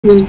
Ừ.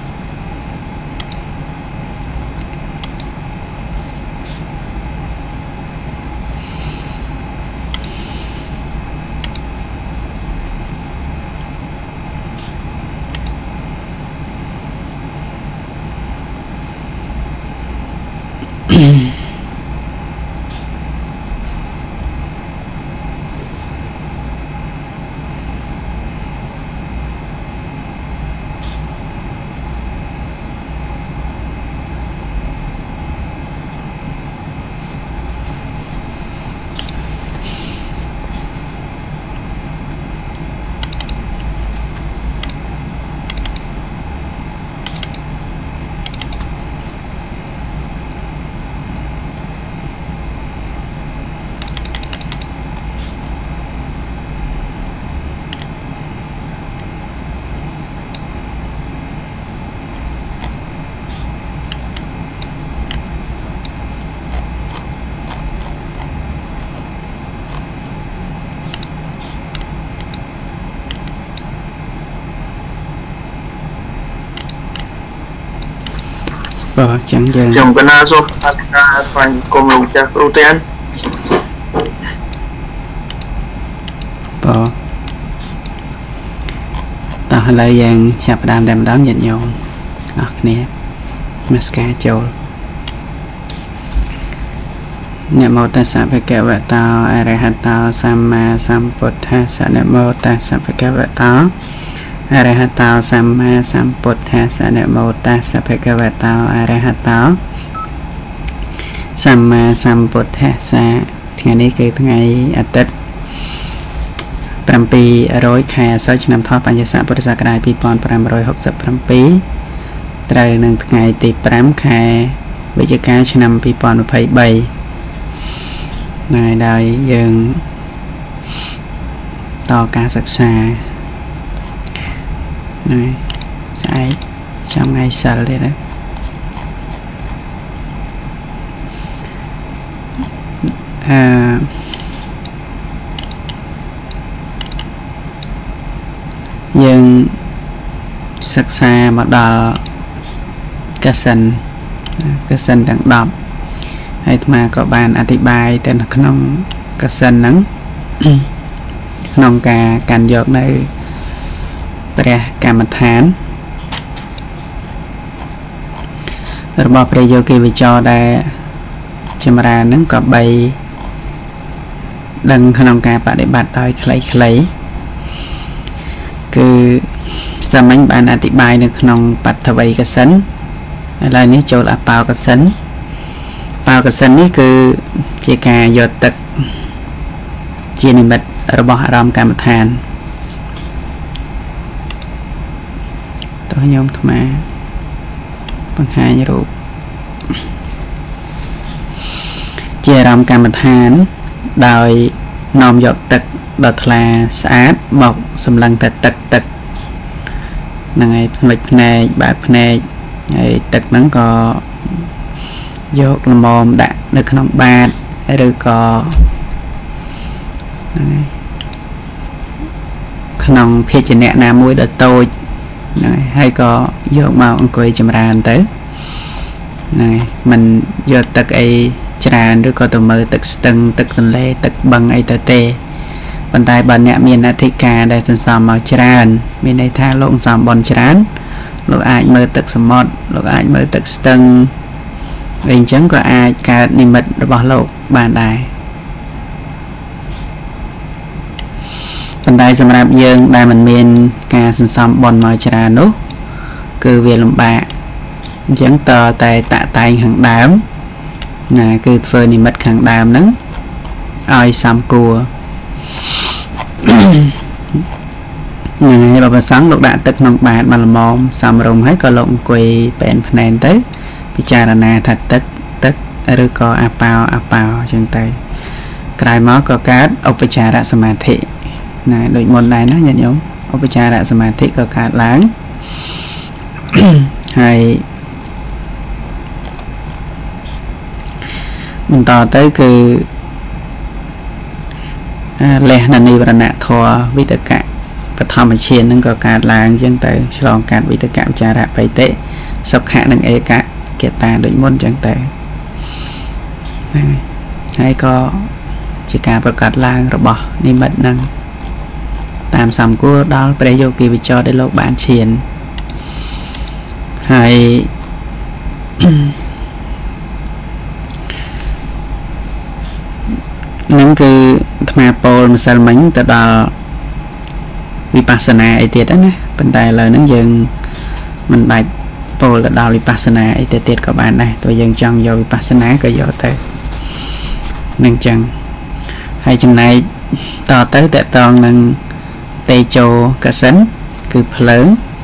Chẳng dừng dùng cái nào số phần cùng lục cho ưu tiên ta lại dàn chạp đam đem đón nhận nhau nè masca châu Namo tassa bhagavato arahato samma sambuddhassa Namo tassa bhagavato arahato samma sambuddhassa Namo tassa bhagavato arahato samma sambuddhassa ថ្ងៃនេះគឺថ្ងៃអាទិត្យ 700 ខែអាសត់ឆ្នាំថោះបញ្ញស័កពុទ្ធសករាជ 2567 ត្រូវនឹងថ្ងៃទី 5 ខែវិច្ឆិកា ឆ្នាំ 2023 ហើយដោយយើងតការសិក្សាហើយស្អែកចាំថ្ងៃសិលទៀតណាយើងសិក្សាមកដល់កសិនទាំង 10 ហើយអាត្មាក៏បានអធិប្បាយទៅក្នុងកសិនហ្នឹង ក្នុងការកាន់យកនៅព្រះកម្មដ្ឋានរបស់ព្រះយោគីវិចរដែលចម្រើនហ្នឹងក៏បីដឹងក្នុងការបដិបត្តិដោយខ្លីៗគឺសាមញ្ញបានអធិប្បាយនៅក្នុងបដ្ឋវ័យកសិនឥឡូវនេះចូលអបោកសិនបោកសិននេះគឺជាការយកទឹកជានិមិត្តរបស់អារម្មណ៍កម្មដ្ឋានតោះញោមអាត្មាបង្ហាញរូបជាអារម្មណ៍កម្មដ្ឋានដោយនាំយកទឹកដ៏ថ្លាស្អាតមកសម្លឹងតែទឹកហ្នឹងហើយផ្នែកបើកភ្នែកហើយទឹកហ្នឹងក៏យកល្មមដាក់នៅក្នុងបាតឬក៏ហ្នឹងហើយក្នុងភេជ្ជៈណាមួយដ៏តូចហ្នឹងហើយក៏យកមកអង្គុយចម្រើនទៅហ្នឹងហើយមិនយកទឹកអីច្រើនឬក៏ទៅមើលទឹកស្ទឹងទឹកទន្លេទឹកបឹងអីទៅទេប៉ុន្តែបើអ្នកមានអធិការដែលសន្សំមកច្រើនមានន័យថាលោកសន្សំបនច្រើនលោកអាចមើលទឹកសមុទ្រលោកអាចមើលទឹកស្ទឹងអីចឹងក៏អាចកើតនិមិត្តរបស់លោកបានដែរប៉ុន្តែសម្រាប់យើងដែលមិនមានការសន្សំបនមកច្រើននោះគឺវាលំបាកអញ្ចឹងតតែតាក់តែងខាងដើមណាគឺធ្វើនិមិត្តខាងដើមហ្នឹងឲ្យសំគួរហ្នឹងហើយបើប្រសង់លោកដាក់ទឹកក្នុងបាតមកល្មមសំរុំហើយក៏លោកអង្គុយបែនភ្នែនទៅពិចារណាថាទឹកឬក៏អបោអញ្ចឹងទៅក្រោយមកក៏កើតឧបចារសមាធិណាដូចមុនដែរណាញាតិញោមឧបចារសមាធិក៏កើតឡើងហើយបន្តទៅគឺលះននិវរណធម៌វិតកៈบฐมเชียนนั่นก็การล้างจังแต่ฉลองการวิตกรรมจาระไปเตะสักขะนั่งเอกะเกตาโดยมนจังแต่ให้ก็จะการประกาศล้างระบบนิมิตนั่งตามสามกู้ดอลประโยคีวิจารได้โลกบานเชียนให้นั่นคือธรรมะโพลมาสมัยแต่ดอวิปัสสนาไอเดียดนะเป็นได้เลยนั่งยังมันใบโพลแต่ดอวิปัสสนาไอเดียดกับบ้านได้ตัวยังจังโยวิปัสสนาก็โยแต่นั่งจังให้จำในต่อtớiแต่ตอนนั่งเตโจกระสันคือเพลิง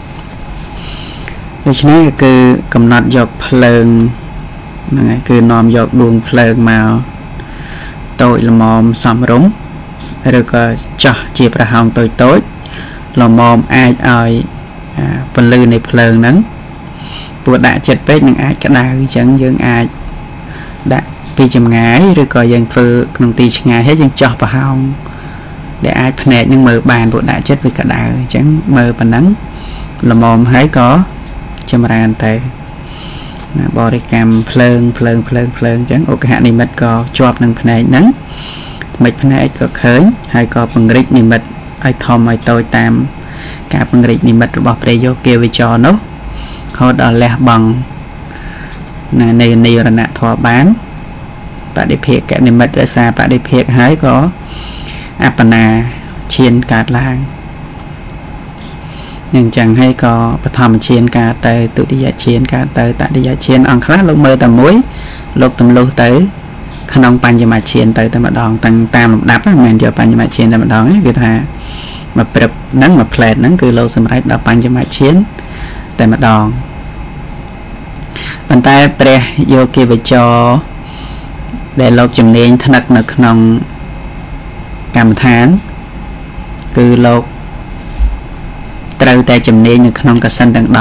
โดยเฉพาะคือกำหนดหยกเพลิงนั่นไงคือนอมหยกดวงเพลิงมาโตยละมอมสอมรุ้งหรือก็จ่อจีบระหองโตยโตยละมอมอายอ่อยปนลือในเพลิงนั้นปวดด่าเจ็ดเป็ดยังอายกระดาษจังยังอายด่าปีจำงายหรือก็ยังฟื้นนตีชงายให้ยังจ่อระหองđể ai phân hệ nhưng mở bàn bộ đã chết với cả đạo chẳng mở bàn nắng là mồm hãy có cho mà ra tay bò đi cầm phơn chẳng ok hạ niệm mật có chọp nâng phân hệ nắng mạch phân hệ có khởi hay có bằng rít niệm mật ai thòm ai tôi tam cả bằng rít niệm mật bỏ đây vô kêu với cho nó họ đã lẹ bằng này là nạ thọ bán bạn đi phiệt cả niệm mật ra xa bạn đi phiệt hãy có áp na chiên cát lang nhưng chẳng hay cóประทำ chiên cát tới tự đi dạy chiên cát tới tại đi dạy chiên ăn khá lúc mơ tầm muối lúc tầm lúc tới khăn ông pan cho mà chiên tới tầm đòn tăng tam đáp mình cho pan cho mà chiên tầm đòn ấy người ta mà bẹp nắng mà plate nắng cứ lâu xem right đáp pan cho mà chiên tầm đòn bàn tay pre vô kia về cho để lâu chừng nên thân nặc nặc nòng cảm thán cứ lột trâu tay chùm nên như không có sân tầng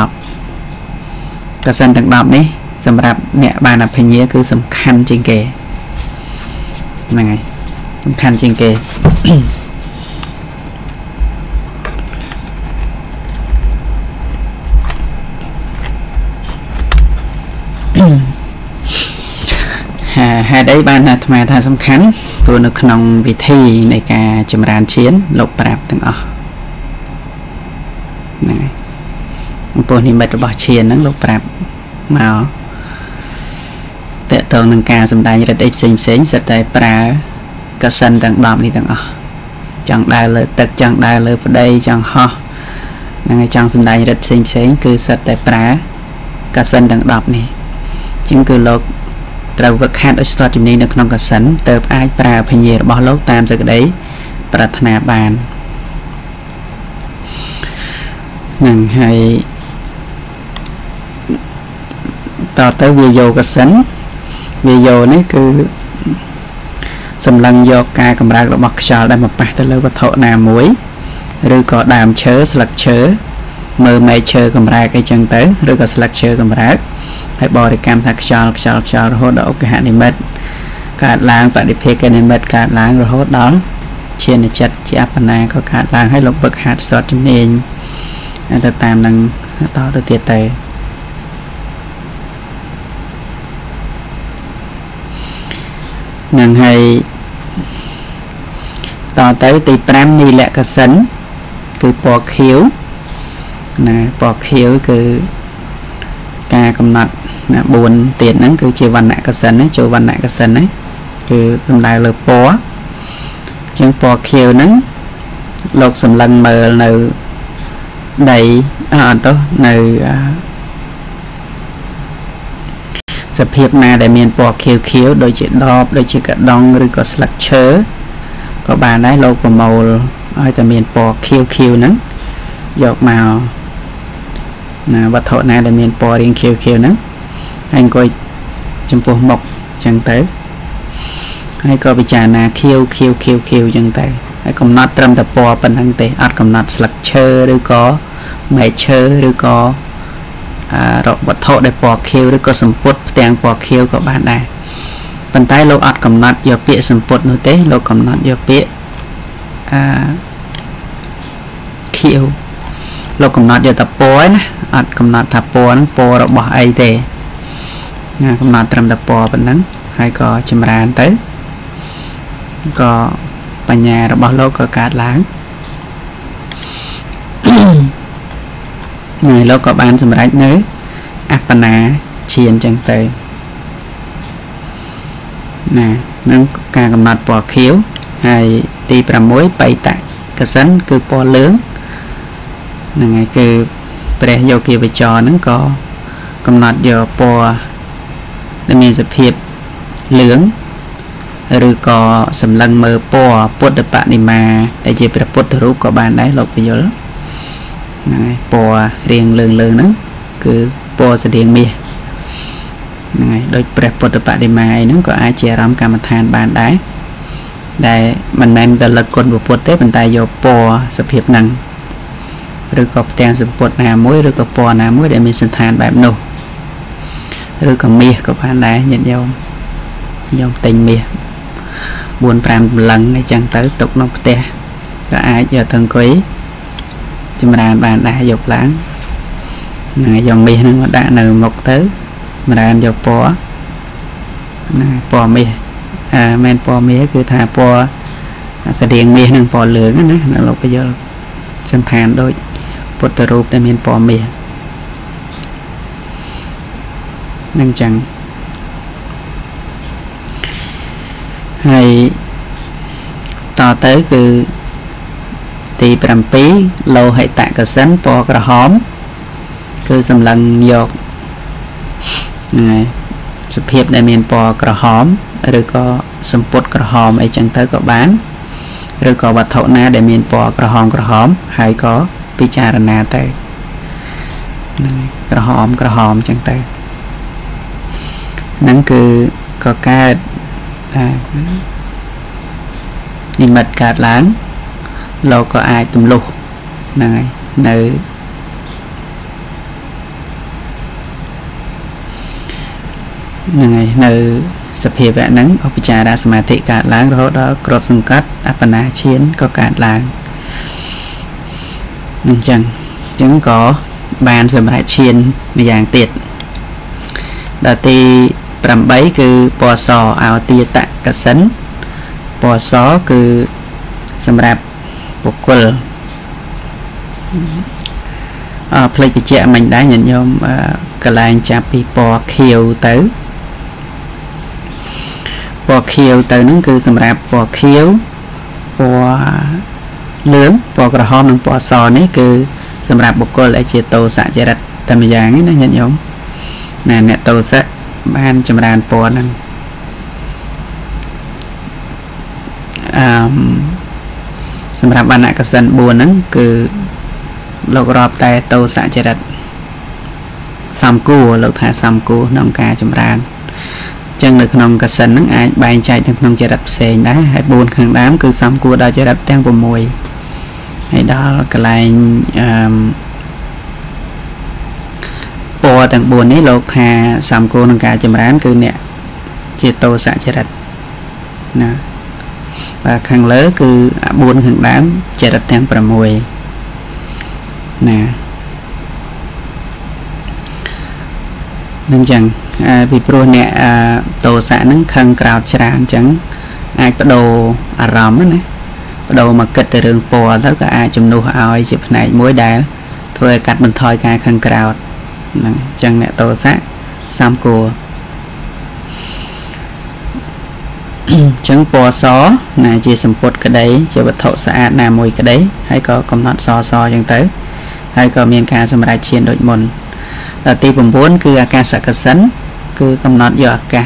đọc đấy sầm rạp mẹ bà nạp hình như cứ sầm khăn trên kề này khăn trên kề hai đấy ban là tham gia sầm khănตัวนึกนองวิธีในการจำรานเชียนลบปราบตั้งอ๋อนี่ตัวนี้มันจะบอกเชียนนั่งลบปราบมาแต่ตัวนึงการสำได้ระดับเซ็งสไตล์ปลากระสันตั้งดอมนี่ตั้งอ๋อจังได้เลยตึกจังได้เลยประเดี๋ยวจังฮอนั่งจังสำได้ระดับเซ็งคือสไตล์ปลากระสันตั้งดอมนี่จึงคือโลกเราวัดขาดอัศจรรย์นี้ในขนมกระสันเติบไอปลาพเยรบอลโลกตามจากได้ปรารถนาบานหนึ่งให้ต่อtớiวิโยกระสันวิโยนี่คือสำลังโยกกายกำลังระบบชาได้มาปะแต่เลยวัตถุนามวยหรือก็ดามเชื้อสลักเชื้อมือไม่เชื้อกำลังไอจังเต๋อหรือก็สลักเชื้อกำลังให้บริกรรมทักชาลโหดอกหานิมิตการล้างปฏิเพกนิมิตการล้างโหดดอนเชียนจัดเจียปนาก็การล้างให้ลบเบิกหาดสอดจำเนียงแต่ตามนั้นต่อตัวเตี้ยเตยนั่งให้ต่อtớiตีแปมนี่แหละกระสันคือปอกเขียวนะปอกเขียวคือการกำหนดบุญเตียนนั้นคือเจวันนักสันนะโจวันนักสันนะคือสำหรับเลือปอจึงปอเขียวนั้นโลกสำลังเมื่อในใดตัวในสเพียบนาได้เมียนปอเขียวโดยจิตดอบโดยจิตกระดองหรือก็สลักเชื้อก็บานได้โลกประมูลให้แต่เมียนปอเขียวนั้นยกมาวัตถุนาได้เมียนปอเรียงเขียวนั้นให้ก็จำพวกหมกจังเต๋อให้ก็พิจารณาเขียวจังเต๋อให้กำหนดตรำแต่ปอเป็นทั้งเต๋ออัดกำหนดสลักเชื้อหรือก็ไม่เชื้อหรือก็วัตถุได้ปอเขียวหรือก็สมปุตแตงปอเขียวก็บ้านได้ปันใต้เราอัดกำหนดอย่าเปียสมปุตโนเตเรากำหนดอย่าเปียเข khiêu lúc cầm nọt giờ tập po nè cầm nọt thả po nó po rồi bỏ ai thế cầm nọt trầm tập po bên nắng hay có chìm ràn tới có bà nhà rồi bỏ lô có cả láng ngày lúc có bán chìm ràn nữa apana chiên chẳng tới nè nó càng cầm nọt po khiêu hay ti pra muối bay tạ cái sắn cứ po lớn là ngày cứ pre vô kia về trò nó có cầm nọt giờ po để mình sẽ hiệp lưỡng rồi có sầm lăng mờ po put được bạn đi mà để chỉ phải put được có bạn đấy lộc bây giờ này po riêng lường nó cứ po sẽ riêng mía này đôi pre put được bạn đi mà nó có ai che rắm cả mặt than bạn đấy để mình men được lực con bộ put tết mình tay vô po sẽ hiệp năng rồi có tiền sử bột nào muối rồi có bò nào muối để mình sinh than bài nô rồi có mía có bạn đấy nhận dòng tình mía buồn pram lần này chẳng tới tục nó tè có ai giờ thân quý cho mà bạn đã dục lãng này dòng mía nó đã nở một tới mà đã dòng bò mía men bò mía cứ thả bò sẽ điện mía nâng bò lưỡng nữa là lúc bây giờ sinh than đôi bột rụp để miền bò mía năng chẳng hay to tới cứ thì bầm pí lâu hay tạ cả sắn bò cả hóm cứ sầm lần giọt này sụp hiệp để miền bò cả hóm rồi có sầm bột cả hóm ấy chẳng tới có bán rồi có bát thổ na để miền bò cả hóm hay cóพิจารณาแต่กระหอมจังแต่นั่นคือก็การนิมิตการล้างเราก็อายตุ่มลุกนั่นไงในสภาพนั้นเอาพิจารณาสมาธิการล้างเราได้กรอบสังกัดอัปปนาเชียนก็การล้างนั่นจังcó bànสมัยเชียนในอย่างติดดาตีปรำใบคือปอสอเอาตีตะกระสันปอสอคือสำหรับบุคคลผลิตเจามันได้ยันยมกลายจากปีปอเขียวเต๋อปอเขียวเต๋อนั่นคือสำหรับปอเขียวปอเหลืองปอกระหอมหนึ่งปอซอนี่คือสำหรับบุคคลไอเจโตสะเจริญธรรมอย่างนี้นะยันยมเนี่ยโตสะบ้านจำรานปอนั่นสำหรับบรรณากษัตริย์บัวนั้นคือโลกรอบแต่โตสะเจริญสามกู้โลกถ่ายสามกู้น้องกาจำรานจังเลยขนมกษัตริย์นั้นไอ้ใบใจจังขนมเจริญเสงได้ให้บุญขังน้ำคือสามกู้ได้เจริญแตงปมวยให้đó cái lại po tầng buồn ấy lộc hà sắm cô nâng cả chấm rán cứ nè chia tô xạ chia đặt nè và khang lớn cứ buồn khang đám chia đặt tem bờ mùi nè nên chẳng vì pro nè tô xạ nâng khang cào tràn chẳng ai có đồ rầm á nè đầu mà kịch từ đường bò tất cả ai chùm nuôi ai chụp này muối đá thôi cắt mình thôi cái khăn cào chẳng nè tô sát sam cua chẳng bò xó này chỉ sầm bột cái đấy chỉ vật thổ xã là mùi cái đấy hay có công nón so chẳng tới hay có miền ca sầm đại chiên đội môn là ti bầm bốn cứ ca sạc cất sắn cứ công nón giọt ca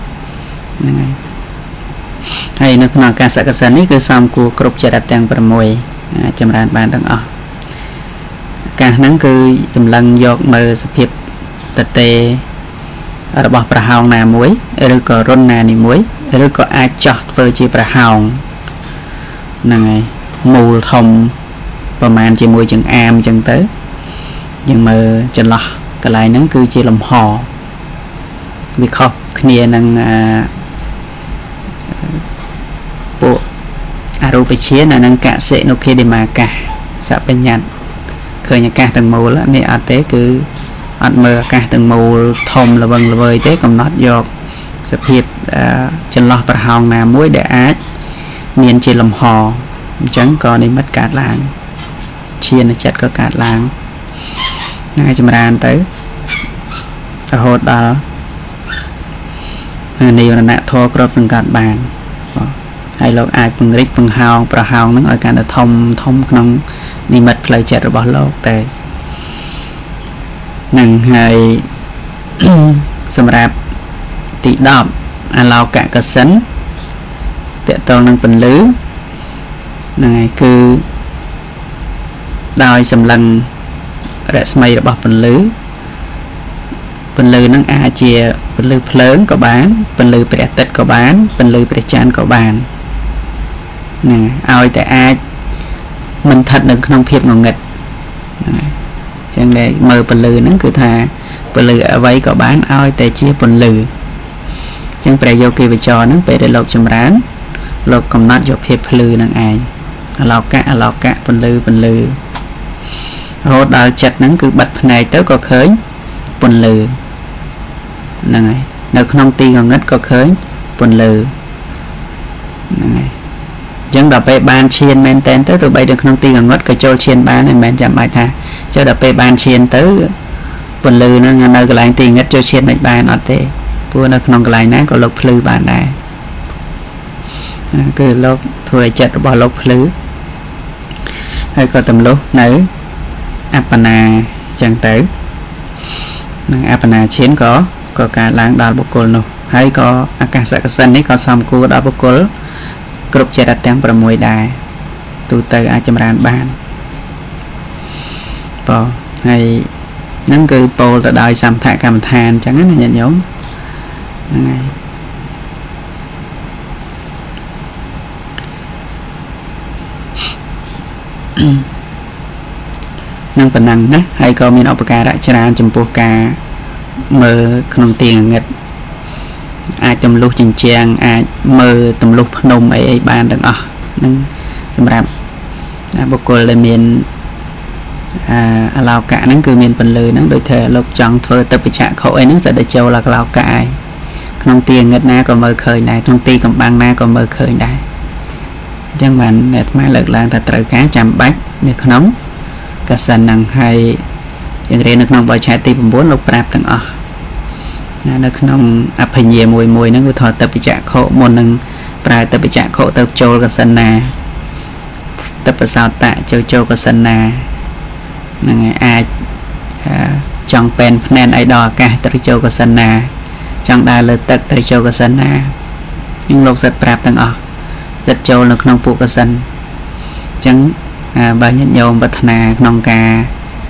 hay nước nào ca sạc sắn ấy cứ xong của cột chặt đặt trang bờ môi chấm rán bàn đằng ở ca nắng cứ chấm lần giọt mờ sập hiệp tật tê ở bờ bờ hào nà muối rồi có rôn nà nì muối rồi có ai chọt vơi chi bờ hào này mù thôngประมาณchỉ muối chừng am chừng tới nhưng mà chừng lọ cái lại nắng cứ chỉ làm hò vì khóc kia năng bộรูปเชียนะนังกะเสโนเคเดมา cả sắp bên nhặt khởi nhà ca từng mù này ở tế cứ ở mờ ca từng mù thom là vâng là vơi tế còn nót dọc sắp hiệp chân lọt bật hòng là muối để ác miền chỉ làm hò chẳng có đi mất cát làng chiên là chất có cát làng ngay chùm ràn tới hốt đó nhiều là nạ thô crop sừng cát bàn hay là ai bằng rít bằng hào bà hào nó ở cả là thông nông đi mất lời chết rồi bỏ lột tới nâng hay xâm rạp tị đọc lao cả cơ sấn tiện tôn nâng bình lứ này cứ đòi xâm lần rẽ mây đã bỏ bình lứ nâng ai chìa bình lứ lớn có bán bình lứ bẻ tết có bán bình lứ bẻ chán có bán ai tại ai mình thật được không phiệp ngồi nghịch chẳng để mơ bình lứ nó cứ thà bình lứ ở vây có bán ai tại chia bình lứ chẳng phải vô kỳ về cho nó về để lột chùm rán lột cầm nát vô phiệp lư nâng ai lọc cả bình lư hốt đào chặt nó cứ bật này tới có khởi bình lư này nếu không ti còn ngất có khởi bình lư này chẳng đọc về ban chiên men tên tới tụi bay được không ti còn ngất cái cho chiên bán này men chạm bài tha cho đọc về ban chiên tới bình lư nó nơi cái lại ti ngất cho chiên mấy bài nó thế vừa nó không cái lại nó có lục lư bàn này cứ lục thôi chặt bỏ lục lư hay có tầm lúc nữ apana chẳng tới apana chiến có cả láng đào bốc cồn nô hay có akasakasan ấy có xong cô đào bốc cồn group chạy đặt tem vào mùi đài tu từ ai chăm ran ban bỏ hay nắng cứ bồ từ đòi xăm thạ cầm than chẳng là nhận nhóm này năng phần năng đó hay có miền ốc ca đại tràn chấm bùa ca mơ không tiền nghịch ai tầm lúc trình trang ai mơ tầm lúc nôm ấy ban đừng nâng xem ra bọc cô là miền lao cả nó cứ miền phần lư nó đôi thể lúc chọn thơ tập bị trạng khổ ấy nó sẽ để châu là lao cả không tiền nghịch na còn mơ khởi này không ti còn bằng na còn mơ khởi này chẳng bạn nét máy lực là thật tự cá chạm bách được nóng cả sân năng hay những cái nước nông bởi trái tim 4 lúc rạp tầng nước nông áp hình nhiều mùi nó có thọ tập bị trạng khổ một nâng bài tập bị trạng khổ tập châu cả sân nà tập ở sao tại châu cả sân nà nâng ai trong pen nên ai đò cả tập châu cả sân nà trong đa lơ tập châu cả sân nà nhưng lúc giật rạp tầng giật châu nước nông phụ cả sân chẳng bao nhiêu nhôm bật nà nông ca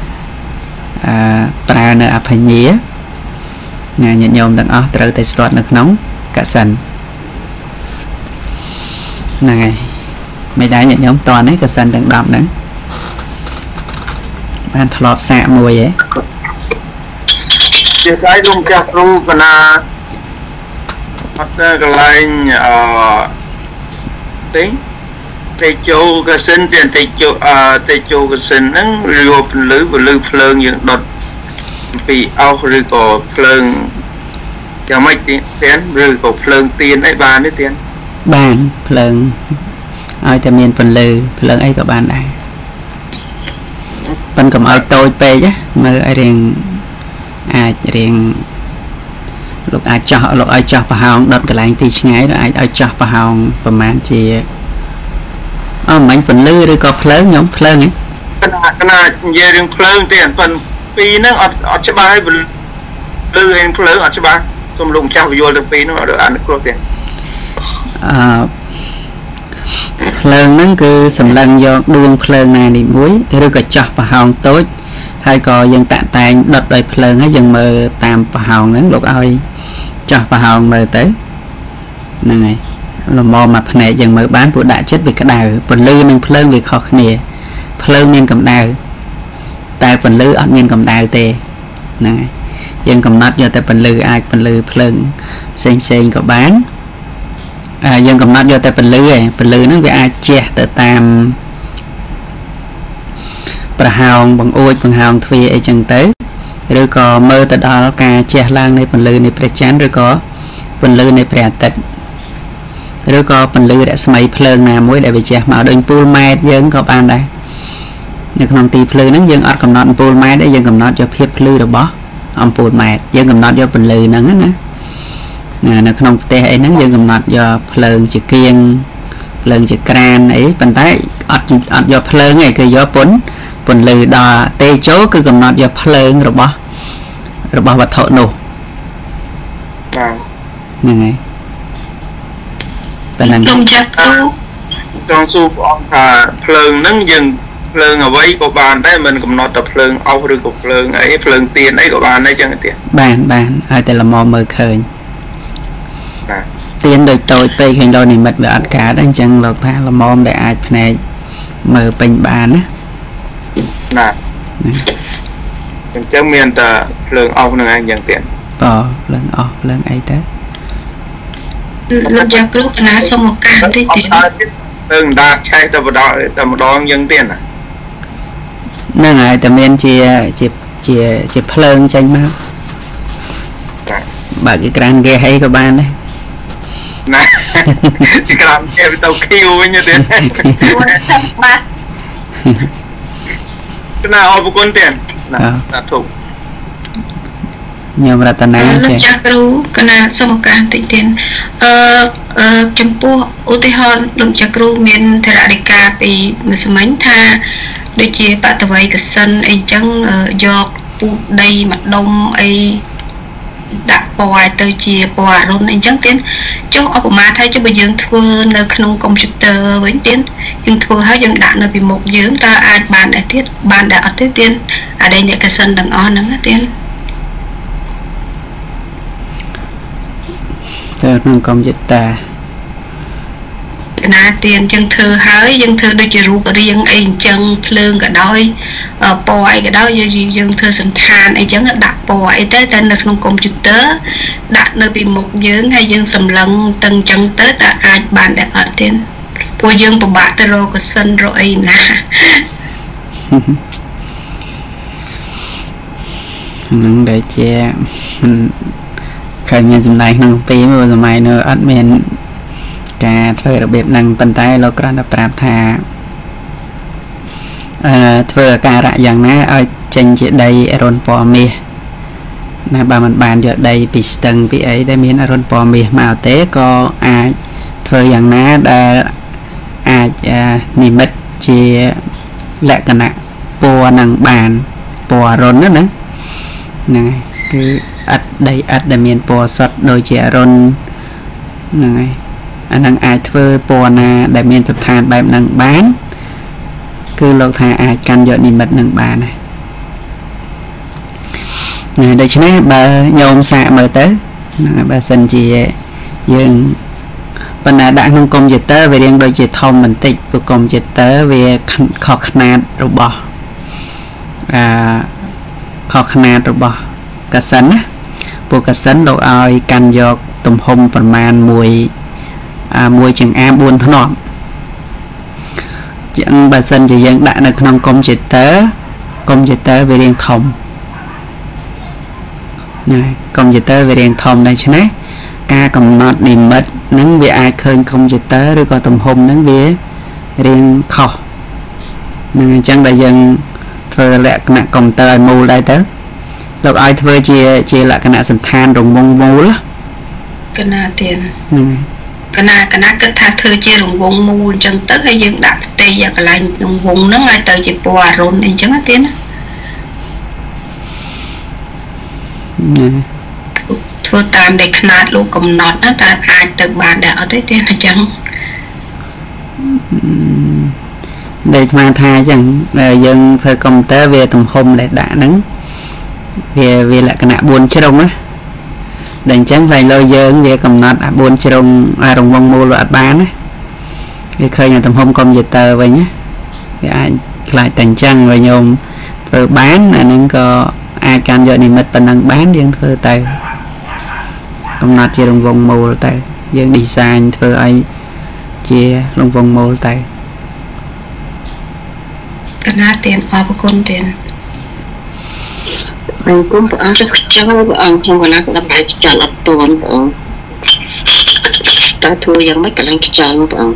pra nợ áp hình nhía nhận nhôm tầng trở tới slot nước nóng cả sân này mấy đá nhận nhóm toàn ấy cả sân tầng đậm nữa ban thọp xạ mùi ấy chia sẻ luôn cho ru và là bắt cái line tính thầy châu cái sinh tiền thầy châu cái sinh nó rùa lưới và lưới phơn những đợt bị ao rồi có phơn cho mấy tiền rồi có phơn tiền ấy bàn đấy tiền bàn phơn ai thì miền phần lư phơn ấy có bàn này phần cầm ai tôi pe chứ mà ai riêng lúc ai cho vào hông đợt cái lạnh thì ngay rồi ai cho vào hông và màn chỉ mấy phần lư rồi có phơn nhóm phơn ấy cái nào về riêng phơn tiền phần pi nó ở chỗ ba lư riêng phơn ở chỗ ba xong lùng trao vô được pi nó được ăn được tiền phơn nó cứ sầm lần do đường phơn này thì muối rồi có chọc vào hông tối hay có dân tạ tay đợt đời phơn hay dân mờ tam vào hông nó lúc ai chọc vào hông mờ tới này là mò mặt này dân mờ bán của đại chết vì cái đào phần lư nên phơn vì khó khăn nè phơn nên cầm đào tại phần lư ăn nên cầm đào tê này dân cầm nát do tại phần lư ai phần lư phơn xem có bán dân cầm nát do tại phần lư nó vì ai che từ tam ប្រហោងបង្អួចបង្ហោងទ្វារអីចឹងទៅឬក៏មើលទៅដល់ការជះឡើងនៃពន្លឺនៃព្រះច័ន្ទឬក៏ពន្លឺនៃព្រះអាទិត្យឬក៏ពន្លឺរស្មីភ្លើងណាមួយដែលវាជះមកដូចពូលម៉ែត្រយើងក៏បានដែរនៅក្នុងទីភ្លឺហ្នឹងយើងអត់កំណត់អំពូលម៉ែត្រទេយើងកំណត់យកភាពភ្លឺរបស់អំពូលម៉ែត្រយើងកំណត់យកពន្លឺហ្នឹងណានៅក្នុងផ្ទះអីហ្នឹងយើងកំណត់យកភ្លើងជាគៀងភ្លើងជាក្រានអីប៉ុន្តែអត់យកភ្លើងទេគឺយកពន្លឺដល់ទេជោគឺកំណត់យកភ្លើងរបស់វត្ថុនោះបាទហ្នឹងហើយប៉ុណ្ណឹងខ្ញុំចាក់គ្រូចង់សួរព្រះអង្គថាភ្លើងហ្នឹងយើងភ្លើងអ្វីក៏បានដែរមិនកំណត់តែភ្លើងអុសឬក៏ភ្លើងអីភ្លើងទៀនអីក៏បានដែរចឹងទេបានហើយតែល្មមមើលឃើញបាទទៀនដូចតូចពេកឃើញលោនិមិត្តវាអត់កើតអញ្ចឹងលោកថាល្មមដែលអាចភ្នែកមើលពេញបានណាបាទអញ្ចឹងមានតែភ្លើងអុសនឹងឯងយ៉ាងទៀតភ្លើងអុសភ្លើងអីទៅលោកចាក់គ្រូកណាសុំឱកាសតិចទៀតភ្លើងដាឆេះទៅតែម្ដងយ៉ាងទៀតណាហ្នឹងហើយតែមានជាភ្លើងចេញមកបើគេក្រានគេអីក៏បានដែរណាគេក្រានគេទៅឃីវវិញទៀតបាទណាអរគុណទៀតណាធុកញោមរតនាចាចាស់គ្រូកណាសូមឱកាសតិចទៀតចំពោះឧទាហរណ៍លោកចាស់គ្រូមានធរណីកាពីម្សិលមិញថាដូចជាបតវ័យកសិនអីចឹងយកពូជដីម្ដុំអីដាក់ពណ៌ទៅជាពណ៌អរុណអីចឹងទៀតចុះឧបមាថាចុះបើយើងធ្វើនៅក្នុងកុំព្យូទ័រវិញទៀតយើងធ្វើហើយយើងដាក់នៅពីមុខយើងតើអាចបានដែរទៀតបានដែរអត់ទេទៀតអាដែលអ្នកកសិនទាំងអស់ហ្នឹងណាទៀតទៅក្នុងកុំព្យូទ័រណាទៀនចឹងធ្វើហើយយើងធ្វើដូចជារូបរាងអីអញ្ចឹងភ្លើងក៏ដោយពណ៌អីក៏ដោយយើងធ្វើសន្តានអីចឹងដាក់ពណ៌អីទៅតែនៅក្នុងកុំព្យូទ័រដាក់នៅពីមុខយើងហើយយើងសម្លឹងទាំងចឹងទៅតើអាចបានដែរអត់ទេព្រោះយើងពិបាកទៅរកកសិនរកអីណានឹងដែលជាឃើញមានសម្ដែងក្នុងពីមួយសម័យនៅអត់មានការធ្វើរបៀបហ្នឹងប៉ុន្តែលោកគ្រាន់តែប្រាប់ថាធ្វើអាការៈយ៉ាងណាឲ្យចេញជាដីអរុណពណ៌មាសណាបើមិនបានយកដីពីស្ទឹងពីអីដែលមានអរុណពណ៌មាសមកទេក៏អាចធ្វើយ៉ាងណាដែលអាចនិមិត្តជាលក្ខណៈពណ៌នឹងបានពណ៌អរុណណាហ្នឹងហើយគឺអិតដីអិតដែលមានពណ៌សុទ្ធដូចជាអរុណហ្នឹងហើយអានឹងអាចធ្វើពណ៌ណាដែលមានសដ្ឋានបែបហ្នឹងបានគឺលោកថាអាចកាន់យកនិមិត្តនឹងបានណាដូច្នេះបើញោមសាកមើលទៅហ្នឹងបើសិនជាយើងប៉ុន្តែដាក់ក្នុងកុំព្យូទ័រវារៀងដូចជាធំបន្តិចព្រោះកុំព្យូទ័រវាខុសຂະຫນាតរបស់ខុសຂະຫນាតរបស់កសិនណាពួកកសិនលោកឲ្យកាន់យកទំហំប្រមាណ1ចង្អា4ធ្នាប់ចឹងបើសិនជាយើងដាក់នៅក្នុងកុំព្យូទ័រវារៀងធំណាកុំព្យូទ័រវារៀងធំដូច្នេះការកំណត់និមិត្តនឹងវាអាចឃើញកុំព្យូទ័រឬក៏ទំហំនឹងវារៀងខុសនឹងអញ្ចឹងដែលយើងធ្វើលក្ខណៈកុំព្យូទ័រឲ្យមូលដែរទៅលោកឲ្យធ្វើជាលក្ខណៈសន្តានរង្វង់មូលកណាទៀតកណាគិតថាធ្វើជារង្វង់មូលអញ្ចឹងទៅហើយយើងដាក់ផ្ទៃកន្លែងរង្វង់ហ្នឹងឲ្យទៅជាពណ៌អរុណអីចឹងណាទៀតណាធ្វើតាមដែលຂະຫນាតលោកកំណត់ណាតើអាចទៅបានដែរអត់ទេទៀតអញ្ចឹងដែលស្មានថាអញ្ចឹងយើងធ្វើកុំព្យូទ័រវាទំហំដែលដាក់ហ្នឹងវាលក្ខណៈ4ជ្រុងណាដែលអញ្ចឹងផ្លែលើយើងវាកំណត់4ជ្រុងរង្វង់មូលវាអត់បានណាវាឃើញទំហំកុំព្យូទ័រវិញណាវាអាចខ្លាចតែអញ្ចឹងវិញញោមធ្វើបានអានឹងក៏អាចកាន់យកនិមិត្តប៉ុណ្ណឹងបានយើងធ្វើទៅកំណត់ជារង្វង់មូលទៅយើង design ធ្វើឲ្យជារង្វង់មូលទៅកណាtiềnអរគុណtiền anh cũng ăn rất cháu ăn không có nói là phải trả lại tuần bọn ta thua yang mấy cái lần trả bọn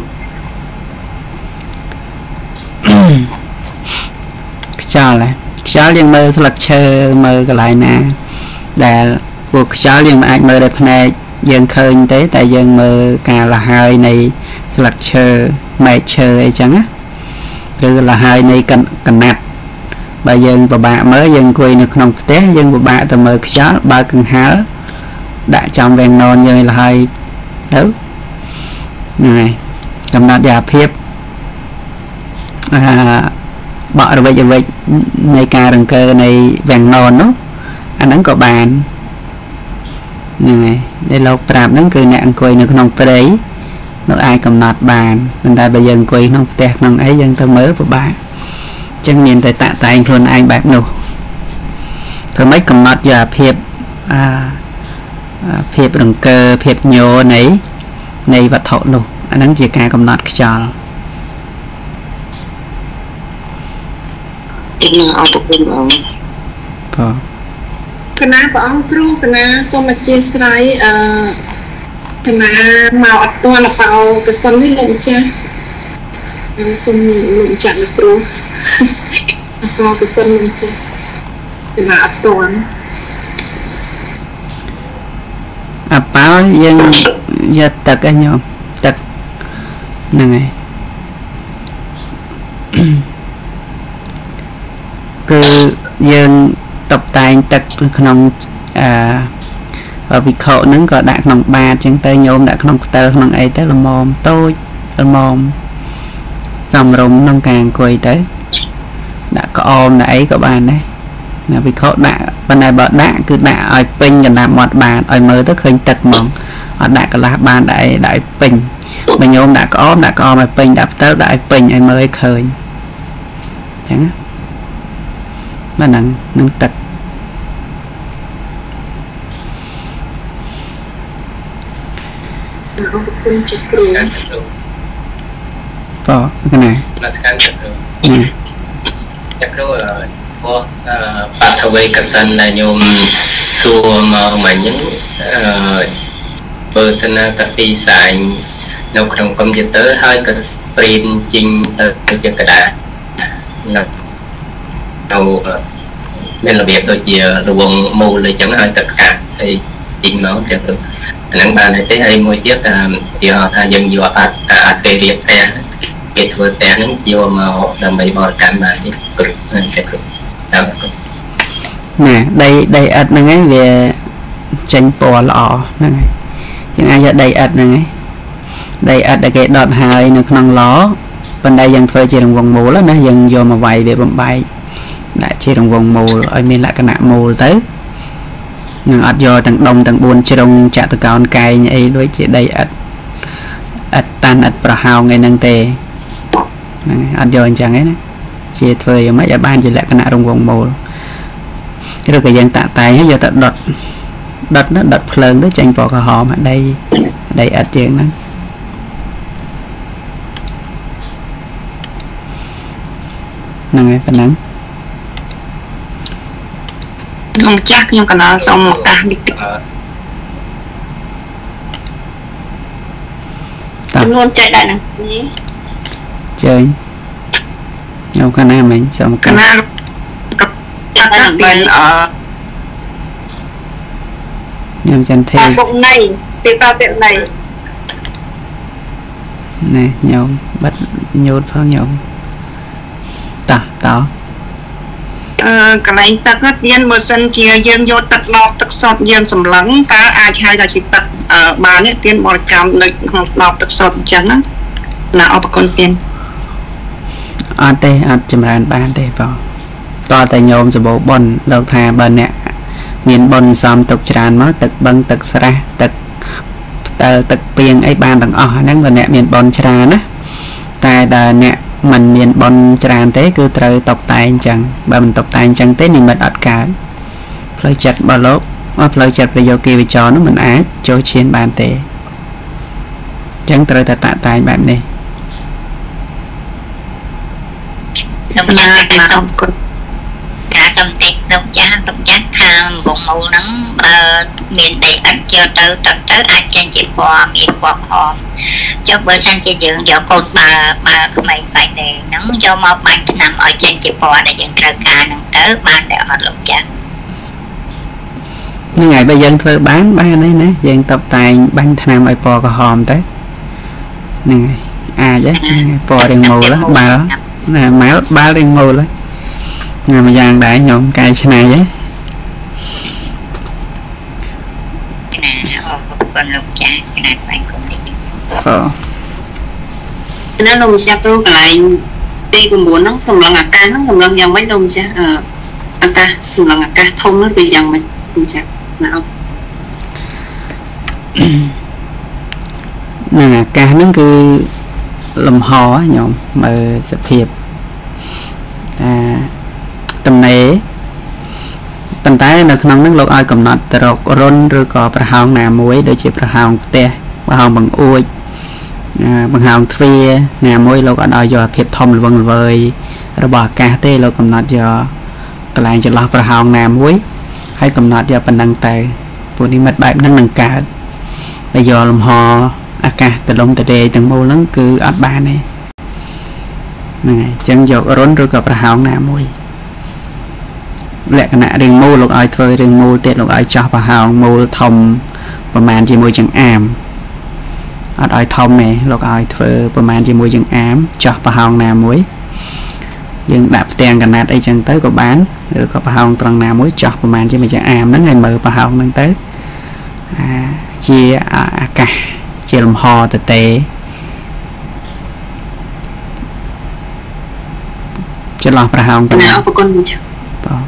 ខ្យល់យើងមើលស្លឹកឈើមើលកន្លែងណាដែលពួកខ្យល់យើងមិនអាចមើលដោយភ្នែកយើងឃើញទេតែយើងមើលការលហើយនៃស្លឹកឈើមែកឈើអីចឹងណាឬលហើយនៃកណាត់បើយើងពិបាកមើលយើងអង្គុយនៅក្នុងផ្ទះយើងពិបាកទៅមើលខ្យល់បើកង្ហាលដាក់ចំវាំងននយើងលហើយទៅហ្នឹងហើយកំណត់យ៉ាភាពបករវិចនៃការរង្គើនៃវាំងនននោះអាហ្នឹងក៏បានហ្នឹងហើយដែលលោកប្រាប់ហ្នឹងគឺអ្នកអង្គុយនៅក្នុងព្រៃនោះអាចកំណត់បានប៉ុន្តែបើយើងអង្គុយក្នុងផ្ទះក្នុងអីយើងទៅមើលពិបាកអញ្ចឹងមានតែតាក់តែងខ្លួនឯងបែបនោះព្រោះមិនកំណត់យកភាពភាពរង្គើភាពញ័រនៃវត្ថុនោះអាហ្នឹងជាការកំណត់ខ្យល់ nó ở một bên ông cái nào của ông kêu cái nào cho mà chia sẻ cái nào màu ở toàn là màu cái sân đi lụng cha sân lụng chặt được kêu màu cái sân lụng cha cái nào ở toàn báo dân giờ tật anh nhom tật này cứ dương tập tài tật không ở vị khổ nó có đạt nòng ba chân tay nhôm đã không tơ nòng ấy tới là mồm tôi là mồm dòng rồng nông càng quay tới đã có ôm là ấy có bàn đấy là vì khổ đã bên này bờ đã cứ đã ở pin gần làm một bàn ở mơ tới khơi tật mỏng ở đã có lá bàn đại pin mà nhôm đã có mà pin đạp tới đại pin ai mới khơi chẳng mà nặng tật có cái này chắc rồi có bạn thầu về cả sân là nhôm xua mà những bơ sân cà phê xài nấu trong công việc tới hai cái print trình từ cho cái đá nấu nên là việc tôi chỉ đồ bông mù lấy chẳng hai tất cả thì trình nó chắc được nắng bàn này tới hay mỗi chiếc thì họ thay dân vừa về điện xe kết vừa xe nó vô mà họ làm bày bò cam mà cực chắc được nè đây ớt này ấy về tranh bò lọ này chẳng ai cho đây ớt này đây ớt là cái đọt hai nó không ló bên đây dân thuê chỉ đồng vòng mù lắm nó dân vô mà vay về bầm bay đã chỉ đồng vòng mù ở bên lại cái nạ mù tới nhưng ớt vô tầng đông tầng buồn chỉ đồng chạm từ con cài như ấy đối chỉ đây ớt tan ớt bờ hào ngày năng tề ớt vô anh chẳng ấy nè chỉ thuê mấy giờ ban chỉ lại cái nạ đồng vòng mù rồi cái dân tạ tài hết giờ tạ đợt phơn tới tranh bỏ cả họ mà đây ớt chuyện đó nè phần nắng không chắc nhưng còn nó xong một ta đi luôn chạy đại nè chơi đâu cái nào mình xong cái nào chắc là bên ở nhầm chân thêm bụng này tiệm này nè nhau bắt nhốt phao nhau tao cái này tật hết dân một sân kia dân vô tật lọt tật sọt dân sầm lắng ta ai hay là chỉ tật bà ấy tiền bỏ cam lịch lọt tật sọt chẳng á là ở con tiền ăn tê ăn chìm ran ban tê vào to tay nhôm rồi bộ bồn lâu thà bên nè miền bồn xóm tục tràn mất tật băng tật ra tật piêng ấy ban đằng nắng bên nè miền bồn tràn á tai đà nè mình miền bồn tràn thế cứ trời tộc tài chẳng bà mình tộc tài chẳng thế thì mình đặt cả lời chặt bao lốp lời chặt bây giờ kia bị cho nó mình ác cho chiến bàn tệ chẳng trời ta tạ tài bạn này លោកចាស់សូមគុណការសំតិចលោកចាស់ថាវងមូលហ្នឹងបើមានដីឥដ្ឋយកទៅទឹកទៅអាចចេញជាពណ៌មានពណ៌ហមចុះបើសិនជាយើងយកកូនបើក្មេងបែកទេហ្នឹងយកមកបាញ់ថ្នាំឲ្យចេញជាពណ៌ដែលយើងត្រូវការហ្នឹងទៅបានតែអត់លោកចាស់ហ្នឹងហើយបើយើងធ្វើបាននេះណាយើងតបតែងបាញ់ថ្នាំឲ្យពណ៌ក្រហមទៅហ្នឹងហើយអាចហ្នឹងពណ៌រៀងមូលបាល់ណាបាល់រៀងមូលណាមួយយ៉ាងដែរខ្ញុំកែច្នៃហ៎ណាអរគុណលោកចាស់គណៈបាញ់គុំនេះណាលោកម្ចាស់គ្រូកន្លែងទី9ហ្នឹងសម្លឹងអាកាសហ្នឹងសម្លឹងយ៉ាងម៉េចលោកម្ចាស់អាកាសសម្លឹងអាកាសធំហ្នឹងវាយ៉ាងម៉េចលោកម្ចាស់ណាអត់នឹងអាកាសហ្នឹងគឺលំហខ្ញុំមើលសភាពតំណេប៉ុន្តែនៅក្នុងហ្នឹងលោកឲ្យកំណត់ទៅរករុនឬក៏ប្រហោងណាមួយដូចជាប្រហោងផ្ទះប្រហោងបង្អួចបង្ហោងទ្វារណាមួយលោកអត់ឲ្យយកភាពធំល្វឹងល្វើយរបស់អាកាសទេលោកកំណត់យកកន្លែងចន្លោះប្រហោងណាមួយហើយកំណត់យកប៉ុណ្ណឹងទៅពួកនិមិត្តបែបហ្នឹងនឹងកើតតែយកលំហអាកាសទលំទទេទាំងមូលហ្នឹងគឺអត់បានទេហ្នឹងហើយអញ្ចឹងយករុនឬក៏ប្រហោងណាមួយលក្ខណៈរាងមូលលោកឲ្យធ្វើរាងមូលទៀតលោកឲ្យចោះប្រហោងមូលធំប្រមាណជាមួយចង្អាមអត់ឲ្យធំទេលោកឲ្យធ្វើប្រមាណជាមួយចង្អាមចោះប្រហោងណាមួយយើងដាក់ផ្ទាំងកណាត់អីចឹងទៅក៏បានឬក៏ប្រហោងត្រង់ណាមួយចោះប្រមាណជាមួយចង្អាមហ្នឹងហើយមើលប្រហោងហ្នឹងទៅជាអាកាសជាលំហទទេចន្លោះប្រហោងប៉ុណ្ណាអរគុណចា៎បាទ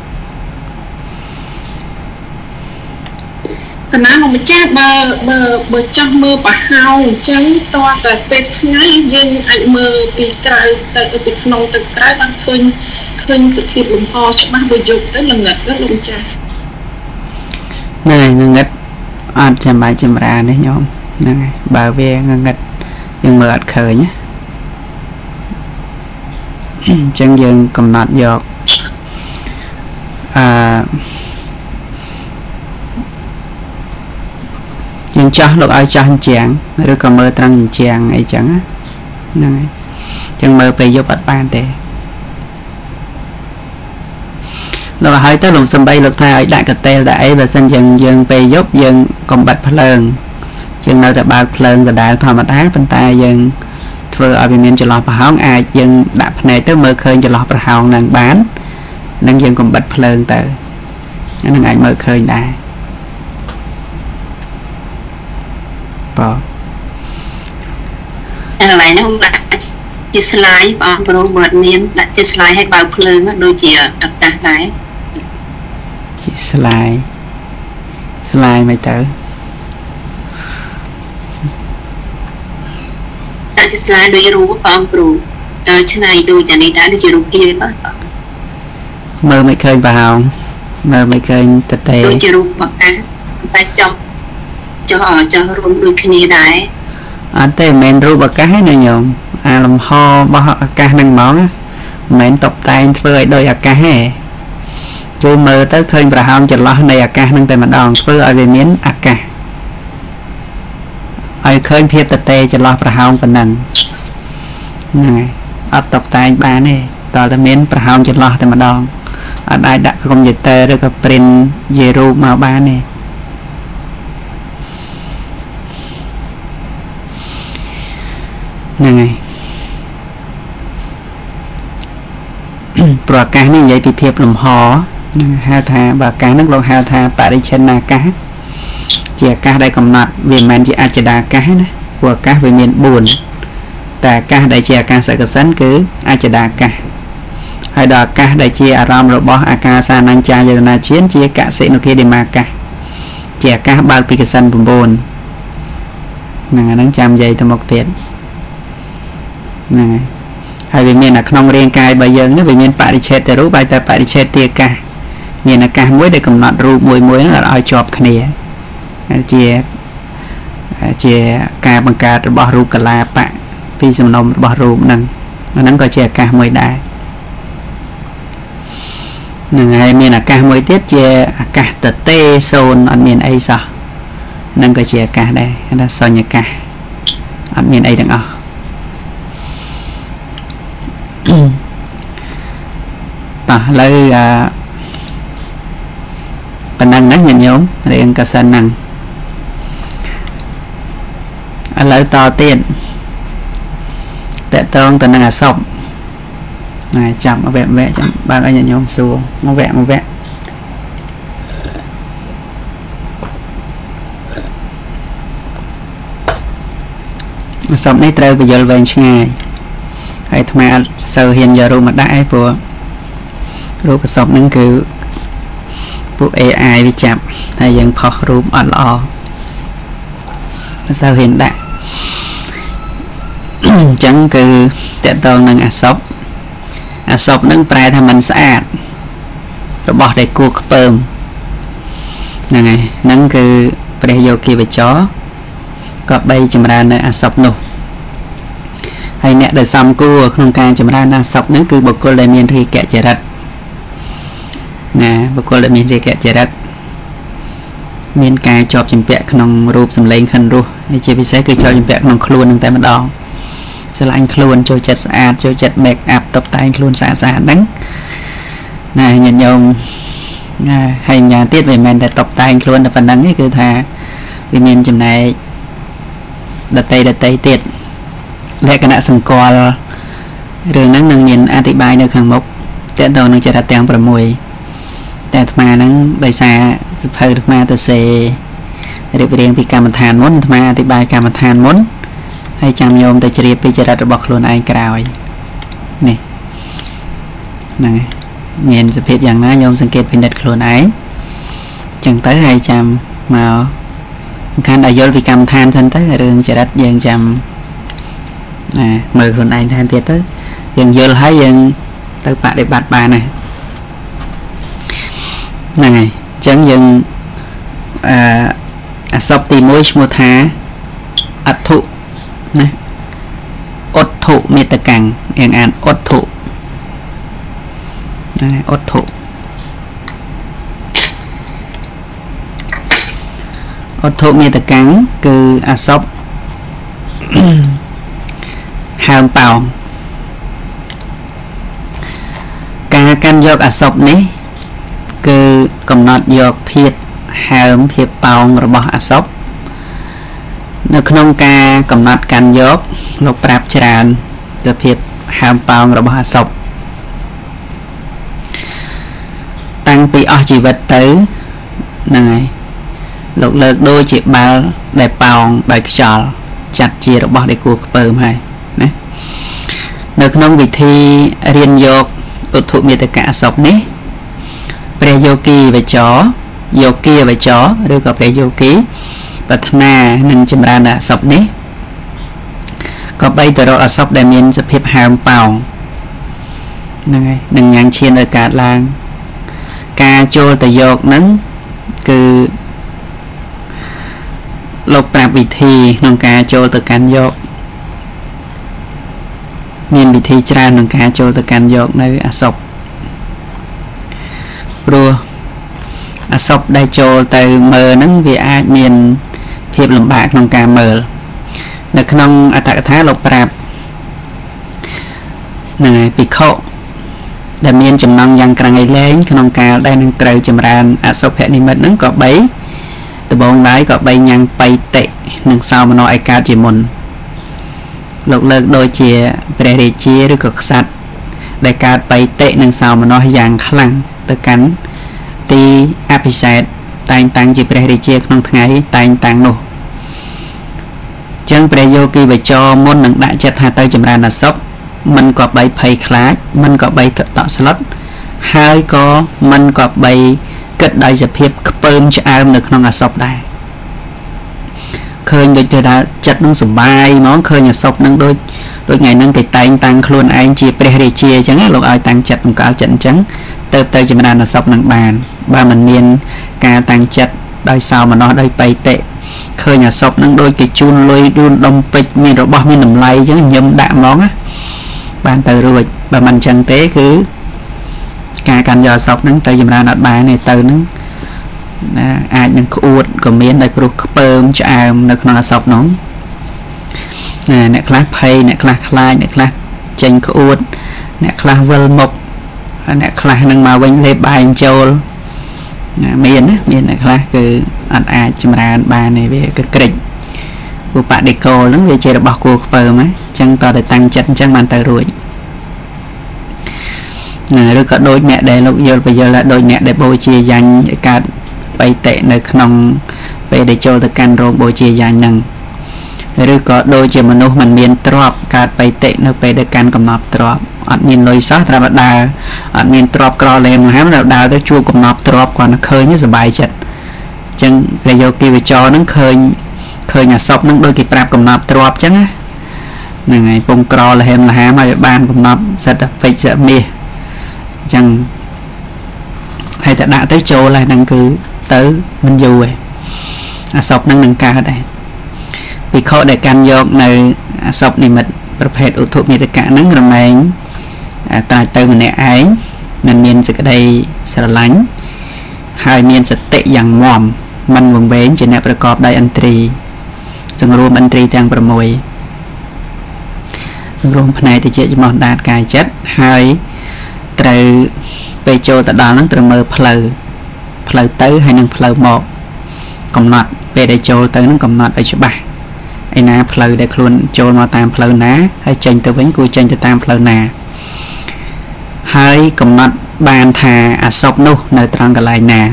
កណាមកម្ចាស់បើចង់មើលប្រហោងអញ្ចឹងតើតែពេលថ្ងៃយើងអាចមើលពីក្រៅទៅពីក្នុងទៅក្រៅបានឃើញសភាពលំហច្បាស់បើយកទៅល្ងឹតទៅលោកម្ចាស់ហ្នឹងហើយងឹតអត់ចាំបាច់ចម្រើនទេញោមហ្នឹងហើយបើវាងឹតយើងមើលអត់ឃើញណាអញ្ចឹងយើងកំណត់យកយើងចាស់លោកឲ្យចាស់អញ្ចឹងឬក៏មើលត្រង់អញ្ចឹងអីចឹងហ្នឹងហើយអញ្ចឹងមើលពេលយប់អត់បានទេលោកឲ្យទៅលោកសំបីលោកថាឲ្យដាក់កតេលដាក់អីបើសិនយើងពេលយប់យើងកុំបិទភ្លើងយើងនៅតែបើកភ្លើងដដែលធម្មតាប៉ុន្តែយើងធ្វើឲ្យវាមានចន្លោះប្រហោងអាចយើងដាក់ភ្នែកទៅមើលឃើញចន្លោះប្រហោងនឹងបាននឹងយើងកុំបិទភ្លើងទៅអានឹងអាចមើលឃើញដែរបាទកន្លែងហ្នឹងដាក់ជា slide បងប្អូនបើមានដាក់ជា slide ឲ្យបើកភ្លើងដូចជាអាកាសដែរជា slide មិនទៅដាក់ជា slide ដូចរូបបងគ្រូឆ្នៃដូចចានេះដែរដូចជារូបភាពបាទមើលមិនឃើញប្រហោងមើលមិនឃើញតទេដូចជារូបអាកាសតែចុះរួមដូចគ្នាដែរអត់ទេមិនមែនរូបអាកាសទេណាញោមអាលំហរបស់អាកាសហ្នឹងហ្មងមិនមែនតុបតែងធ្វើឲ្យដូចអាកាសទេជួយមើលទៅឃើញប្រហោងចន្លោះនៃអាកាសហ្នឹងតែម្ដងធ្វើឲ្យវាមានអាកាសឲ្យឃើញភាពតទេចន្លោះប្រហោងប៉ុណ្ណឹងហ្នឹងហើយអត់តុបតែងបានទេតើតែមានប្រហោងចន្លោះតែម្ដងអត់អាចដាក់កុំព្យូទ័រឬក៏ print ជារូបមកបានទេហ្នឹងហើយព្រោះអាកាសនេះនិយាយពីភាពលំហហៅថាបើអាកាសហ្នឹងលោកហៅថាបរិច្ឆេទអាកាសជាអាកាសដែលកំណត់វាមិនមែនជាអច្ឆតាអាកាសណាព្រោះអាកាសវាមាន4តែអាកាសដែលជាអាកាសកសិនគឺអច្ឆតាអាកាសហើយដល់អាកាសដែលជាអារម្មណ៍របស់អាកាសានញ្ចាយតនាឈានជាកសិនុគិដេមាអាកាសជាអាកាសបើកពីកសិន9ហ្នឹងអាហ្នឹងចាំនិយាយទៅមុខទៀតហ្នឹងហើយវាមាននៅក្នុងរាងកាយរបស់យើងនេះវាមានបរិច្ឆេទរូបហើយតែបរិច្ឆេទទីអាកាសមានអាកាសមួយដែលកំណត់រូបមួយហ្នឹងឲ្យជាប់គ្នាជាការបង្កើតរបស់រូបកលាបៈពីសំណុំរបស់រូបហ្នឹងអាហ្នឹងក៏ជាអាកាសមួយដែរ nâng hai miền cả mỗi tiết chia cả tờ tê sôn ăn miền ấy sao nâng cái chia cả đây là sao nhà cả ăn miền ấy đừng ở tỏ lấy phần năng nó nhận nhóm để anh cả sân năng lấy to tiền tệ tương từ năng là sọc này chậm nó vẽ vẽ chậm ba cái nhận nhóm xua nó vẽ sọc nàyត្រូវbây giờ về ngay hay tham gia sơ hiện giờ rồi mà đại củaรูปสอบนั่นคือพวก AI วิจับให้ยังพอรูปอ่อนอ่อsao hiện đại chẳng cứ tệ tông năng sọc nâng prai tham mình sạch rồi bỏ để cuộc bơm này nâng cứ prai vô kia về chó có bay chìm ra nơi sọc nụ hay nè đời xong cua không can chìm ra sọc nữa cứ bậc cô lên miền thì kẹt chạy rạch nè bậc cô lên miền thì kẹt chạy rạch miền cài chọp chìm bẹក្នុងរូបសម្លេងខិនរស់ហើយជាពិសេសគឺចោលជិមពាក់ក្នុងខ្លួននឹងតែម្ដងស្រឡាញ់ខ្លួនចូលចិត្តស្អាតចូលចិត្ត make up តុបតែងខ្លួនស្អាតហ្នឹងណាញាតិញោមហើយញ៉ាទៀតមិនមែនតែតុបតែងខ្លួនតែប៉ុណ្្នឹងទេគឺថាវាមានចំណែកដតីទៀតលក្ខណៈសម្គាល់រឿងហ្នឹងនឹងមានអធិប្បាយនៅខាងមុខតើតើនឹងចរិតទាំង6តែអាត្មាហ្នឹងដោយសារសភៅអាត្មាទៅសេរៀបរៀងពីកម្មដ្ឋានមុនអាត្មាអធិប្បាយកម្មដ្ឋានមុនហើយចាំញោមទៅជ្រាបពីចរិតរបស់ខ្លួនឯងក្រោយនេះហ្នឹងហើយមានសភាពយ៉ាងណាញោមសង្កេតពិនិត្យខ្លួនឯងចឹងទៅហើយចាំមកខានដល់យល់ពីកម្មដ្ឋានសិនទៅរឿងចរិតយើងចាំមើលខ្លួនឯងថែមទៀតទៅយើងយល់ហើយយើងទៅបដិបត្តិបានហើយហ្នឹងហើយចឹងយើងអសពទី1ឈ្មោះថាអដ្ឋុណាអដ្ឋុមេតកាំងយើងអានអដ្ឋុណាអដ្ឋុអដ្ឋុមេតកាំងគឺអសពហើមប៉ោងការកាន់យកអសពនេះគឺកំណត់យកភាពហើមភាពប៉ោងរបស់អសពនៅក្នុងការកំណត់កាន់យកលោកប្រាប់ច្រើនទៅភាពហើមប៉ោងរបស់អសពតាំងពីអស់ជីវិតទៅហ្នឹងហើយលោកលើកដូចជាបាល់ដែលប៉ោងដោយខ្យល់ចាត់ជារបស់ដែលគួរខ្ពើមហើយណានៅក្នុងវិធីរៀនយកឧទ្ធមេតកៈអសពនេះព្រះយោគីវចរយោគីវចរឬក៏ព្រះយោគីប្រាថ្នានឹងចម្រើនអសពនេះក៏បីទៅរកអសពដែលមានសភាពហើមប៉ោងហ្នឹងហើយនឹងញ៉ាំងឈានឲ្យកើតឡើងការចូលទៅយកហ្នឹងគឺលោកប្រាប់វិធីក្នុងការចូលទៅកាន់យកមានវិធីច្រើនក្នុងការចូលទៅកាន់យកនៅអសពព្រោះអសពដែលចូលទៅមើលហ្នឹងវាអាចមានភាពលំបាកក្នុងការមើលនៅក្នុងអត្ថកថាលោកប្រាប់ហ្នឹងហើយភិក្ខុដែលមានចំណងយ៉ាងក្រៃលែងក្នុងកាលដែលនឹងត្រូវចម្រើនអសុភនិមិត្តហ្នឹងក៏បីដំបងឡើយក៏បីញ៉ាំងបៃតិនិងសោមនស្សឲ្យកើតជាមុនលោកលើកដូចជាព្រះរាជាឬក៏ក្សត្រដែលកើតបៃតិនិងសោមនស្សយ៉ាងខ្លាំងទៅកាន់ទីអភិសេកតែងតាំងជាព្រះរាជាក្នុងថ្ងៃតែងតាំងនោះចឹងព្រះយោគីវចរមុននឹងដាក់ចិត្តថាទៅចម្រើនអសពមិនក៏បីភ័យខ្លាចមិនក៏បីតក់ស្លុតហើយក៏មិនក៏បីគិតដោយសភាពខ្ពើមឆ្អើមនៅក្នុងអសពដែរឃើញដូចទៅថាចិត្តនឹងសុបាយហ្មងឃើញអសពនឹងដូចថ្ងៃហ្នឹងគេតែងតាំងខ្លួនឯងជាព្រះរាជាអញ្ចឹងលោកឲ្យតាំងចិត្តបង្កើចិត្តអញ្ចឹងទៅចម្រើនអសពនឹងបានបើមិនមានការតាំងចិត្តដោយសោមនស្សដោយបៃតិឃើញអសពនឹងដូចគេជូនលុយដួនដុំពេជ្រមានរបស់មានតម្លៃអញ្ចឹងញឹមដាក់ហ្មងណាបានទៅរួចបើមិនអញ្ចឹងទេគឺការកាន់យកសពហ្នឹងទៅចម្រើនអត់បានទេទៅហ្នឹងណាអាចនឹងក្អួតក៏មានដោយព្រោះខ្ពើមឆ្អើមនៅក្នុងអសពហ្នឹងណាអ្នកខ្លះភ័យអ្នកខ្លះខ្លាចអ្នកខ្លះចេញក្អួតអ្នកខ្លះវិលមុខអ្នកខ្លះនឹងមកវិញលេបបាយចូលមានណាមានអ្នកខ្លះគឺអត់អាចចម្រើនបានទេវាគឺក្រិចឧបដិកលហ្នឹងវាជារបស់គួរខ្ពើមហ្នឹងអញ្ចឹងតើតែតាំងចិត្តអញ្ចឹងបានទៅរួចណាឬក៏ដូចអ្នកដែលលោកយល់បញ្យល់ថាដូចអ្នកដែលបូជាយ៉ាញ់កើតបៃតេនៅក្នុងពេលដែលចូលទៅកាន់រោងបូជាយ៉ាញ់ហ្នឹងឬក៏ដូចជាមនុស្សមិនមានទ្រព្យកើតបៃតេនៅពេលដែលកាន់កំណត់ទ្រព្យអត់មានលុយសោះត្រូវដើរអត់មានទ្រព្យក្រលែងមហាមដើរទៅជួបកំណត់ទ្រព្យគាត់ឃើញសบายចិត្តអញ្ចឹងព្រះយោគីវចរហ្នឹងឃើញអាសពហ្នឹងដូចគេប្រាប់កំណត់ទ្រព្យអញ្ចឹងហ្នឹងហើយពងក្រលហេមលហាមឲ្យបានកំណត់សិតតែពេជ្រសមាសអញ្ចឹងហើយតែដាក់ទៅចូលហើយហ្នឹងគឺទៅមិនយូរទេអាសពហ្នឹងនឹងកើតដែរភិក្ខុដែលកាន់យកនៅអាសពនិមិត្តប្រភេទឧទ្ធមេតកៈហ្នឹងរមែងតែទៅម្នាក់ឯងមិនមានសេចក្តីស្រឡាញ់ហើយមានសតិយ៉ាងមាំមិនវង្វេងជាអ្នកប្រកបដោយឥន្ទ្រីសង្រួមឥន្ទ្រីទាំង6សង្រួមផ្នែកតិចចំោះដាតកាយចិត្តហើយត្រូវពេលចូលទៅដល់ហ្នឹងត្រូវមើលផ្លូវទៅហើយនឹងផ្លូវមកកំណត់ពេលដែលចូលទៅហ្នឹងកំណត់ឲ្យច្បាស់ឯណាផ្លូវដែលខ្លួនចូលមកតាមផ្លូវណាហើយចេញទៅវិញគួរចេញទៅតាមផ្លូវណាហើយកំណត់បានថាអសពនោះនៅត្រង់កន្លែងណា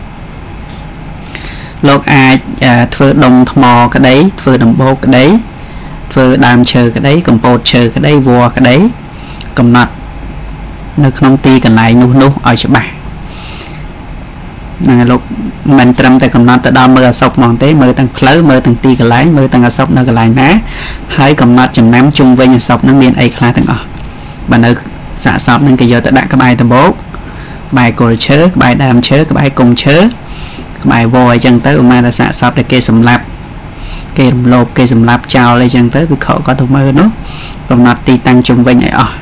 លោកអាចធ្វើដុំថ្មក្តីធ្វើដំបូកក្តីធ្វើដើមឈើក្តីកំពតឈើក្តីវល្លិក្តីកំណត់នៅក្នុងទីកន្លែងនោះឲ្យច្បាស់ណាលោកមិនត្រឹមតែកំណត់ទៅដល់មើលអសពហ្មងទេមើលទាំងផ្លូវមើលទាំងទីកន្លែងមើលទាំងអសពនៅកន្លែងណាហើយកំណត់ចំណាំជុំវិញអសពនឹងមានអីខ្លះទាំងអស់បើនៅសាកសពនឹងគេយកទៅដាក់ក្បែរដំបូកក្បែរគល់ឈើក្បែរដើមឈើក្បែរកុងឈើក្បែរវអញ្ចឹងទៅឧមាថាសាកសពដែលគេសម្លាប់គេរំលោភគេសម្លាប់ចោលអីចឹងទៅវិខក៏ទៅមើលនោះកំណត់ទីតាំងជុំវិញឲ្យអស់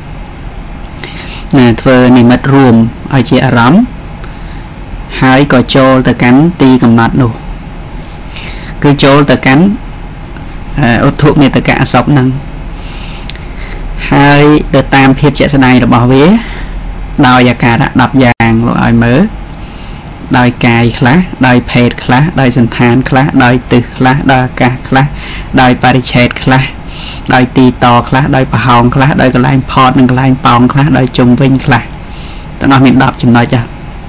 ណាធ្វើនិមិត្តរួមឲ្យជាអារម្មណ៍ហើយក៏ចូលទៅកាន់ទីកំណត់នោះគឺចូលទៅកាន់ឧទ្ធមេតកៈអសពហ្នឹងហើយទៅតាមភាពជាក់ស្ដែងរបស់វាដោយអាការៈ10យ៉ាងលោកឲ្យមើលដោយកាយខ្លះដោយភេទខ្លះដោយសន្តានខ្លះដោយទិសខ្លះដោយអាកាសខ្លះដោយបរិច្ឆេទខ្លះដោយទីតខ្លះដោយប្រហោងខ្លះដោយកន្លែងផតនិងកន្លែងប៉ោងខ្លះដោយជុំវិញខ្លះទាំងអស់មាន10ចំណុចដល់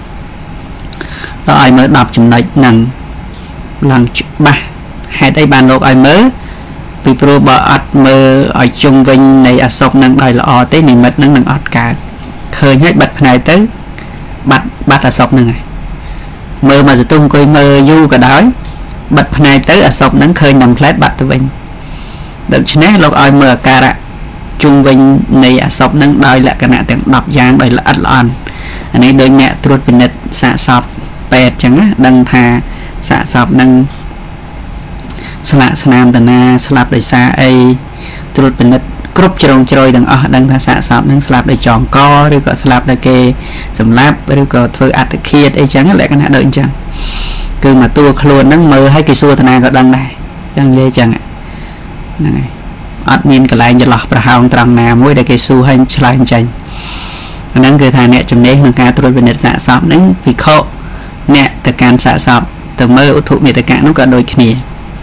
ឲ្យមើល10ចំណុចហ្នឹងឡើងច្បាស់ហេតុអីបានលោកឲ្យមើលពីព្រោះបើអត់មើលឲ្យជុំវិញនៃអសពហ្នឹងដោយល្អទេនិមិត្តហ្នឹងនឹងអត់កើតឃើញហើយបិទផ្នែកទៅបាត់អសពហ្នឹងហើយមើលមកសន្ទុះអង្គុយមើលយូរក៏ដោយបិទផ្នែកទៅអសពហ្នឹងឃើញនឹងផ្លែតបាត់ទៅវិញដូច្នេះលោកឲ្យមើលអាការៈជុំវិញនៃអសពហ្នឹងដោយលក្ខណៈទាំង10យ៉ាងដោយល្អិតល្អន់អានេះដូចអ្នកត្រួតពិនិត្យសាកសពពេទ្យអញ្ចឹងណាដឹងថាសាកសពហ្នឹងស្លាកស្នាមតាណាស្លាប់ដោយសារអីត្រួតពិនិត្យគ្រប់ជ្រុងជ្រោយទាំងអស់ដឹងថាសាកសពហ្នឹងស្លាប់ដោយចងកឬក៏ស្លាប់ដោយគេសម្លាប់ឬក៏ធ្វើអត្តឃាតអីចឹងលក្ខណៈដូចអញ្ចឹងគឺមកតួខ្លួនហ្នឹងមើលឲ្យគេសួរតាណាក៏ដឹងដែរអញ្ចឹងនិយាយអញ្ចឹងហ្នឹងហើយអត់មានកន្លែងចន្លោះប្រហោងត្រង់ណាមួយដែលគេសួរឲ្យឆ្លើយចេញអាហ្នឹងគឺថាអ្នកជំនាញក្នុងការត្រួតពិនិត្យសាកសពហ្នឹងភិក្ខុអ្នកទៅកាន់សាកសពទៅមើលឧទ្ធមេតកៈនោះក៏ដូចគ្នា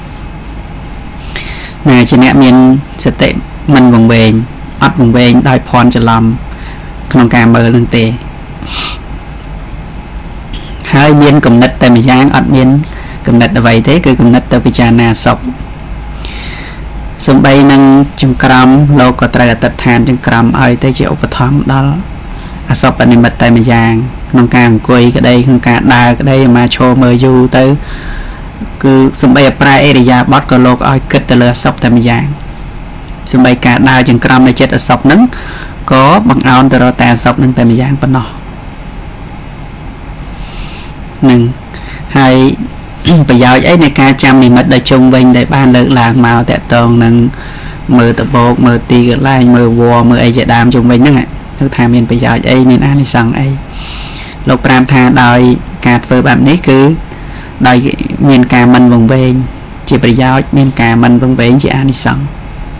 ណាជាអ្នកមានសតិមិនវង្វេងអត់វង្វេងដោយភ័ន្តច្រឡំក្នុងការមើលនឹងទេហើយមានគំនិតតែម្យ៉ាងអត់មានគំនិតអ្វីទេគឺគំនិតទៅពិចារណាសពសំបីនឹងចង្ក្រមលោកក៏ត្រូវអតិថានចង្ក្រមឲ្យទៅជាឧបត្ថម្ភដល់អសពនិមិត្តតែម្យ៉ាងក្នុងការអង្គុយក្តីក្នុងការដើរក្តីមកឈរមើលយូរទៅគឺសំបីប្រែអេរិយាបថក៏លោកឲ្យគិតទៅលើអសពតែម្យ៉ាងសំបីការដើរចង្ក្រមនៅចិត្តអសពហ្នឹងក៏បង្អោនទៅរកតែអសពហ្នឹងតែម្យ៉ាងប៉ុណ្ណោះនឹងហើយប្រយោជន៍អីនៃការចាំនិមិត្តដល់ជុំវិញដែលបានលើកឡើងមកតកតងនឹងមើលតបោកមើលទីកន្លែងមើលវល្លិមើលអីជាដើមជុំវិញហ្នឹងលោកថាមានប្រយោជន៍អីមានអានិសង្សអីលោកប្រាំថាដោយការធ្វើបែបនេះគឺដោយមានការមិនវង្វេងជាប្រយោជន៍មានការមិនវង្វេងជាអានិសង្ស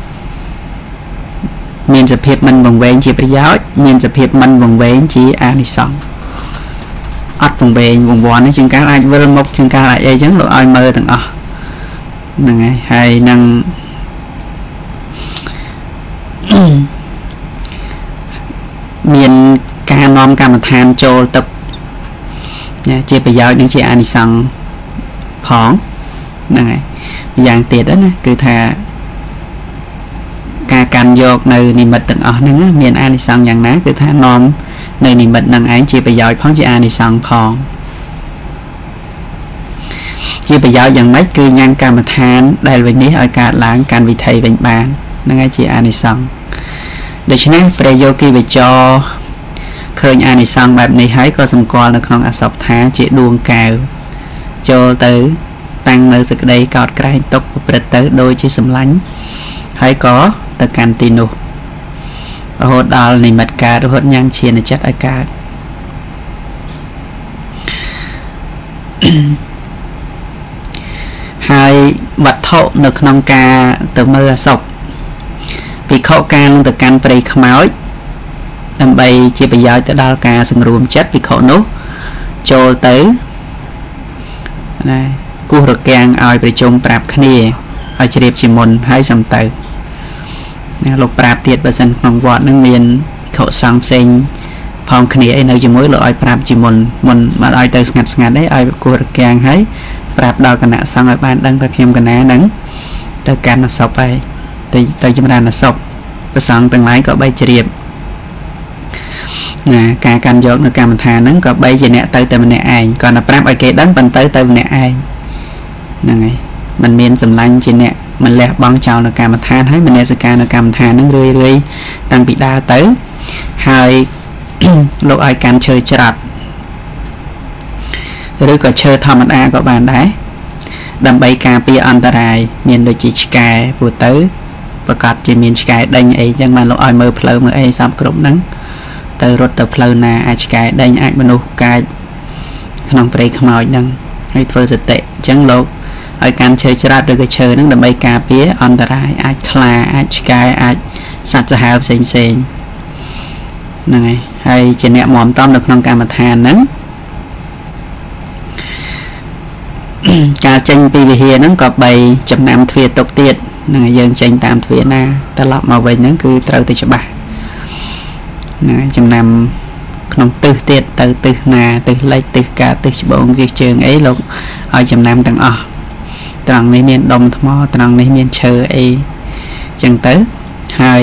មានសភាពមិនវង្វេងជាប្រយោជន៍មានសភាពមិនវង្វេងជាអានិសង្សអត់វង្វេងវង្វាន់នេះជាងការអាចវិលមុខជាងការអាចអីចឹងលោកឲ្យមើលទាំងអស់ហ្នឹងហើយនឹងមានការនាំកម្មដ្ឋានចូលទឹកជាប្រយោជន៍និងជាអានិសង្សផងហ្នឹងហើយយ៉ាងទៀតណាគឺថាការកាន់យកនៅនិមិត្តទាំងអស់ហ្នឹងមានអានិសង្សយ៉ាងណាគឺថានាំនៅនិមិត្តនឹងឯងជាប្រយោជន៍ផងជាអានិសង្សផងជាប្រយោជន៍យ៉ាងម៉េចគឺញ៉ាំកម្មដ្ឋានដែលវិញនេះឲ្យកើតឡើងកាន់វិធីវិញបានហ្នឹងហើយជាអានិសង្សដូច្នេះព្រះយោគីវចរឃើញអានិសង្សបែបនេះហើយក៏សម្គាល់នៅក្នុងអសព្ទថាជាដួងកែវចូលទៅតាំងនៅសេចក្តីកោតក្រែងទុកប្រព្រឹត្តទៅដូចជាសម្លាញ់ហើយក៏ទៅកាន់ទីនោះរហូតដល់និមិត្តកើតរហូតញ៉ាំងឈានចិត្តឲ្យកើតហើយវត្ថុនៅក្នុងការទៅមើលអសព្ទភិក្ខុការនឹងទៅកាន់ព្រៃខ្មោចដើម្បីជាប្រយោជន៍ទៅដល់ការសង្រួមចិត្តភិក្ខុនោះចូលទៅណាគោះរកាំងឲ្យប្រជុំប្រាប់គ្នាឲ្យជ្រាបជាមុនហើយសំទៅណាលោកប្រាប់ទៀតបើសិនក្នុងវត្តនឹងមានភិក្ខុសង្ឃផ្សេងផងគ្នាអីនៅជាមួយលោកឲ្យប្រាប់ជាមុនមិនឲ្យទៅស្ងាត់ស្ងាត់ទេឲ្យគោះរកាំងហើយប្រាប់ដល់គណៈសង្ឃឲ្យបានដឹងថាខ្ញុំកណានឹងទៅកាន់អសព្ទហើយទៅចម្រើនអសព្ទព្រះសង្ឃទាំងឡាយក៏បីជ្រាបណាការកាន់យកនៅកម្មដ្ឋានហ្នឹងក៏បីជាអ្នកទៅតែម្នាក់ឯងគាត់តែប្រាប់ឲ្យគេដឹងប៉ុន្តែទៅម្នាក់ឯងហ្នឹងហើយมันមានសម្លាញ់ជាអ្នកមិនលះបង់ចោលនៅកម្មដ្ឋានហើយមនសិការនៅកម្មដ្ឋានហ្នឹងរឿយតាំងពីដើរទៅហើយលោកឲ្យកាន់ឈើច្រាត់ឬក៏ឈើធម្មតាក៏បានដែរដើម្បីការពារអន្តរាយមានដូចជាឆ្កែព្រោះទៅប្រកាសជាមានឆ្កែដេញអីចឹងបានលោកឲ្យមើលផ្លូវមើលអីសពគ្រប់ហ្នឹងទៅរត់ទៅផ្លូវណាអាចឆ្កែដេញអាចមនុស្សកាចក្នុងព្រៃខ្មោចហ្នឹងហើយធ្វើសតិអញ្ចឹងលោកឲ្យកាន់ឈើច្រាត់ឬក៏ឈើហ្នឹងដើម្បីការពារអន្តរាយអាចខ្លាអាចឆ្កែអាចសត្វសាហាវផ្សេងហ្នឹងហើយជាអ្នកមមតំនៅក្នុងកម្មដ្ឋានហ្នឹងការចេញពីវិហារហ្នឹងក៏បីចំណាំទ្វារទុកទៀតហ្នឹងហើយយើងចេញតាមទ្វារណាត្រឡប់មកវិញហ្នឹងគឺត្រូវតែច្បាស់ណាចំណាំក្នុងទិសទៀតទៅទិសណាទិសលិចទិសកើតទិសច្បងទិសជើងអីលោកឲ្យចំណាំទាំងអស់ត្រង់នេះមានដុំថ្មត្រង់នេះមានឈើអីចឹងទៅហើយ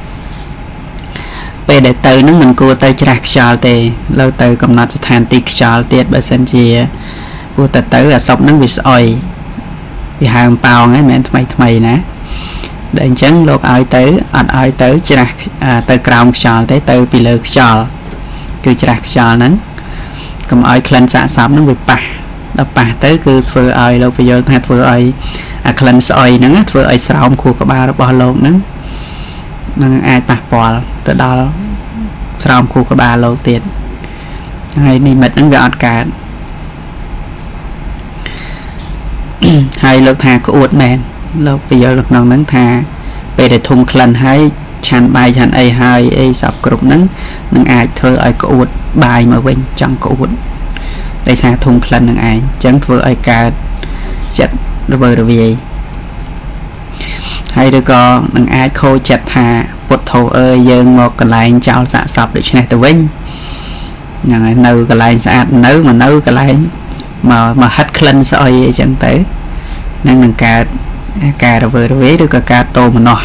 ពេលដែលទៅហ្នឹងមិនគួរទៅច្រាស់ខ្យល់ទេលើទៅកំណត់ស្ថានទីខ្យល់ទៀតបើសិនជាគួរទៅអាសពហ្នឹងវាស្អុយវាហើមប៉ោងហ្នឹងមិនមែនថ្មីណាដែលអញ្ចឹងលោកឲ្យទៅអត់ឲ្យទៅច្រាស់ទៅក្រោមខ្យល់ទេទៅពីលើខ្យល់គឺច្រាស់ខ្យល់ហ្នឹងកុំឲ្យក្លិនសាកសពហ្នឹងវាប៉ះដល់ប៉ះទៅគឺធ្វើឲ្យលោកបញ្យល់ថាធ្វើឲ្យអាក្លិនស្អុយហ្នឹងធ្វើឲ្យស្រោមខួរក្បាលរបស់លោកហ្នឹងនឹងអាចប៉ះពាល់ទៅដល់ស្រោមខួរក្បាលលោកទៀតហើយនិមិត្តហ្នឹងវាអត់កើតហើយលោកថាក្អួតមែនលោកបញ្យល់នៅក្នុងហ្នឹងថាពេលដែលធុំក្លិនហើយឆាន់បាយឆាន់អីហើយអីសពគ្រប់ហ្នឹងនឹងអាចធ្វើឲ្យក្អួតបាយមកវិញចង់ក្អួតដោយសារធុំក្លិននឹងឯងអញ្ចឹងធ្វើឲ្យកើតចិត្តរវើរវាយហើយឬក៏នឹងអាចខូចចិត្តថាពុទ្ធោអើយយើងមកកន្លែងចោលសាកសពដូច្នេះទៅវិញហ្នឹងហើយនៅកន្លែងស្អាតនៅកន្លែងមកហិតក្លិនស្អុយអីចឹងទៅនឹងកើតការរវើរវាយឬក៏ការតោមនោះ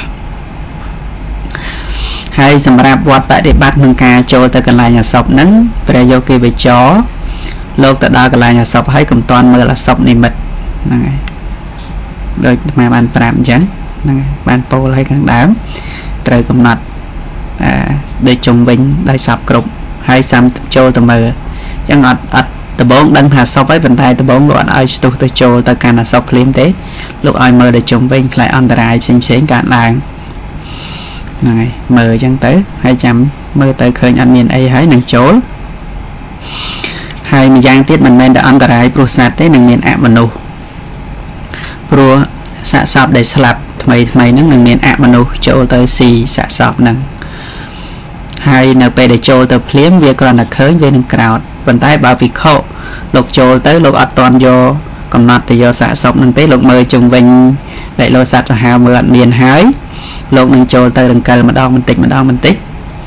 ហើយសម្រាប់វត្តបដិបត្តិក្នុងការចូលទៅកន្លែងអសពហ្នឹងព្រះយោគីវចរលោកទៅដល់កន្លែងអសពហើយកុំតាន់មើលអសពនិមិត្តហ្នឹងហើយដូចអាបានប្រាប់អញ្ចឹងហ្នឹងហើយបានពោលឲ្យខាងដើមត្រូវកំណត់ដូចជុំវិញដោយសពគ្រប់ហើយសាំចូលទៅមើលអញ្ចឹងអត់ដំបងដឹងថាសពហើយប៉ុន្តែដំបងលោកអត់ឲ្យស្ទុះទៅចូលទៅកាន់អសពភ្លាមទេលោកឲ្យមើលទៅជុំវិញខ្លាចអន្តរាយផ្សេងកើតឡើងហ្នឹងហើយមើលអញ្ចឹងទៅហើយចាំ mơ tới khơi ăn miền ấy hãy nâng chố hai mình giang tiết mình men đã ăn cả rai pro sát tới nâng miền ạp manu pro xạ sọp để slap thay nâng miền ạp manu chỗ tới xì xạ sọp nâng hai nợ về để trôi từ phím về còn là khơi về nâng cào vận tải bảo bị khô lục trôi tới lục ọt toàn vô còn nọt thì vô xạ sọp nâng tới lục mời trùng vinh đại lô sạch là hào mưa miền hái lục nâng trôi tới đừng cờ mà đo mình tích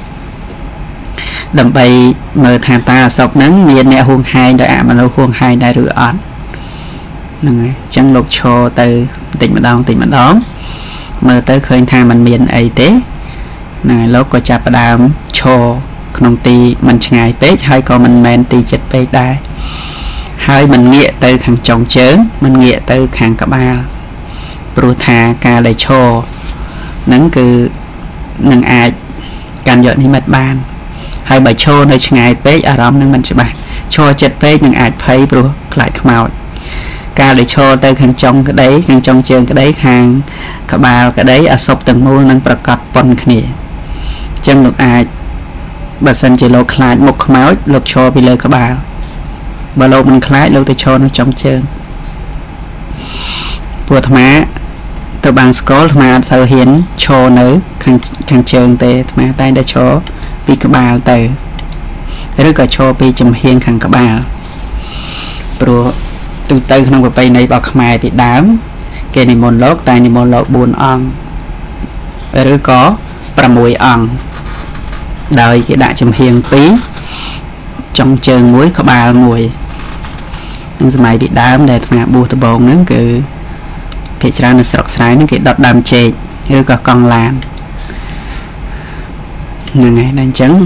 đầm bay mờ thang ta sọc nắng miền nè huông hai đại ạ mà nó huông hai đại rửa ớt chân lục trôi từ tỉnh mà đón mờ tới khơi thang mình miền ấy tế này lúc có chạp đàm cho nông tì mình ngày pết hay có mình men tì chết pết đây hai mình nghĩa từ hàng trồng chớ mình nghĩa từ hàng cả ba pro thà ca để cho nắng cứ nâng ai càng dọn đi mất ban hai bài cho nơi ngày pết ở đó nâng mình sẽ bài cho chết pết nâng ai thấy pro lại không màu ca để cho từ hàng trồng cái đấy hàng trồng trường cái đấy hàng cả ba cái đấy ở sọc từng môn nâng bật cọp pon kia chân lục ai bà sân chỉ lô khai một máu lục cho bị lời các bà bà lô mình khai lô tôi cho nó trong chân bùa thầm á tôi bằng school thầm á sở hiến cho nữ khăn chân tê thầm á tay đã cho bị các bà từ rồi có cho bị chùm hiên khăn các bà bùa tôi tư không có bay này bảo khmai bị đám kê này môn lốt tay này môn lốt buồn on rồi có mùi on đời cái đại chùm hiền tí trong trường muối có 3 mùi nhưng mày bị đám để mà bùa từ bồn nó cứ bị ra nó sọc sái nó cái đọt đàm chê rồi có con làm ngày nên chấn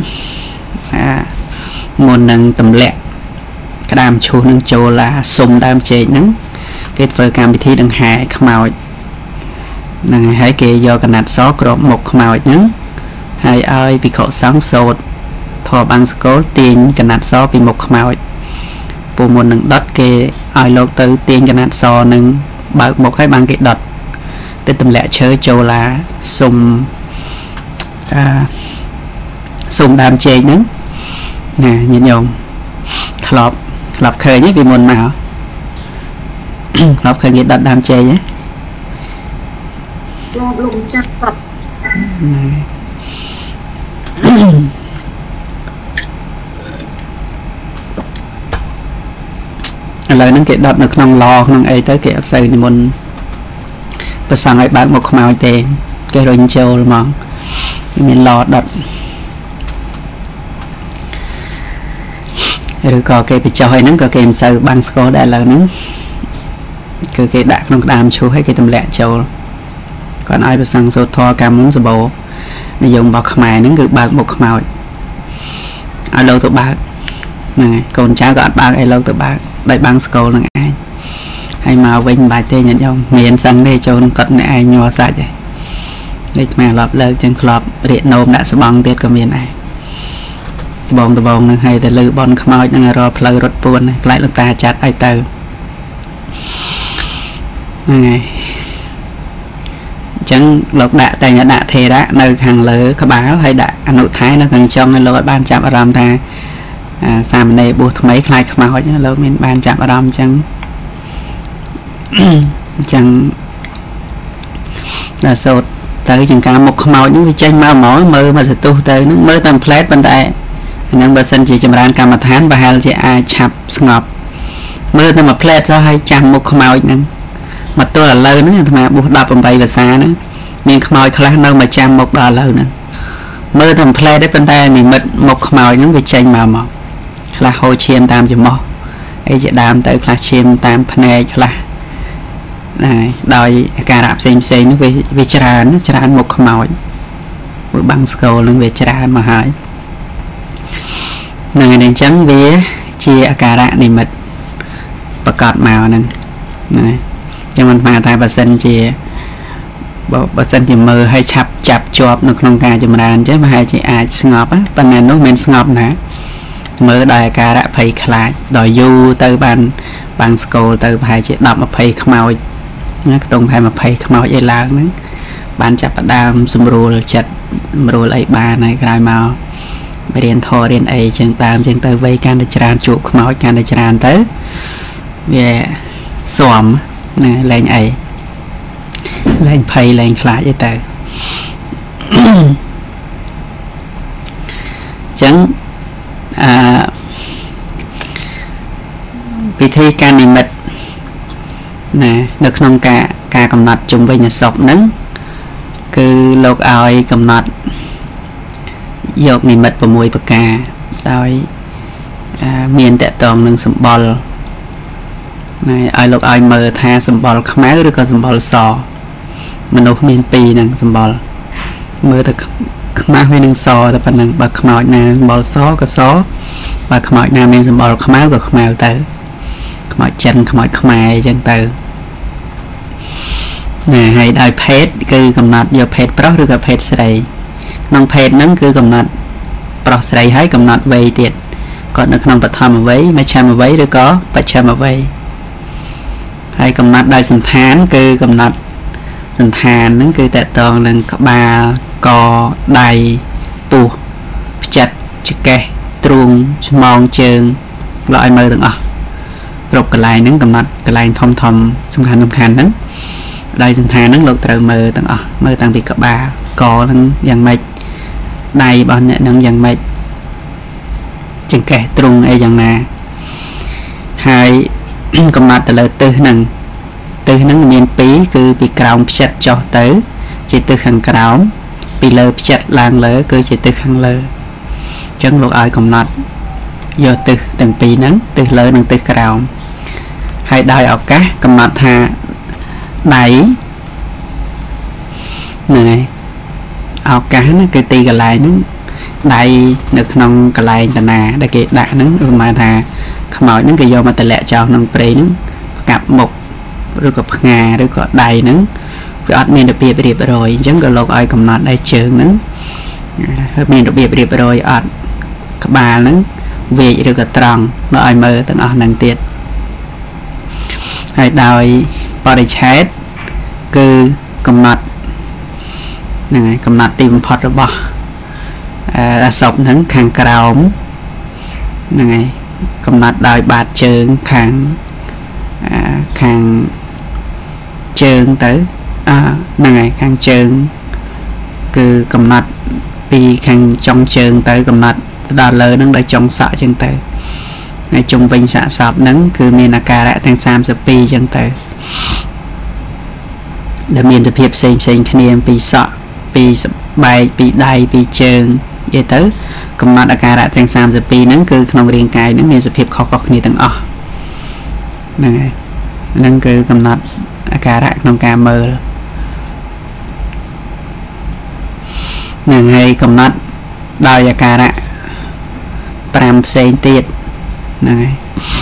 nguồn nâng tầm lẹ cái đàm chu nâng châu là sùng đàm chê nắng kết với cam bị thi đằng hải không màu nâng hãy kê do cái nạt xó có một không màu nhấn hai ơi bị khổ sáng sốt thọ bằng cố tiền cái nát so bị một màu bộ môn nâng đất kê ai lột từ tiền cái nát so nâng bạc một hai bằng cái đợt tên tầm lẹ chơi châu là sùng sùng đàm chê nữa nè nhìn nhung lọc khơi nhé vì môn nào lọc khơi nghĩa đợt đàm chê nhé lùng chắc tập lời nó kể đợt được nông lò nông ấy tới kể xây thì muốn bữa sáng ấy bán một màu tiền cái rồi châu mà mình lò đợt rồi có cái bị cho hay nó có cái xây bằng score đại lời nó cứ cái đạt nông đàm chú hay cái tầm lẹ châu còn ai bữa sáng số thò cam muốn số bộ để dùng bọc mài nó cứ bạc một màu ở lâu tụi bác này còn cháu gọi bác ai lâu tụi bác đại băng school là ai hay màu vinh bài tê nhận không miền sang đây cho nó cất này ai nhỏ xa vậy đây mà lọp lơ chân lọp điện nôm đã sẽ bằng tiết của miền này bông từ bông nó hay từ lư bon không ai nó rồi plei rốt buồn này lại lực ta chặt ai từ này chẳng lộc đạ tại nhà đạ thề đã nơi hàng lỡ các bá hay đạ nội thái nó gần trong lối ban chạm ở ram ta xàm này buộc mấy khai không hỏi nhá lỡ mình ban chạm ở ram chẳng chẳng là sốt tới chẳng cả một màu những cái tranh màu mỏ mơ mà sẽ tu tới nó mơ tầm flat bên đây năng bờ sân chỉ chậm rãi cầm mặt hán và hai chị ai chập ngọc mơ tầm mà flat sao hay chạm một màu năng mà tôi là lơ nữa mà buộc đập bằng bay và xa nữa miền khmoi khá nơi mà chạm một đò lơ nữa mơ thầm play đấy bên tay mình mất một khmoi những cái tranh màu là hồi chiêm tam cho mò ấy chị đam tới là chiêm tam panel là này đòi cà rạp xem nó về tràn một khmoi với băng skull nó về tràn mà hỏi này đến trắng vía chia cà rạ này mật và cọt màu này nhưng mình mà thay bà sân chỉ mơ hay chập chọp nó không ca cho mình chứ mà hai chị ai ngọp á bên này nó men ngọp nè mơ đòi ca đã phải lại đòi du từ ban school từ hai chị đọc mà phải không màu nhá tung hai mà phải không màu dây lao nữa ban chập đam sum rùa chặt rùa lấy ba này cái màu រៀនធររៀនអីចឹងតាមចឹងទៅវ័យកាន់តែច្រើនជួបខ្មោចកាន់តែច្រើនទៅវាស៊ាំណាលែងអីលែងភ័យលែងខ្លាចអីទៅចឹងវិធីការនិមិត្តណានៅក្នុងការកំណត់ជុំវិញអសពហ្នឹងគឺលោកឲ្យកំណត់យកនិមិត្ត6ប្រការដោយមានតកតងនឹងសម្បល់ណាឲ្យលោកឲ្យមើលថាសម្បល់ខ្មៅឬក៏សម្បល់សមនុស្សមាន2ហ្នឹងសម្បល់មើលទៅខ្មៅហើយនឹងសតែប៉ុណ្្នឹងបើខ្មោចណាសម្បល់សក៏សបើខ្មោចណាមានសម្បល់ខ្មៅក៏ខ្មៅទៅខ្មោចចិនខ្មោចខ្មែរអញ្ចឹងទៅណាហើយដោយភេទគឺកំណត់យកភេទប្រុសឬក៏ភេទស្រីក្នុងភេទហ្នឹងគឺកំណត់ប្រុសស្រីហើយកំណត់វ័យទៀតគាត់នៅក្នុងបឋមវ័យមជ្ឈិមវ័យឬក៏បច្ឆិមវ័យហើយកំណត់ដោយសន្តានគឺកំណត់សន្តានហ្នឹងគឺតកតងនឹងក្បាលកដៃពោះផ្ចិតចង្កេះទ្រូងឆ្មងជើងលោកឲ្យមើលទាំងអស់គ្រប់កន្លែងហ្នឹងកំណត់កន្លែងធំសំខាន់ហ្នឹងដោយសន្តានហ្នឹងលោកត្រូវមើលទាំងអស់មើលតាំងពីក្បាលកហ្នឹងយ៉ាងម៉េចដៃរបស់អ្នកហ្នឹងយ៉ាងម៉េចចង្កេះទ្រូងអីយ៉ាងណាហើយកំណត់ទៅលើទិសហ្នឹងមាន2គឺពីក្រោមផ្ចិតចុះទៅជាទិសខាងក្រោមពីលើផ្ចិតឡើងលើគឺជាទិសខាងលើអញ្ចឹងលោកឲ្យកំណត់យកទិសទាំងពីរហ្នឹងទិសលើនិងទិសក្រោមហើយដោយឱកាសកំណត់ថាដៃហ្នឹងហើយឱកាសហ្នឹងគឺទីកន្លែងហ្នឹងដៃនៅក្នុងកន្លែងតាណាដែលគេដាក់ហ្នឹងប្រហែលថាខ្មោចហ្នឹងគេយកមកតម្លាក់ចោលក្នុងព្រៃហ្នឹងផ្កាប់មុខឬក៏ផ្ងាឬក៏ដៃហ្នឹងវាអត់មានរបៀបរៀបរយអញ្ចឹងក៏លោកឲ្យកំណត់ដៃជើងហ្នឹងមានរបៀបរៀបរយអត់ក្បាលហ្នឹងវែកឬក៏ត្រង់លោកឲ្យមើលទាំងអស់ហ្នឹងទៀតហើយដោយបរិច្ឆេទគឺកំណត់ហ្នឹងហើយកំណត់ទីបំផុតរបស់អសពហ្នឹងខាងក្រោមហ្នឹងហើយកំណត់ដោយបាតជើងខាងជើងទៅហ្នឹងហើយខាងជើងគឺកំណត់ពីខាងចុងជើងទៅកំណត់ដល់លើហ្នឹងដល់ចុងសក់អញ្ចឹងទៅហើយជុំវិញសាកសពហ្នឹងគឺមានអាការៈទាំង32អញ្ចឹងទៅដែលមានសភាពផ្សេងគ្នាពីសក់ពីស្បែកពីដៃពីជើងនិយាយទៅកំណត់អាការៈទាំង32ហ្នឹងគឺក្នុងរាងកាយហ្នឹងមានសភាពខុសៗគ្នាទាំងអស់ហ្នឹងហើយហ្នឹងគឺកំណត់អាការៈក្នុងការមើលហ្នឹងហើយកំណត់ដោយអាការៈ5ផ្សេងទៀតហ្នឹងហើយ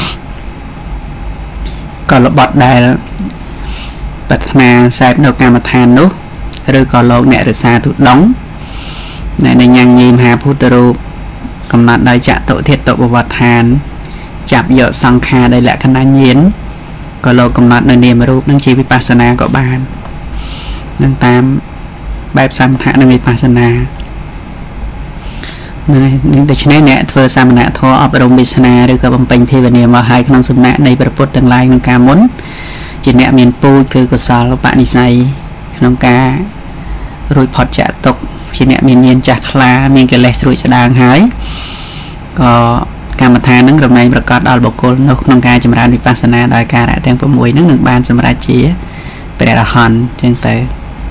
ក៏ល្បត់ដែលប្រាថ្នាសែបនៅកម្មដ្ឋាននោះឬក៏លោកអ្នករសាទុដងអ្នកញ៉ាំងញីមហាភូតរូបកំណត់ដោយចតុធាតុបវត្តឋានចាប់យកសង្ខារដោយលក្ខណៈញាណក៏លោកកំណត់នៅនាមរូបនឹងជាវិបស្សនាក៏បាននឹងតាមបែបសមថៈនិងវិបស្សនានឹងដូច្នេះអ្នកធ្វើសមណធម៌អប់រំវាសនាឬក៏បំពេញភាវនាមកហើយក្នុងសំណាក់នៃព្រះពុទ្ធទាំងឡាយក្នុងការមុនជាអ្នកមានពូជគឺកុសលបនិស្ស័យក្នុងការរួចផុតចាកទុក្ខជាអ្នកមានញាណចាស់ខ្លាមានកិលេសរួចស្ដាងហើយក៏កម្មដ្ឋាននឹងរមែងប្រកាសដល់បុគ្គលនោះក្នុងការចម្រើនវិបស្សនាដោយការៈទាំង6ហ្នឹងនឹងបានសម្រេចជាព្រះអរហន្តចឹងទៅ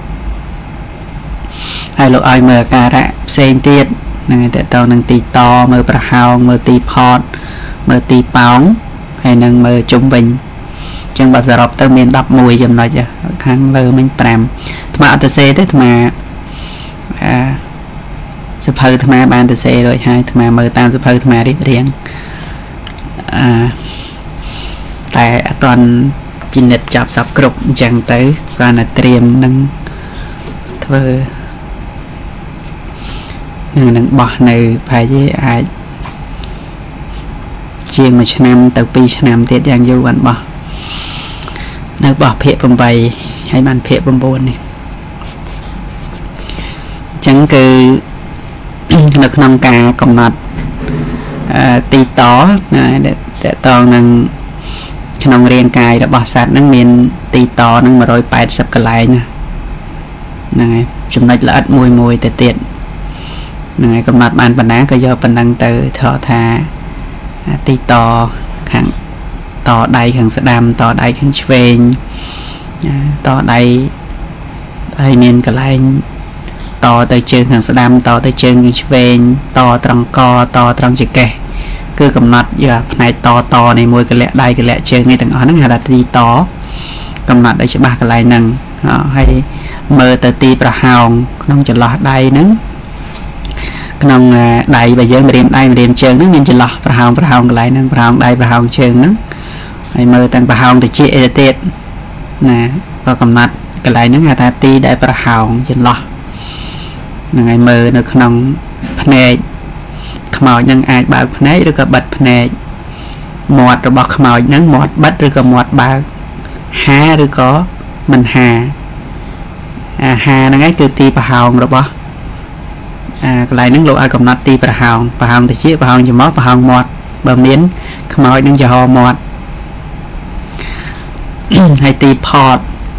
ហើយលោកឲ្យមើលអាការៈផ្សេងទៀតនឹងតើតើនឹងទីតមើលប្រហោងមើលទីផតមើលទីប៉ោងហើយនឹងមើលជុំវិញចឹងបើសរុបទៅមាន11ចំណុចខាងលើមិញ5អាត្មាអត់ទៅសេទេអាត្មាសភៅអាត្មាបានទៅសេរួចហើយអាត្មាមើលតាមសភៅអាត្មារៀបរៀងតែអត់ទាន់ពិនិត្យចាប់សពគ្រប់អញ្ចឹងទៅគាត់តែត្រៀមនឹងធ្វើនឹងបោះនៅប្រហែលជាអាចជាង1ឆ្នាំទៅ2ឆ្នាំទៀតយ៉ាងយូរបានបោះនៅបោះភាគ8ហើយបានភាគ9នេះអញ្ចឹងគឺនៅក្នុងការកំណត់ទីតដែលតងនឹងក្នុងរាងកាយរបស់សត្វហ្នឹងមានទីតនឹង180កន្លែងហ្នឹងហើយចំណុចល្អិតមួយទៅទៀតហ្នឹងហើយកំណត់បានប៉ុណ្ណាក៏យកប៉ុណ្ណឹងទៅថាទីតខាងតដៃខាងស្ដាំតដៃខាងឆ្វេងតដៃហើយមានកន្លែងតទៅជើងខាងស្ដាំតទៅជើងខាងឆ្វេងតត្រង់កតត្រង់ចង្កេះគឺកំណត់យកផ្នែកតនៃមួយកលៈដៃកលៈជើងនេះទាំងអស់ហ្នឹងហៅថាទីតកំណត់ឲ្យច្បាស់កន្លែងហ្នឹងហើយមើលទៅទីប្រហោងក្នុងចន្លោះដៃហ្នឹងក្នុងដៃបើយើងម្រាមដៃម្រាមជើងហ្នឹងមានចន្លោះប្រហោងកន្លែងហ្នឹងប្រហោងដៃប្រហោងជើងហ្នឹងហើយមើលទាំងប្រហោងតិចអីទៅទៀតណាក៏កំណត់កន្លែងហ្នឹងហៅថាទីដែលប្រហោងចន្លោះហ្នឹងហើយមើលនៅក្នុងភ្នែកខ្មោចហ្នឹងអាចបើកភ្នែកឬក៏បិទភ្នែកមាត់របស់ខ្មោចហ្នឹងមាត់បិទឬក៏មាត់បើកហាឬក៏មិនហាហាហ្នឹងឯងគឺទីប្រហោងរបស់កន្លែងហ្នឹងលោកឲ្យកំណត់ទីប្រហោងតិចប្រហោងច្រមុះប្រហោងមាត់បើមានខ្មោចនឹងចំហមាត់ហើយទីផត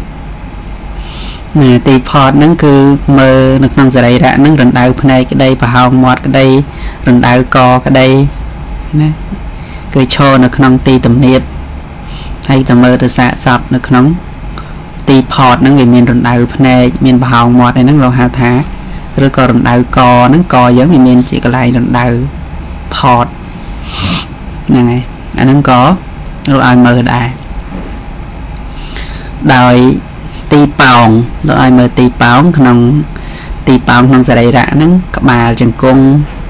ទីផតហ្នឹងគឺមើលនៅក្នុងសរីរៈហ្នឹងរណ្ដៅភ្នែកក្តីប្រហោងមាត់ក្តីរណ្ដៅកក្តីណាគឺឈរនៅក្នុងទីទំនាបហើយតើមើលទៅសាកសពនៅក្នុងទីផតហ្នឹងវាមានរណ្ដៅភ្នែកមានប្រហោងមាត់ហ្នឹងលោកហៅថាឬក៏រណ្ដៅកហ្នឹងកយើងវាមានជាកន្លែងរណ្ដៅផតហ្នឹងហើយអាហ្នឹងក៏លោកឲ្យមើលដែរដោយទីប៉ោងលោកឲ្យមើលទីប៉ោងក្នុងសរីរៈហ្នឹងក្បាលជង្គង់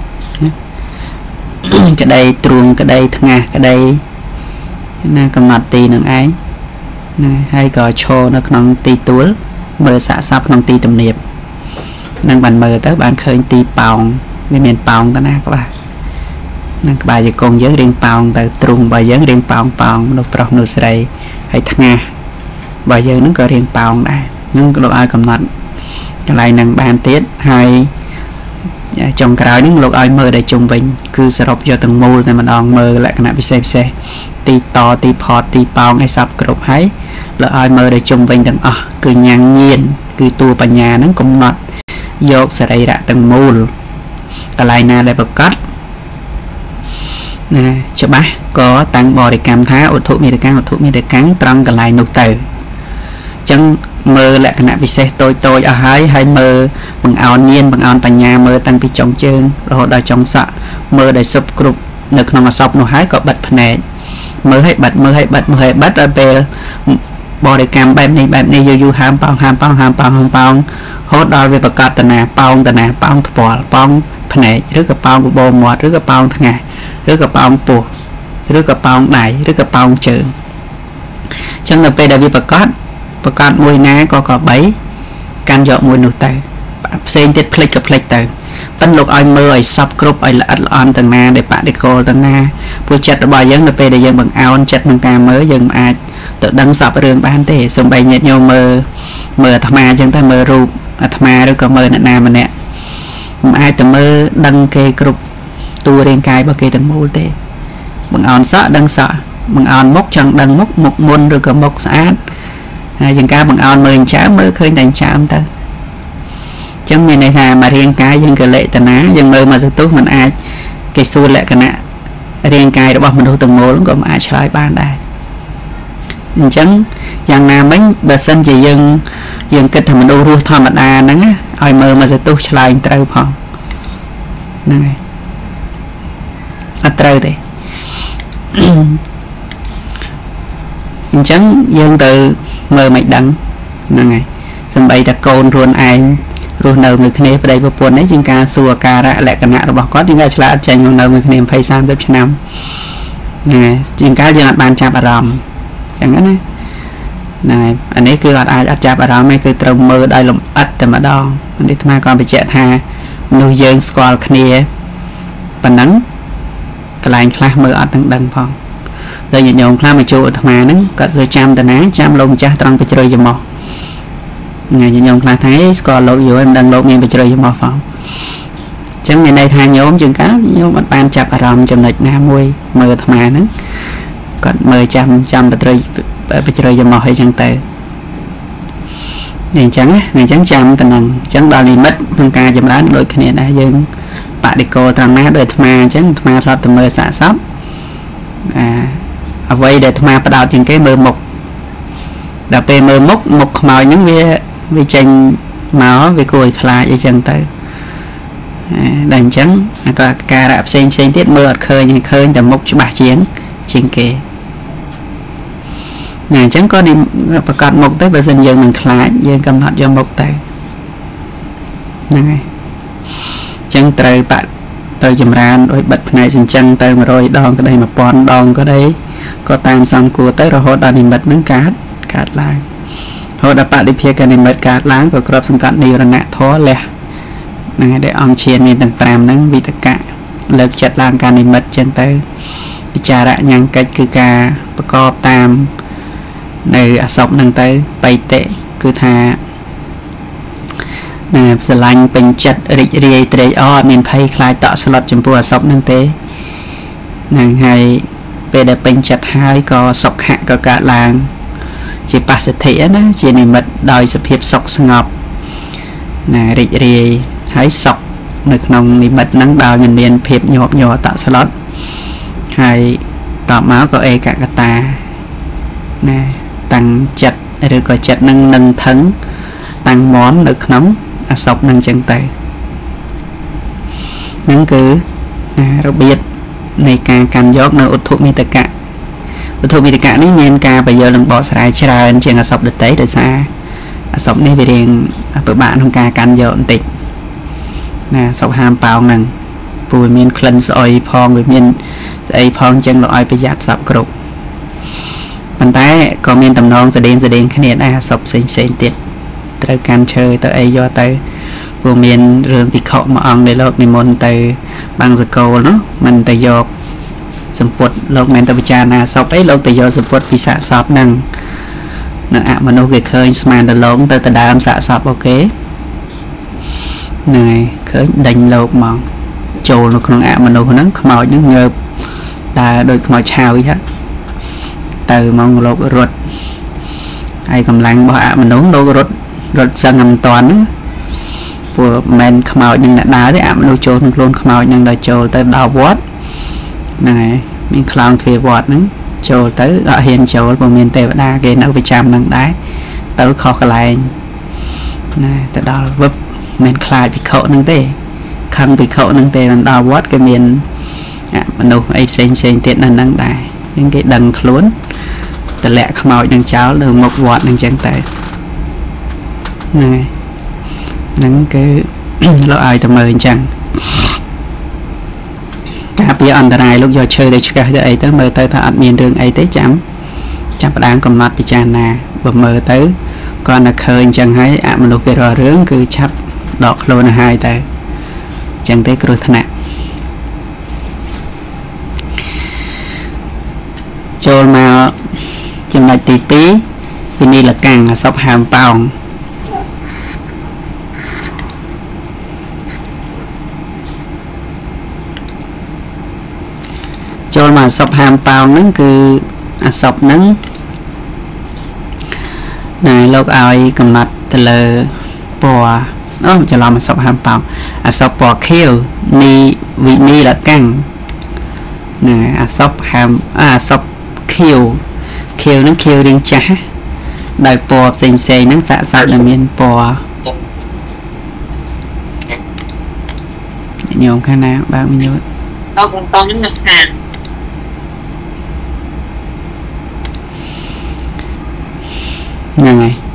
ក្តីទ្រូងក្តីថ្ងាសក្តីណាកំណត់ទីនឹងឯងណាហើយក៏ឈរនៅក្នុងទីទួលមើលសាកសពក្នុងទីទំនាបនឹងបានមើលទៅបានឃើញទីប៉ោងវាមានប៉ោងទៅណាក្បាលនឹងក្បាលជង្គង់យើងរៀងប៉ោងទៅទ្រូងរបស់យើងរៀងប៉ោងមនុស្សប្រុសមនុស្សស្រីហើយថ្ងាសបើយើងនឹងក៏រៀងប៉ោងដែរនឹងលោកឲ្យកំណត់កន្លែងហ្នឹងបានទៀតហើយចុងក្រោយហ្នឹងលោកឲ្យមើលដល់ជុំវិញគឺសរុបយកទាំងមូលតែម្ដងមើលលក្ខណៈពិសេសទីតទីផតទីប៉ោងឲ្យសពគ្រប់ហើយលោកឲ្យមើលដល់ជុំវិញទាំងអស់គឺញ៉ាំងញៀនគឺតួបញ្ញាហ្នឹងកំណត់យកសរីរៈទាំងមូលកន្លែងណាដែលប្រកបណាច្បាស់ក៏តាំងបរិកម្មថាឧទ្ធុមេតកម្មត្រង់កន្លែងនោះទៅអញ្ចឹងមើលលក្ខណៈពិសេសតូចអស់ហើយមើលបង្អោនញៀនបង្អោនបញ្ញាមើលតាំងពីចុងជើងរហូតដល់ចុងសក់មើលដល់សពគ្រប់នៅក្នុងអសពនោះហើយក៏បិទភ្នែកមើលឲ្យបិទដល់ពេលបរិកម្មបែបនេះយូរហាមប៉ោងហូតដល់វាប្រកាសតាណាប៉ោងថ្ពាល់ប៉ោងភ្នែកឬក៏ប៉ោងបបោមាត់ឬក៏ប៉ោងថ្ងាសឬក៏ប៉ោងពោះឬក៏ប៉ោងដៃឬក៏ប៉ោងជើងអញ្ចឹងនៅពេលដែលវាប្រកាសមួយណាក៏3កាន់យកមួយនោះទៅផ្សេងទៀតផ្លេចទៅប៉ិនលោកឲ្យមើលឲ្យសពគ្រប់ឲ្យល្អិតល្អន់ទាំងណាដែលបដិកលទាំងណាព្រោះចិត្តរបស់យើងនៅពេលដែលយើងបង្អោនចិត្តក្នុងការមើលយើងមិនអាចទៅដឹងសពរឿងបានទេសូម្បីញាតិញោមមើលអាត្មាអញ្ចឹងទៅមើលរូបអាត្មាឬក៏មើលអ្នកណាម្នាក់មិនអាចទៅមើលដឹងគេគ្រប់តួរាងកាយរបស់គេទាំងមូលទេបង្អោនសក់ដឹងសក់បង្អោនមុខចង់ដឹងមុខមុនឬក៏មុខស្អាតហើយជាងការបង្អោនមើលអញ្ចឹងមើលឃើញតែអញ្ចឹងទៅអញ្ចឹងមានន័យថាមករាងកាយយើងកលិតនាយើងមើលមកសទុះមិនអាចគេសួរលក្ខណៈរាងកាយរបស់មនុស្សទាំងមូលក៏មិនអាចឆ្លើយបានដែរអញ្ចឹងយ៉ាងណាមិញបើសិនជាយើងគិតថាមនុស្សរស់ធម្មតាហ្នឹងឲ្យមើលមកសទុះឆ្លើយត្រូវផងហ្នឹងហើយអត់ត្រូវទេអញ្ចឹងយើងទៅមើលមិនដឹងហ្នឹងហើយសម្បីតែកូនខ្លួនឯងរស់នៅមួយគ្នាប្តីប្រពន្ធនេះជាងការសួរអាការៈលក្ខណៈរបស់គាត់ជាងការឆ្លើយអត់ចេញនៅមួយគ្នា20-30 ឆ្នាំហ្នឹងហើយជាងការយើងអត់បានចាប់អារម្មណ៍អញ្ចឹងណាហ្នឹងហើយអានេះគឺអត់អាចអត់ចាប់អារម្មណ៍ទេគឺត្រូវមើលដោយលំអិតតែម្ដងនេះអាត្មាក៏បញ្ជាក់ថាមនុស្សយើងស្គាល់គ្នាប៉ុណ្ណឹងកន្លែងខ្លះមើលអត់ទាំងដឹងផងតែញាតិញោមខ្លះមកជួបអាត្មាហ្នឹងគាត់សួរចាំតាណាចាំលោកម្ចាស់ត្រង់បជ្រោយច្រមុះញាតិញោមខ្លះថាស្គាល់លោកយល់មិនដឹងលោកមានបជ្រោយច្រមុះផង chẳng ngày nay thay nhóm chừng cá nhóm bắt ban chập rầm chậm lệch nam môi mờ thầm mà nữa còn mờ trăm bây giờ giờ mò hay chẳng tệ này trắng trăm tình năng trắng đo đi mất không ca chậm lá đôi cái này đã dừng bạn đi cô thằng má đôi thầm trắng thầm rót từ mờ xả sóc ở vậy để thầm bắt đầu trên cái mờ mục đập về mờ mục màu những vi tranh máu vì cùi lại vậy chẳng tới đành trắng có ca đạp xem tiết mưa khơi tầm mục cho bà chiến trên kề này chẳng có đi còn một tới và dần dần mình lại dần cầm hạt cho một tay này chẳng trời bạn tôi chầm ra đôi bật này xin chân tới mà rồi đòn cái đây mà pon đòn có đấy có tam xong của tới rồi hốt đòn bật nướng cát lại hốt đã bạn đi phía cái này bật cát láng của crop xong cát điều là nạ thó lẹ này để ông chiên mình tầm tram nướng vì tất cả lực chặt lang cái này bật chân tới trà đã nhang cách cứ ca có tam này sọc nâng tới bay tệ cứ thà nè sẽ lanh bình chặt rì trề miền Tây khai tọa slot chấm bùa sọc nâng tế nàng hay về để bình chặt hai có sọc hạ có cả làng chỉ ba sẽ thể đó chỉ này mật đòi sự hiệp sọc ngọc nè rì hãy sọc được nông thì mật nắng đòi mình miền hiệp nhỏ tạo slot hay tọa máu có e cả ta nè tăng chặt rồi có chặt nâng thắng tăng món được nóng sọc nâng chân tay nâng cứ rồi biết này ca can giót nơi út thuốc mi tất cả ní nhiên ca bây giờ lần bỏ xài ra trên sọc được tế để xa sọc này về điện bởi bạn không ca can giót tịch nè sọc ham bao nâng bùi miên khẩn soi phong với miên ấy phong chân loại bây giặt sọc cục bàn tay có miền tầm non sẽ đến cái này sọc xem tiệt tới can chơi tới ấy do tới vùng miền rừng bị khổ mà ông để lột môn từ bằng giờ cầu nó mình tới do sầm phật lột men tới cha na sọc ấy lột tới do sầm phật bị xả sọp nâng nó mà nó cái khơi mà từ lộn tới đám xả sọp ok này khơi đánh lột mà trồ nó còn mà nó nắng màu những ngợp là đôi màu chào vậy từ mong lột ruột ai cầm lăng bỏ mà nấu đâu ruột sang ngầm toàn của men màu nhưng đã đá đấy đâu trồ luôn màu nhưng đã trồ tới đào vót này mình clown thuê vót nữa trồ tới gọi hiền trồ của miền tây đa cái nó bị chạm nặng đá tới kho cái lại này tới đó vấp men khai bị khổ nâng tê khăn bị khổ nâng tê là đào vót cái miền mà đâu ấy xem tiện là nâng đá những cái đằng luôn từ lẹ màu những cháu được một vọt những chân tay này những cái lỗ ai tầm mời chẳng cả bây giờ này lúc giờ chơi được cả ấy tới mời tới thợ miền đường ấy tới chấm đang còn mặt bị tràn nè và mời tới còn là khơi chẳng thấy mà lúc cái rò rướng cứ chấp đọt luôn hai tay chẳng thấy cứ thân nè cho mà chừng lại tí vì đây là càng sọc hàm bao cho mà sọc hàm bao nó cứ sọc nắng này lúc ai cầm mặt từ lờ bò nó cho làm sọc hàm bao sọc bò kêu ni vị ni là căng này sọc hàm sọc kêu nó kêu điên chả đại bò xem nó xạ sạc là miền bò nhiều khả năng bao nhiêu đâu còn to những ngân hàng này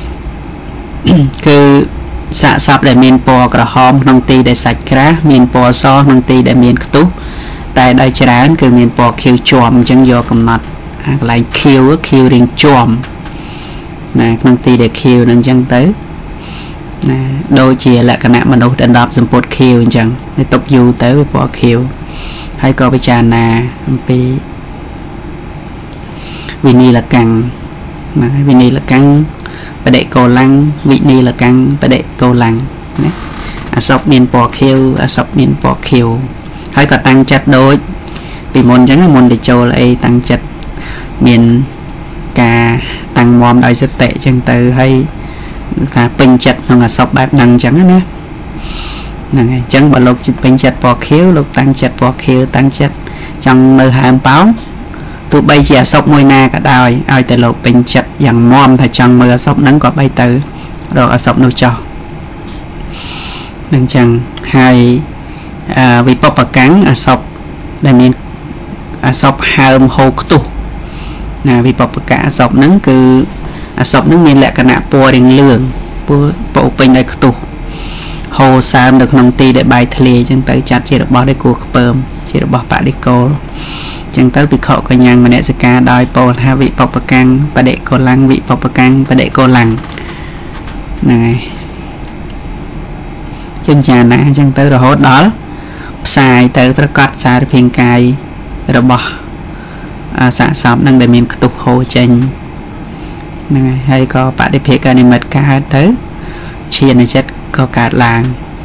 cứ xạ sạc để miền bò cả hòm nông tì để sạch ra miền bò so nông tì để miền tú tại đây chả cứ miền bò kêu chòm chẳng do cầm mặt lại kêu riêng chòm nè nông tì để kêu nên chẳng tới nè đôi chia lại cái nạn mà đâu đánh đập dùm bột kêu chẳng để tục du tới với bò kêu hay có bây giờ nè vì ni là căng vì ni là căng và đệ cầu lăng vị ni là căng và đệ cầu lăng អាសពមានពណ៌ខៀវអាសពមានពណ៌ខៀវហើយក៏តាំងចិត្តដូចពីមុនអញ្ចឹងមុនទៅចូលអីតាំងចិត្តមានការតាំងមមដោយសតិអញ្ចឹងទៅហើយការពេញចិត្តក្នុងអាសពបែបហ្នឹងអញ្ចឹងណាហ្នឹងហើយអញ្ចឹងបើលោកចិត្តពេញចិត្តពណ៌ខៀវលោកតាំងចិត្តពណ៌ខៀវតាំងចិត្តចង់នៅហើមប៉ោងទោះបីជាអាសពមួយណាក៏ដោយឲ្យតែលោកពេញចិត្តយ៉ាងមមថាចង់មើលអាសពហ្នឹងក៏បីទៅរកអាសពនោះចោះនឹងចឹងហើយវិបពកាំងអាសពដែលមានអាសពហើមហូរខ្ទុះណាវិបពកៈអាសពហ្នឹងគឺអាសពហ្នឹងមានលក្ខណៈពណ៌រៀងលឿងពោពេញដោយខ្ទុះហូរសើមនៅក្នុងទីដែលបាយធ្លាយចឹងទៅចាត់ជារបស់ដែលគួរខ្ពើមជារបស់បដិកោលចឹងទៅភិក្ខុកញ្ញាំងមនសិការដោយពោលថាវិបពកាំងបដិកោឡាំងវិបពកាំងបដិកោឡាំងហ្នឹងហើយចិញ្ចាណាអញ្ចឹងទៅរហូតដល់ផ្សាយទៅប្រកាសសារភាងកាយរបស់សាកសពនឹងដែលមានខ្ទុះហូរចេញហ្នឹងហើយក៏បដិភេកនិមិត្តកើតទៅឈានចិត្តក៏កើតឡើង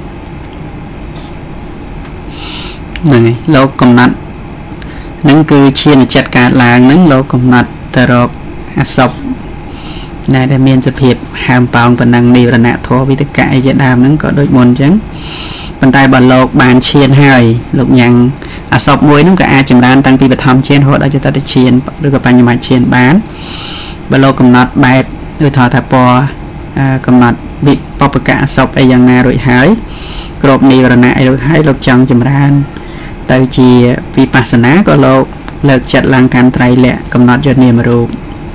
ហ្នឹងហើយលោកកំណត់ហ្នឹងគឺឈានចិត្តកើតឡើងហ្នឹងលោកកំណត់ទៅរកអសពដែលមានសភាពហើមប៉ោងប៉ុណ្ណឹងនិវរណធម៌វិតកៈអីជាដើមហ្នឹងក៏ដូចមុនអញ្ចឹងប៉ុន្តែបើលោកបានឈានហើយលោកញ៉ាំងអសពមួយហ្នឹងក៏អាចចម្រើនតាំងពីបឋមឈានរហូតដល់ចតុតឈានឬក៏បញ្ញមឈានបានបើលោកកំណត់បែបឬថាពណ៌កំណត់វិបពកៈអសពអីយ៉ាងណារួចហើយគ្រប់និវរណៈអីរួចហើយលោកចង់ចម្រើនទៅជាវិបស្សនាក៏លោកលើកចិត្តឡើងកាន់ត្រៃលក្ខកំណត់យកនាមរូប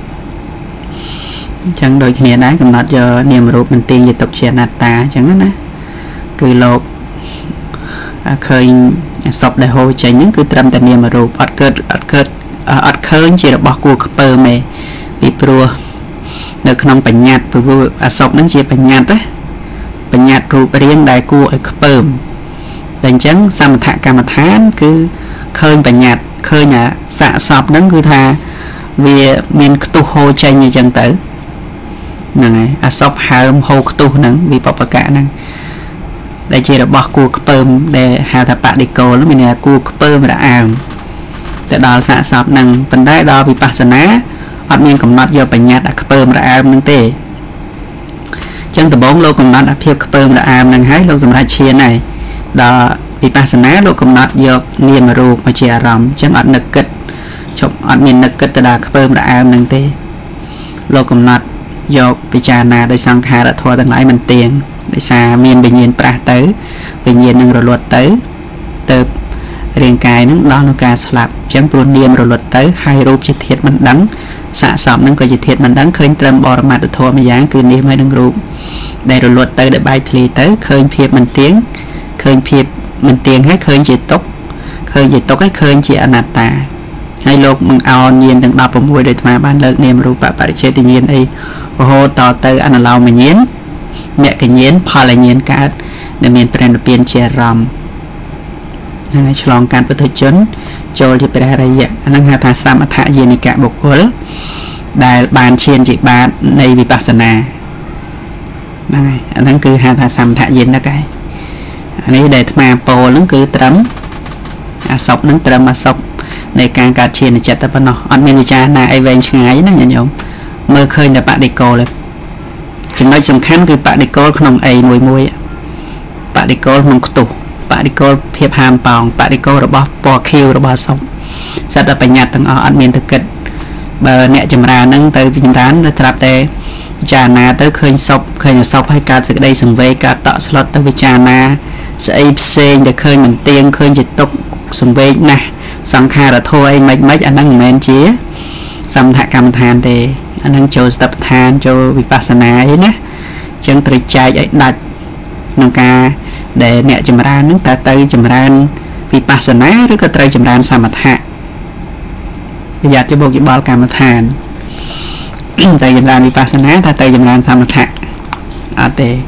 អញ្ចឹងដូចគ្នាដែរកំណត់យកនាមរូបមិនទៀងជាទុកជាអនត្តាអញ្ចឹងណាគឺលោកឃើញសពដែលហូរចេញហ្នឹងគឺត្រឹមតែនាមរូបអត់ឃើញជារបស់គួរខ្ពើមទេពីព្រោះនៅក្នុងបញ្ញត្តិព្រោះអសពហ្នឹងជាបញ្ញត្តិណាបញ្ញត្តិរូបរាងដែលគួរឲ្យខ្ពើមតែអញ្ចឹងសមថកម្មដ្ឋានគឺឃើញបញ្ញត្តិឃើញអាសាកសពហ្នឹងគឺថាវាមានខ្ទុះហូរចេញអញ្ចឹងទៅហ្នឹងហើយអសពហើមហូរខ្ទុះហ្នឹងវិបពកៈហ្នឹងដែលជារបស់គួរខ្ពើមដែលហៅថាបដិកោលមានន័យថាគួរខ្ពើមរអើមទៅដល់សាកសពហ្នឹងប៉ុន្តែដល់វិបស្សនាអត់មានកំណត់យកបញ្ញត្តិអាខ្ពើមរអើមហ្នឹងទេអញ្ចឹងដំបូងលោកកំណត់អាភាពខ្ពើមរអើមហ្នឹងហើយលោកសម្រាប់ឈានហើយដល់វិបស្សនាលោកកំណត់យកនាមរូបមកជាអារម្មណ៍អញ្ចឹងអត់នឹកគិតជប់អត់មាននឹកគិតទៅដល់ខ្ពើមរអើមហ្នឹងទេលោកកំណត់យកពិចារណាដោយសង្ខារធម៌ទាំងឡាយមិនទៀងដោយសារមានវិញ្ញាណប្រាស់ទៅវិញ្ញាណនឹងរលត់ទៅរាងកាយនឹងដល់នឹងការស្លាប់អញ្ចឹងព្រោះនាមរលត់ទៅហើយរូបជាធាតុមិនដឹងសាកសពនឹងក៏ជាធាតុមិនដឹងឃើញត្រឹមបរមត្ថធម៌មួយយ៉ាងគឺនាមហើយនឹងរូបដែលរលត់ទៅដែលបែកធ្លាយទៅឃើញភាពមិនទៀងឃើញភាពមិនទៀងហើយឃើញជាទុក្ខហើយឃើញជាអនត្តាហើយលោកនឹងអោនញាណទាំង16ដោយអាត្មាបានលើកនាមរូបបរិច្ឆេទញាណអីរហូតតទៅអនុឡោមញាណមគ្គញាណផលញាណកើតដែលមានព្រះនិព្វានជាអារម្មណ៍ហើយឆ្លងកាត់ពុទ្ធជនចូលជាព្រះរិយៈអានឹងហៅថាសមថយានិកបុគ្គលដែលបានឈានជាបាតនៃវិបស្សនាហ្នឹងហើយអាហ្នឹងគឺហៅថាសមថយានិកហើយអានេះដែលអាត្មាពោលហ្នឹងគឺត្រឹមអាសពហ្នឹងត្រឹមអាសពនៃការកើតឈានចិត្តតែប៉ុណ្ណោះអត់មានវិចារណាអីវែងឆ្ងាយណាញាតិញោមមើលឃើញតែបដិកោលចំណុចសំខាន់គឺបដិកោលក្នុងអីមួយបដិកោលក្នុងខ្ទុះបដិកោលភាពហាមប៉ោងបដិកោលរបស់ពណ៌ខៀវរបស់សពសិតតែបញ្ញត្តិទាំងអស់អត់មានទៅគិតបើអ្នកចម្រើនហ្នឹងទៅចម្រើនទៅត្រាប់តែពិចារណាទៅឃើញសពឃើញសពហើយកើតសេចក្តីសង្វេគកើតតក់ស្លុតទៅពិចារណាស្អីផ្សេងដែលឃើញមិនទៀងឃើញជាទុក្ខសង្វេគណាស់សង្ខារធម៌អីមិនអាហ្នឹងមិនមែនជាសមថកម្មដ្ឋានទេអាហ្នឹងចូលស្តបដ្ឋានចូលវិបស្សនាអីណាអញ្ចឹងត្រូវចែកឲ្យដាច់ក្នុងការដែលអ្នកចម្រើនហ្នឹងតើទៅចម្រើនវិបស្សនាឬក៏ត្រូវចម្រើនសមថៈប្រយ័ត្នច្បុកច្បល់កម្មដ្ឋានតែចម្រើនវិបស្សនាថាទៅចម្រើនសមថៈអត់ទេ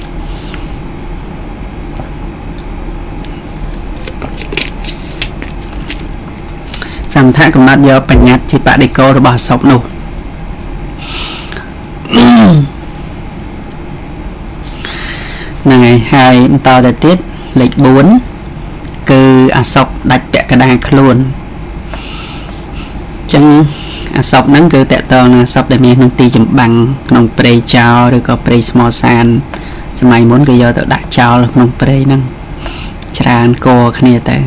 សមថៈកំណត់យកបញ្ញត្តិជាបដិកោរបស់សពនោះ này hai to để tiết lệch 4 cứ sọc đạch bẹ cả đa luôn chẳng sọc nắng cứ tẹt to là sọc để miền nông ti chấm bằng nông prey chào rồi có prey small san mày muốn cái giờ tự đại chào là nông prey năng tràn cô khnia tại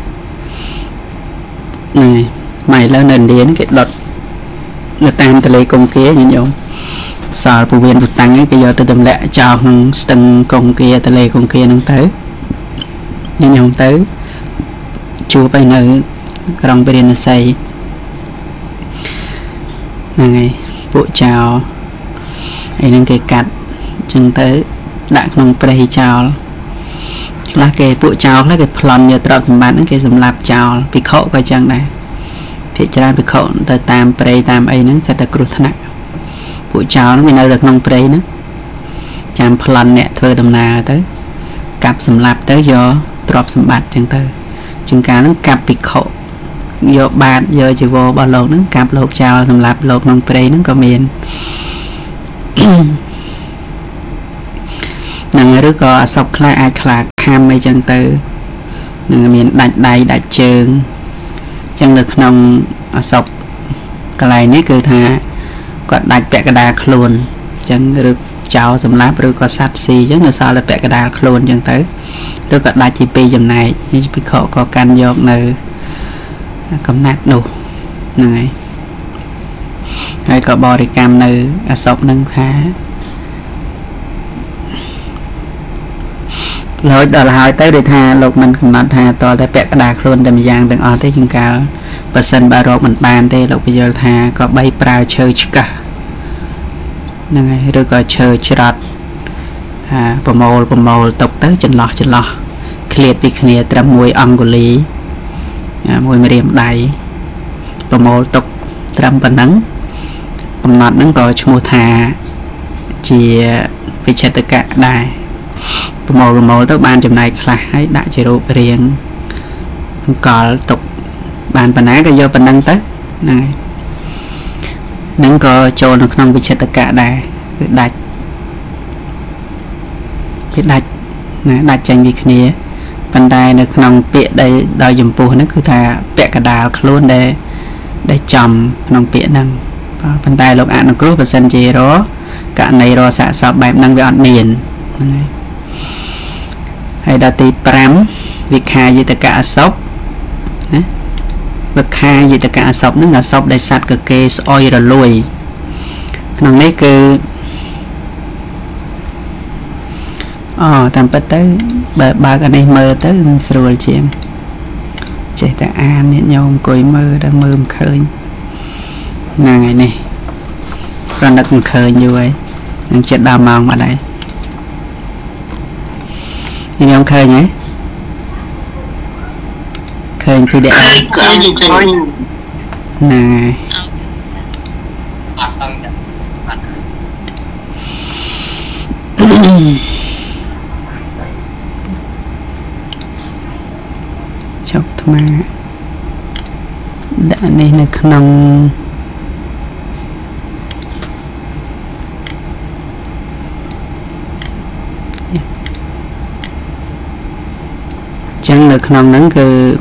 này mày lên nền đến cái đợt người ta lấy công kia như nhau sợ phụ viên được tăng ấy cái giờ tôi tầm lệ cho từng công kia tôi lấy công kia nâng tới như nhau tới chúa phải nơi rong bên nó xây này bộ chào ấy nâng cái cắt chừng tới đã nông prey chào là cái bộ chào là cái plon như trọ sầm bán cái sầm lạp chào bị khổ coi chăng này thì ra bị khổ tới tam prey tam ấy nó sẽ được cột thắt bộ chào nó mới nơi được nông prey nữa chạm plon nè thưa đầm nà tới cặp sầm lạp tới do trọ sầm bát chừng tới chừng cá nó cặp bị khổ do bát giờ chỉ vô bao lâu nó cặp lột chào sầm lạp lột nông prey nó có miền năng rứa có sọc khai ai khạc kham mấy chân từ năng miền đạch đầy đạch trường chân được nông sọc cái này nấy cứ thà có đạch bẹ cái đà luôn chân được chào sầm láp rồi có sát xì chứ là sao là bẹ cái đà luôn chân tới rồi có đạch chỉ pi dầm này như bị khổ có can dọc nơi cầm nát đủ này hay có bò đi cam nơi sọc nâng thá lối đó là hỏi tới để tha lục mình không nói tha to để bẹt đà luôn đầm giang từng ở tới chừng cao và sân ba rốt mình bàn đây lục bây giờ tha có bay prao chơi cả này rồi có chơi chọt bầm mồ tục tới chân lò clear bị khné trầm mùi Angoli mùi mềm đầy bầm mồ tục trầm bẩn nắng bầm nọt nắng có mua thà chỉ bị chết tất cả đài mồ tới ban chùm này là hãy đã chế độ riêng có tục bàn bàn ái cái do bàn đăng tới này nâng có cho nó không bị chết tất cả đài đạch cái đạch này đạch tranh vì kia bàn đài nó không bịa đây đòi dùm phù nó cứ thà bịa cả đào luôn để chồng nông bịa năng bàn đài lục án nó cứ và sân chế đó cả này rồi xạ sọp bẹp năng với ọn miền hay đã tì pram việc khai gì tất cả sốc việc khai gì tất cả sốc nó là sốc để sạch cực kê oi rồi lùi nó lấy cứ tạm bất tới ba cái này mơ tới rồi chuyện chạy ta an nhẹ nhau cối mơ đang mơ khơi ngày này còn đặt khơi như vậy đang chuyện đào mong ở đây anh em khơi nhé khơi thì để này chọc mà đã nên là không chẳng được nông nắng cứ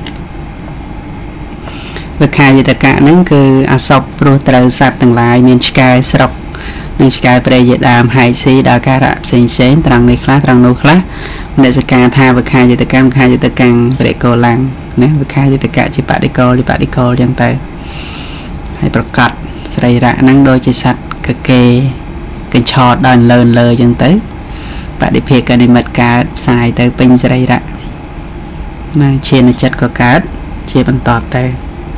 việc khai gì tất cả nắng cứ sọc pro trời sạt từng lại miền sky sọc miền sky pre dịch đàm hai xí đã ca rạp xem trăng này khác trăng nô khác để sẽ ca tha việc khai gì tất cả để cô lăng nè việc khai gì tất cả chỉ bạn đi cô chẳng tay hay bật cắt xây ra nắng đôi chỉ sạch cái trò đòn lờn lờ chẳng tới bạn đi phía cái này mật cá xài tới pin xây ra này chia là chất có cát chia bằng tọt tay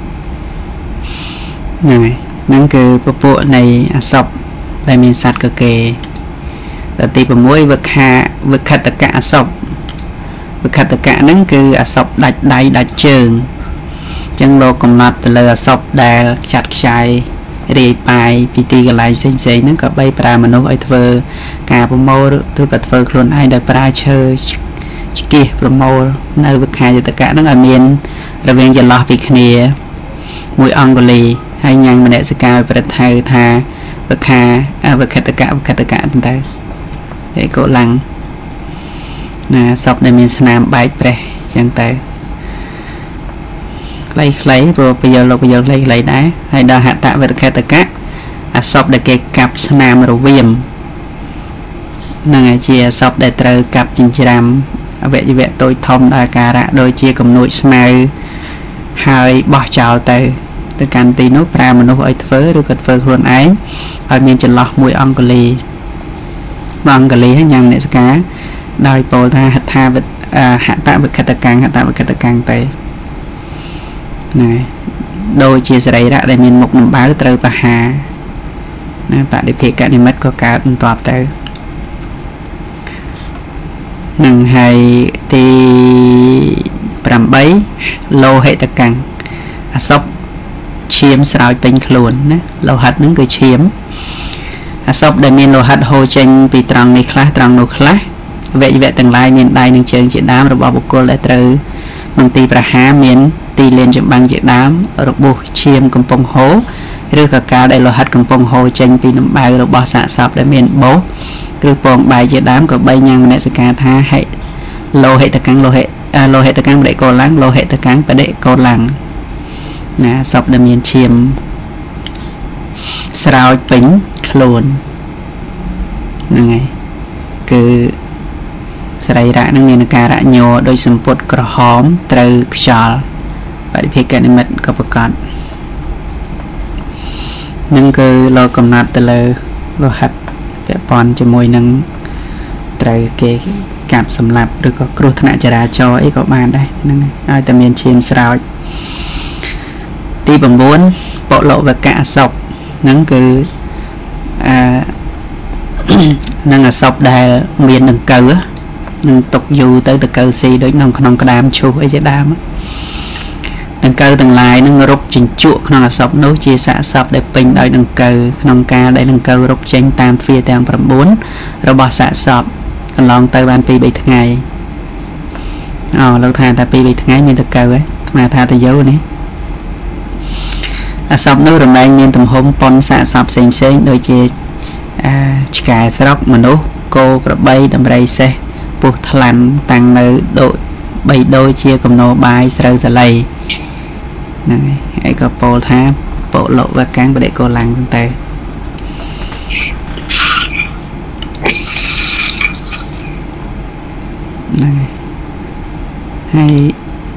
này nắng cứ bộ này sọc đây mình sạch cực kỳ là tìm vào mỗi vực khát tất cả sọc vực khát tất cả nắng cứ sọc đạch trường chân lô còn nọt từ lời sọc đà chặt chai đi bài pt cái lại xem nó có bay pra mà nó ấy thơ cả bộ mô tôi có thơ luôn ai đời pra chơi kia promo nơi vực khai tất cả nó là miền rồi bên giờ lo việc này mùi Angoli hay nhang mà để sẽ cao về thay tha vực khai tất cả chúng ta để cố lăng nè sọc này mình làm bài bè chẳng tới lấy rồi bây giờ lấy đá hay đo hạ tạ về được tất cả sọc để cái cặp nam rồi viêm năng chia sọc để từ cặp chỉnh chạm vậy tôi thông đã cả đã đôi chia cùng nội smile hai bỏ chào từ canh tí nốt ra mà nó gọi phớ rồi cật phớ luôn ấy ở miền chân lọt mũi ong cali hay nhang nè cá đôi bồ tha hạ tạ với cật càng tới này đôi chia sẻ ra để miền một báo từ bà hà nè bạn để phía cả đi mất có cả tọa tới nâng hai thì làm bấy lô hệ tất cả sốc chiếm sao bên luôn lô hạt những cái chiếm sốc để miền lô hạt hồ tranh vì trăng này khác trăng nô khác vậy từng lai miền đại những trường chuyện đám rồi bỏ một cô lại từ bằng tì bà há miền tì lên chụp bằng chuyện đám rồi buộc chiếm cùng phong hố rồi cả cao đây lô hạt cùng phong hồ tranh vì nằm bài rồi bỏ xạ sọc để miền bố rồi phong bài chuyện đám của bay nhang này sẽ cả tha hệ lô hệ tất cả lô hệ tất cả để cô lắng lô hệ tất cả để cô lắng nè sọc để miền chiêm sao tính luôn này cứ xảy ra năng miền cả đã nhô đôi sầm bột cỏ hóm từ chảo vậy thì cái này mình có vật nhưng cứ lo cầm nát từ lời lo hạt để bòn cho môi nâng từ cái cạp sầm lạp được có cột thạch chả ra cho ấy có bàn đây nâng ai tầm miền chiêm sao tí bằng 4 bộ lộ và cả sọc nâng cứ nâng là sọc đài miền đằng cờ nâng tục dù tới từ cờ xì đối nông cái đám chú ấy chứ đám đằng cờ từng lại nâng rút chỉnh chuột nó là sọc nấu chia sẻ sọc để pin đôi đằng cờ nông ca để đằng cờ rút tranh tam phía tam 4 rồi bỏ xạ sọc còn lòng tới ban pi bị ngày lâu thà ta pi bị ngày mình được cờ ấy mà tha ta dấu này sọc nấu rồi đây miền tầm hôm pon xạ sọc xem đôi chia cài sọc mà nấu cô bay đầm ray xe buộc thằn tăng nơi đội bay đôi chia cùng nô bài sờ sờ lầy này ấy có bộ tha bộ lộ và cán để cô lăng tay này hay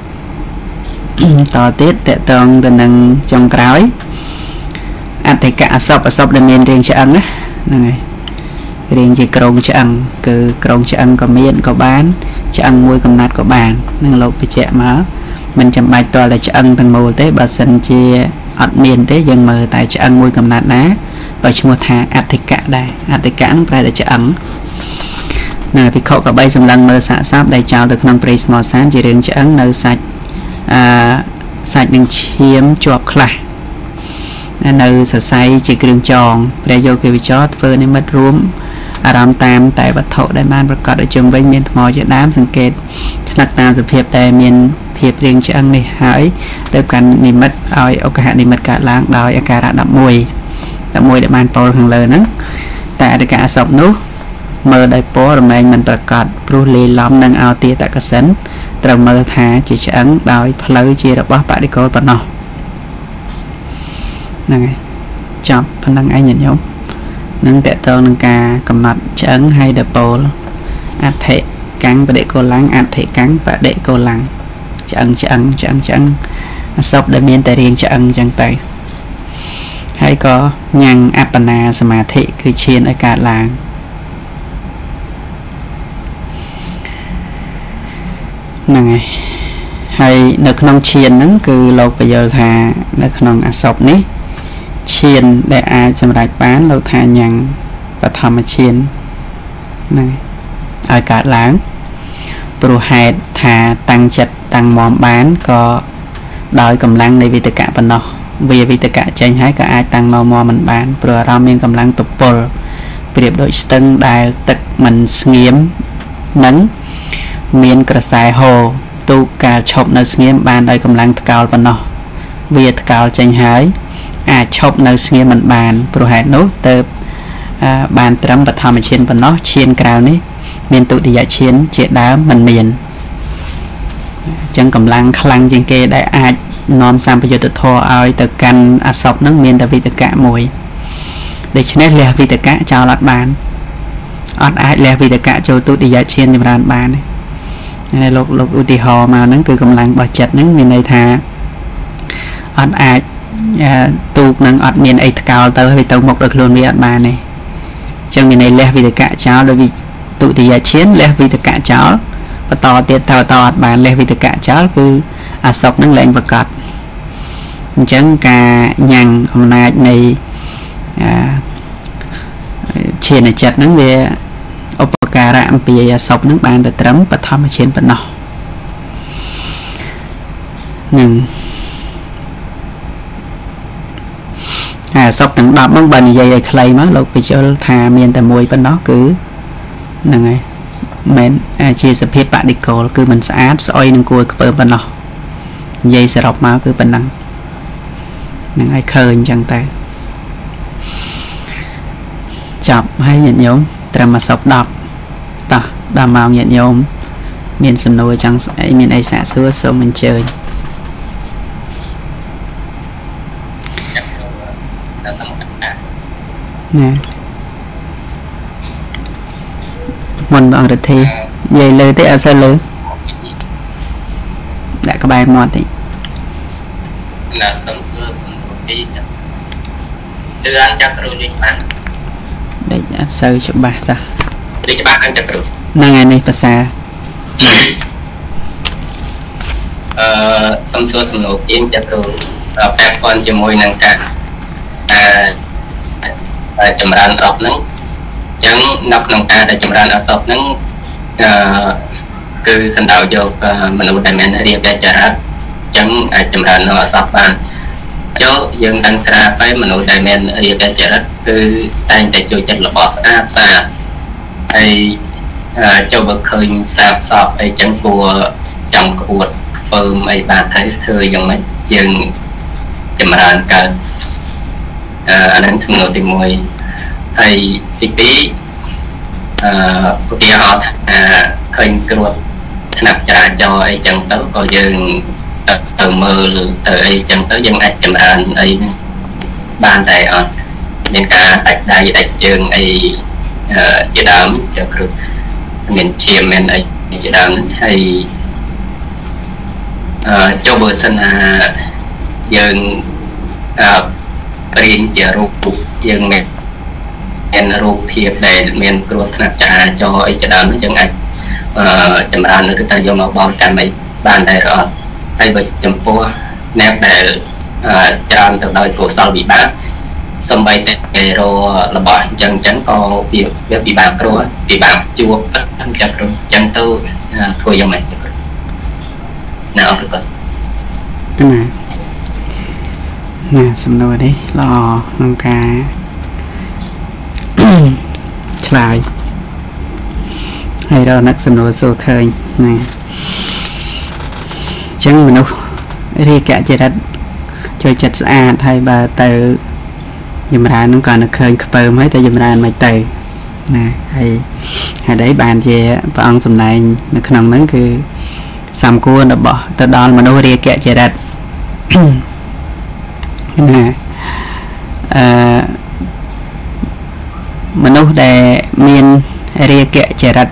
tỏ tiết tệ toàn tình năng trong cõi ăn thì cả sọc để miền riêng cho ăn á này riêng chỉ cồng cho ăn cứ cồng cho ăn có miên có bán cho ăn muối cầm nát có bàn nên lột bị chẹ má mình chậm bài to là cho ăn thằng mồ tế bà sân chia ọt miền tế dân mờ tại cho ăn muối cầm nát ná và cho một thà ăn thì cả đây ăn thì cả nó phải là cho ấm nè vì khẩu cả bay dùm lần mơ xạ sáp đây chào được năm pris màu sáng chỉ riêng cho ăn nơi sạch sạch đừng chiếm chuộc lại nơi sở say chỉ đường tròn để vô cái chót phơi nên mất rúm làm tam tại vật thổ đại man vật cọt ở trường bên miền mò cho đám sinh kết nặc tam sự hiệp đại miền hiệp riêng cho ăn này hỏi tới cần niệm mất oi ok hạn niệm mất cả láng đòi cả đã đậm mùi để man pol hàng lời nữa tại để cả sọc nút mơ đại phố rồi mình vật cọt pru lì lom nâng ao tia tại cái sấn từ mơ thả chỉ cho ăn đòi phơi chia được bác bạn đi coi bạn nào này chọn phần năng anh nhận nhóm nâng tệ tơ nâng ca cầm nọt chấn hay đập bồ át thể cắn và để cô lắng át thể cắn và để cô lắng chấn sốc để miên tại riêng chấn chẳng tay hay có nhang apana samadhi cứ chiên ở cả làng này hay được nông chiên nắng cứ lâu bây giờ thà được nông sọc ní chiên để ai chăm rạch bán lâu thà nhằng và thầm chiên này ở cả láng pro hạt thà tăng chật tăng món bán có đòi cầm lăng này vì tất cả phần đó vì tất cả tranh hái cả ai tăng mò mò mình bán pro ra miên cầm lăng tục bol biệt đội sân đài tật mình nghiếm nắng miên cờ xài hồ tu cả chọc nơi nghiếm bàn đây cầm lăng cao phần đó vì cao tranh hái chọc nơi nghiếm mình bàn pro hạt nốt từ bàn trắm và thầm trên phần nó chiên cào ní miền tụ địa chiến chế đá mình miền chẳng cầm lăng khăn trên kê đại ai non sam bây giờ tự thua ai từ căn sọc nước miền tại vì tất cả mùi để cho nên là vì tất cả chào lọt bàn ai là vì tất cả cho tụ địa chiến cho bàn bàn này lục ưu tì hò mà nó cứ cầm lăng bỏ chặt những miền này thà ai tụ nâng miền ấy cao tới vì tàu một được luôn với bàn này trong miền này là vì tất cả cháu đối vì tụ địa chiến là vì tất cả cháu và to tiết to bàn là vì tất cả cháu cứ sọc nâng lệnh và cọt chẳng cả nhằng hôm nay này trên này chặt nâng về opera rạm vì sọc nâng bàn để trấm và thăm ở trên phần nọ nhưng sọc nâng đọc bằng bần dây clay mà lúc bị cho thà miền tại mùi bên đó cứ nè ngay mình chia sẻ phép bạn đi cổ cứ mình sẽ soi nâng cùi của bên đó dây sẽ đọc máu cứ bên năng nâng ai khơi chẳng tay chọc hay nhận nhóm trầm mà sọc đọc ta đảm bảo nhận nhóm miền sầm nồi chẳng sẽ miền ấy xả xưa sau mình chơi nè mình bằng được thì dây lời tới ở sao lưới đã có bài một đi là sống xưa đi từ ăn chắc rồi đi bạn để sơ cho bà sao đi cho bạn ăn chắc rồi năng ngày này bà xa sống xưa sống nộp yên chắc rồi bẹp con cho môi năng cả chấm ran sọp nắng chẳng nắp nông ta để chấm ran ở sọp nắng cứ sinh tạo vô mình ưu đại mình đi về chợ chẳng chấm ran nó sọp bàn cho dân tăng xa phải mình ưu đại mình đi về chợ cứ tay để cho chân là bỏ xa hay cho bậc khơi sạp sọp hay chẳng của trong cuộc phơm ấy bà thấy thưa dòng mấy dân chấm ran cả anh em thường nói tìm mùi hay tí của kia họ khơi cơ luật nạp trả cho ấy chẳng tới có dân từ mơ từ ấy chẳng tới dân ạch chậm hàn ấy ban đại họ nên cả ạch đại ạch trường ấy chế đám cho cực mình chiêm mình ấy chế đám hay cho bữa sinh dân riêng giờ rụt dân này en rụt hiệp để miền cột nạp trả cho ấy cho đám dân ảnh chấm ran nữa ta vô màu bò cam này ban đây rồi hay bởi chấm pua nẹp để tràn từ đời cổ sau bị bán xong bay để rồi là bỏ chân trắng co việc bị bạc rồi bị bạc chua chặt rồi chân tư thôi dòng này nào được rồi cái này nè xem đâu đi lo nâng ca lại hay đó nát xem đâu số khơi nè chẳng mình đâu thì cả chơi đất chơi chặt xa thay bà từ dùm ra nó còn được khơi khơi mấy tay dùm ra mày từ nè hay đấy bàn về và ông tầm này nó không nắng cứ xăm cua nó bỏ từ đó mà đâu đi kẹt chơi đất nè mình đâu để miền ria kẹt chơi đất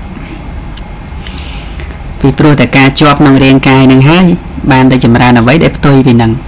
vì pro tại ca chọp nông riêng cài nâng hai bàn để chấm ra nó với để tôi vì nâng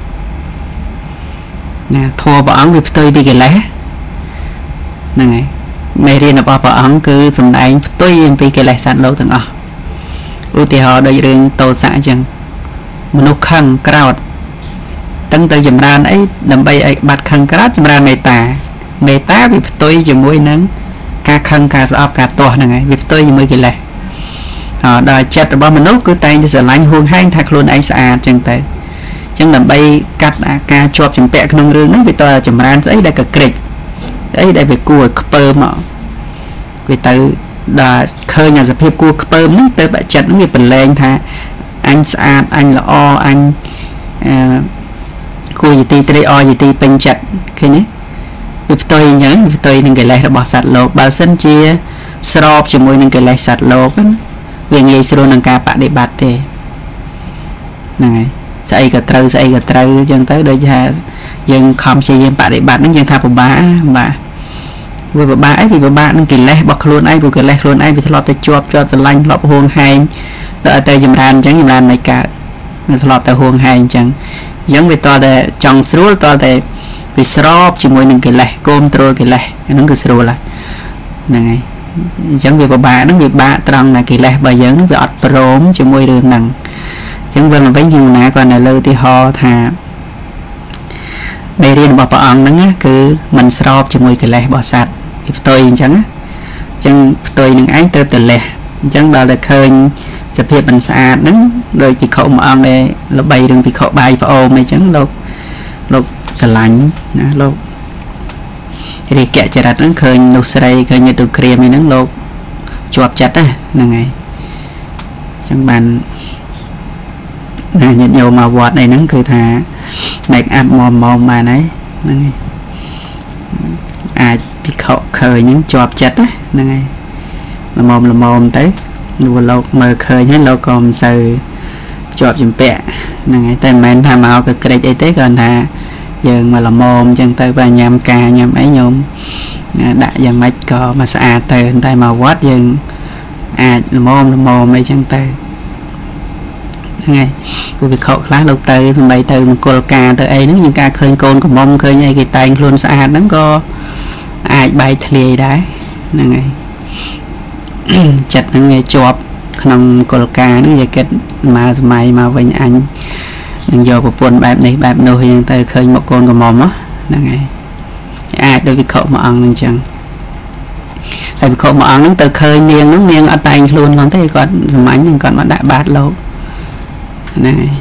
nè thua bỏ ống vì tôi vì cái lá nè này mày riêng là bỏ ống cứ dùng đánh tôi vì cái lá sẵn lâu từng ưu tiên họ đôi riêng tô xã chừng mình nấu khăn crowd tăng tới chấm ra ấy đầm bay ấy bật khăn crowd chấm ra mày tá vì tôi chỉ mũi nắng ca khăn ca sọp ca to nè vì tôi chỉ mũi cái lá đòi chặt bao mình nốt cứ tay cho sợ lạnh huông hang thạc luôn anh xa chân tay chân làm bay cắt ca chọp chấm bẹ nông rương nó vì tôi chấm ran ấy đây cả kịch đấy đây về cua cờ mà vì từ đã khơi nhà dập hiệp cua cờ nó tới bạ chặt nó bị bẩn lên tha anh xa anh là o anh cua gì ti tây o gì ti pin chặt khi nhé vì tôi nhớ vì tôi nên cái này là bỏ sạch lộ bao sân chia ស្របជាមួយនឹងកិលេសសត្វលោកវាងាយស្រួលនឹងការបដិបត្តិទេហ្នឹងហើយស្អីក៏ត្រូវស្អីក៏ត្រូវអញ្ចឹងទៅដូចថាយើងខំព្យាយាមបដិបត្តិហ្នឹងយើងថាពិបាកវាពិបាកអីវាពិបាកនឹងកិលេសរបស់ខ្លួនឯងព្រោះកិលេសខ្លួនឯងវាធ្លាប់តែជាប់ស្រឡាញ់ធ្លាប់ហួងហែងដល់តែចម្រើនអញ្ចឹងចម្រើនមិនកើតវាធ្លាប់តែហួងហែងអញ្ចឹងវាតតែចង់ស្រួលតតែវាស្របជាមួយនឹងកិលេសគោមទ្រលកិលេសហ្នឹងគឺស្រួលហ្នឹងហើយអញ្ចឹងវាពិបាកហ្នឹងវាបាក់ត្រង់ណាកិលេសរបស់យើងហ្នឹងវាអត់ព្រមជាមួយរឿងហ្នឹងអញ្ចឹងវិលមកវិញខ្ញុំណាគាត់នៅលើឧទាហរណ៍ថាមេរៀនរបស់ព្រះអង្គហ្នឹងគឺมันស្របជាមួយកិលេសរបស់សត្វវាផ្ទុយអញ្ចឹងផ្ទុយនឹងឯងទៅទលះអញ្ចឹងដល់តែឃើញសភាពមិនស្អាតហ្នឹងដោយភិក្ខុមួយអង្គដែលល្បីរឿងភិក្ខុបាយប្អូនអីចឹងលោកស្រឡាញ់ណាលោករាគៈចរិតហ្នឹងឃើញនោះស្រីឃើញមេតុក្រាមហ្នឹងលោកជាប់ចិត្តហ្នឹងហើយអញ្ចឹងបានណាញាតិញោមមកវត្តអីហ្នឹងគឺថា make up មកបានហើយហ្នឹងហើយអាចភិក្ខុឃើញហ្នឹងជាប់ចិត្តហ្នឹងហើយល្មមទៅលោកមើលឃើញហើយលោកក៏មិនសូវជាប់ចម្ពាក់ហ្នឹងហើយតែមិនមែនថាមកក៏ក្រិចអីទេគ្រាន់ថាយើងមកល្មមអញ្ចឹងទៅបើញ៉ាំការញ៉ាំអីញោមដាក់យ៉ាងម៉េចក៏មកស្អាតទៅតែមកវត្តយើងអាចល្មមអីចឹងទៅហ្នឹងហើយពួកវិខខ្លះលោកទៅសំបីទៅមង្គលការទៅអីហ្នឹងយើងការឃើញកូនកំមុំឃើញអីគេតែងខ្លួនស្អាតហ្នឹងក៏អាចបែកធ្លាយដែរហ្នឹងហើយចិត្តហ្នឹងវាជាប់ក្នុងមង្គលការហ្នឹងវាគិតមកសម័យមកវិញអញនឹងយកប្រពន្ធបែបនេះបែបនោះអញ្ចឹងទៅឃើញមកកូនកំមុំហ្នឹងហើយអាចដោយវិខមួយអង្គហ្នឹងអញ្ចឹងហើយវិខមួយអង្គហ្នឹងទៅឃើញនាងហ្នឹងនាងអត់តែងខ្លួនហ្នឹងទេគាត់សម្ាញ់ហ្នឹងគាត់មកដាក់បាតលោកហ្នឹងហើយ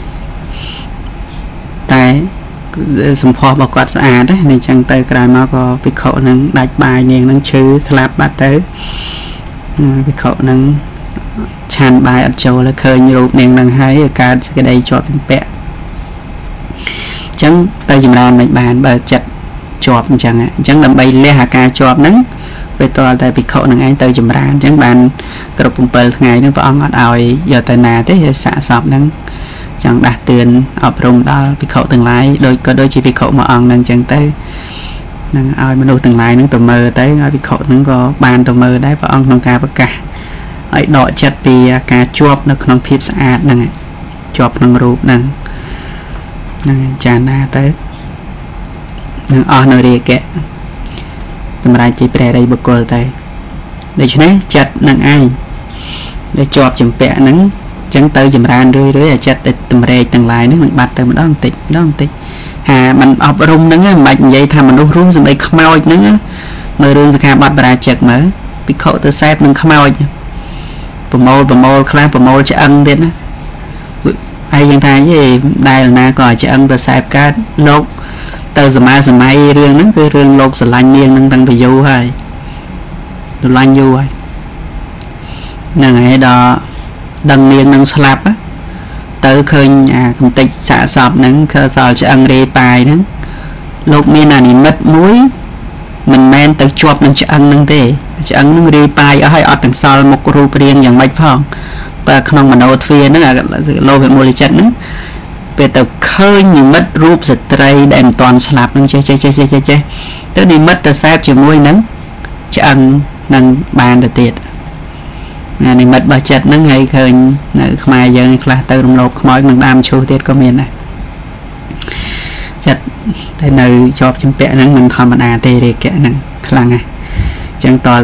តែសម្ផស្សរបស់គាត់ស្អាតណាអញ្ចឹងទៅក្រោយមកក៏វិខហ្នឹងដាច់បាយនាងហ្នឹងឈឺស្លាប់បាត់ទៅវិខហ្នឹងឆានបាយអត់ចូលឃើញរូបនាងហ្នឹងហើយកើតសេចក្តីជាប់ពាក់អញ្ចឹងទៅចម្រើនមិនបានបើចិត្តជាប់អញ្ចឹងដើម្បីលះអាការជាប់ហ្នឹងពេលតតែភិក្ខុនឹងឯងទៅចម្រើនអញ្ចឹងបានគ្រប់7ថ្ងៃហ្នឹងព្រះអង្គអត់ឲ្យយកទៅណាទេសាកសពហ្នឹងចង់ដាស់តឿនអប់រំដល់ភិក្ខុទាំងឡាយដូចជាភិក្ខុមួយអង្គហ្នឹងអញ្ចឹងទៅនឹងឲ្យមនុស្សទាំងឡាយហ្នឹងទៅមើលទៅឲ្យភិក្ខុហ្នឹងក៏បានទៅមើលដែរព្រះអង្គក្នុងការប្រកាសឲ្យដកចិត្តពីការជាប់នៅក្នុងភាពស្អាតហ្នឹងជាប់ក្នុងរូបហ្នឹងចាណាទៅនឹងអស់នៅរាគៈសម្រាប់ជាព្រះរិយបុគ្គលទៅដូច្នេះចិត្តនឹងឯងដែលជាប់ចម្ពាក់ហ្នឹងអញ្ចឹងទៅចម្រើនរឿយអាចិត្តតែតម្រេកទាំងឡាយហ្នឹងនឹងបាត់ទៅម្ដងបន្តិចហាมันអប់រំហ្នឹងមិនបាច់និយាយថាមនុស្សរួមសម្ដីខ្មោចហ្នឹងមើលរឿងសិក្ខាបទបរាជិកមើលភិក្ខុទៅសែបនឹងខ្មោចប្រមូលខ្លះប្រមូលឆ្អឹងទៀតណាហើយយើងថាយេដែលណាក៏ឆ្អឹងទៅសែបកើតលោកទៅសម័យរឿងហ្នឹងគឺរឿងលោកស្រឡាញ់នាងហ្នឹងតាំងពីយូរហើយស្រឡាញ់យូរហើយហ្នឹងហើយដល់ដឹងនាងនឹងស្លាប់ទៅឃើញអាកំតិចសាកសពហ្នឹងគឺសល់ឆ្អឹងរេប៉ាយហ្នឹងលោកមានអានិមិត្តមួយមិនមែនទៅជាប់នឹងឆ្អឹងហ្នឹងទេឆ្អឹងហ្នឹងរេប៉ាយអស់ហើយអត់ទាំងសល់មុខរូបរាងយ៉ាងម៉េចផងបើក្នុងមโนទ្វារហ្នឹងលោភៈមូលចិត្តហ្នឹងពេលទៅឃើញនិមិត្តរូបស្ត្រីដែលមិនទាន់ស្លាប់ហ្នឹងចេះទៅនិមិត្តទៅសែបជាមួយនឹងឆ្អឹងនឹងបានទៅទៀតនិមិត្តរបស់ចិត្តហ្នឹងហើយឃើញនៅខ្មែរយើងខ្លះទៅរំលោភខ្មោចនឹងដើមឈូសទៀតក៏មានដែរចិត្តតែនៅជាប់ចម្ពាក់ហ្នឹងមិនធម្មតាទេរាគៈហ្នឹងខ្លាំងណាស់អញ្ចឹងតល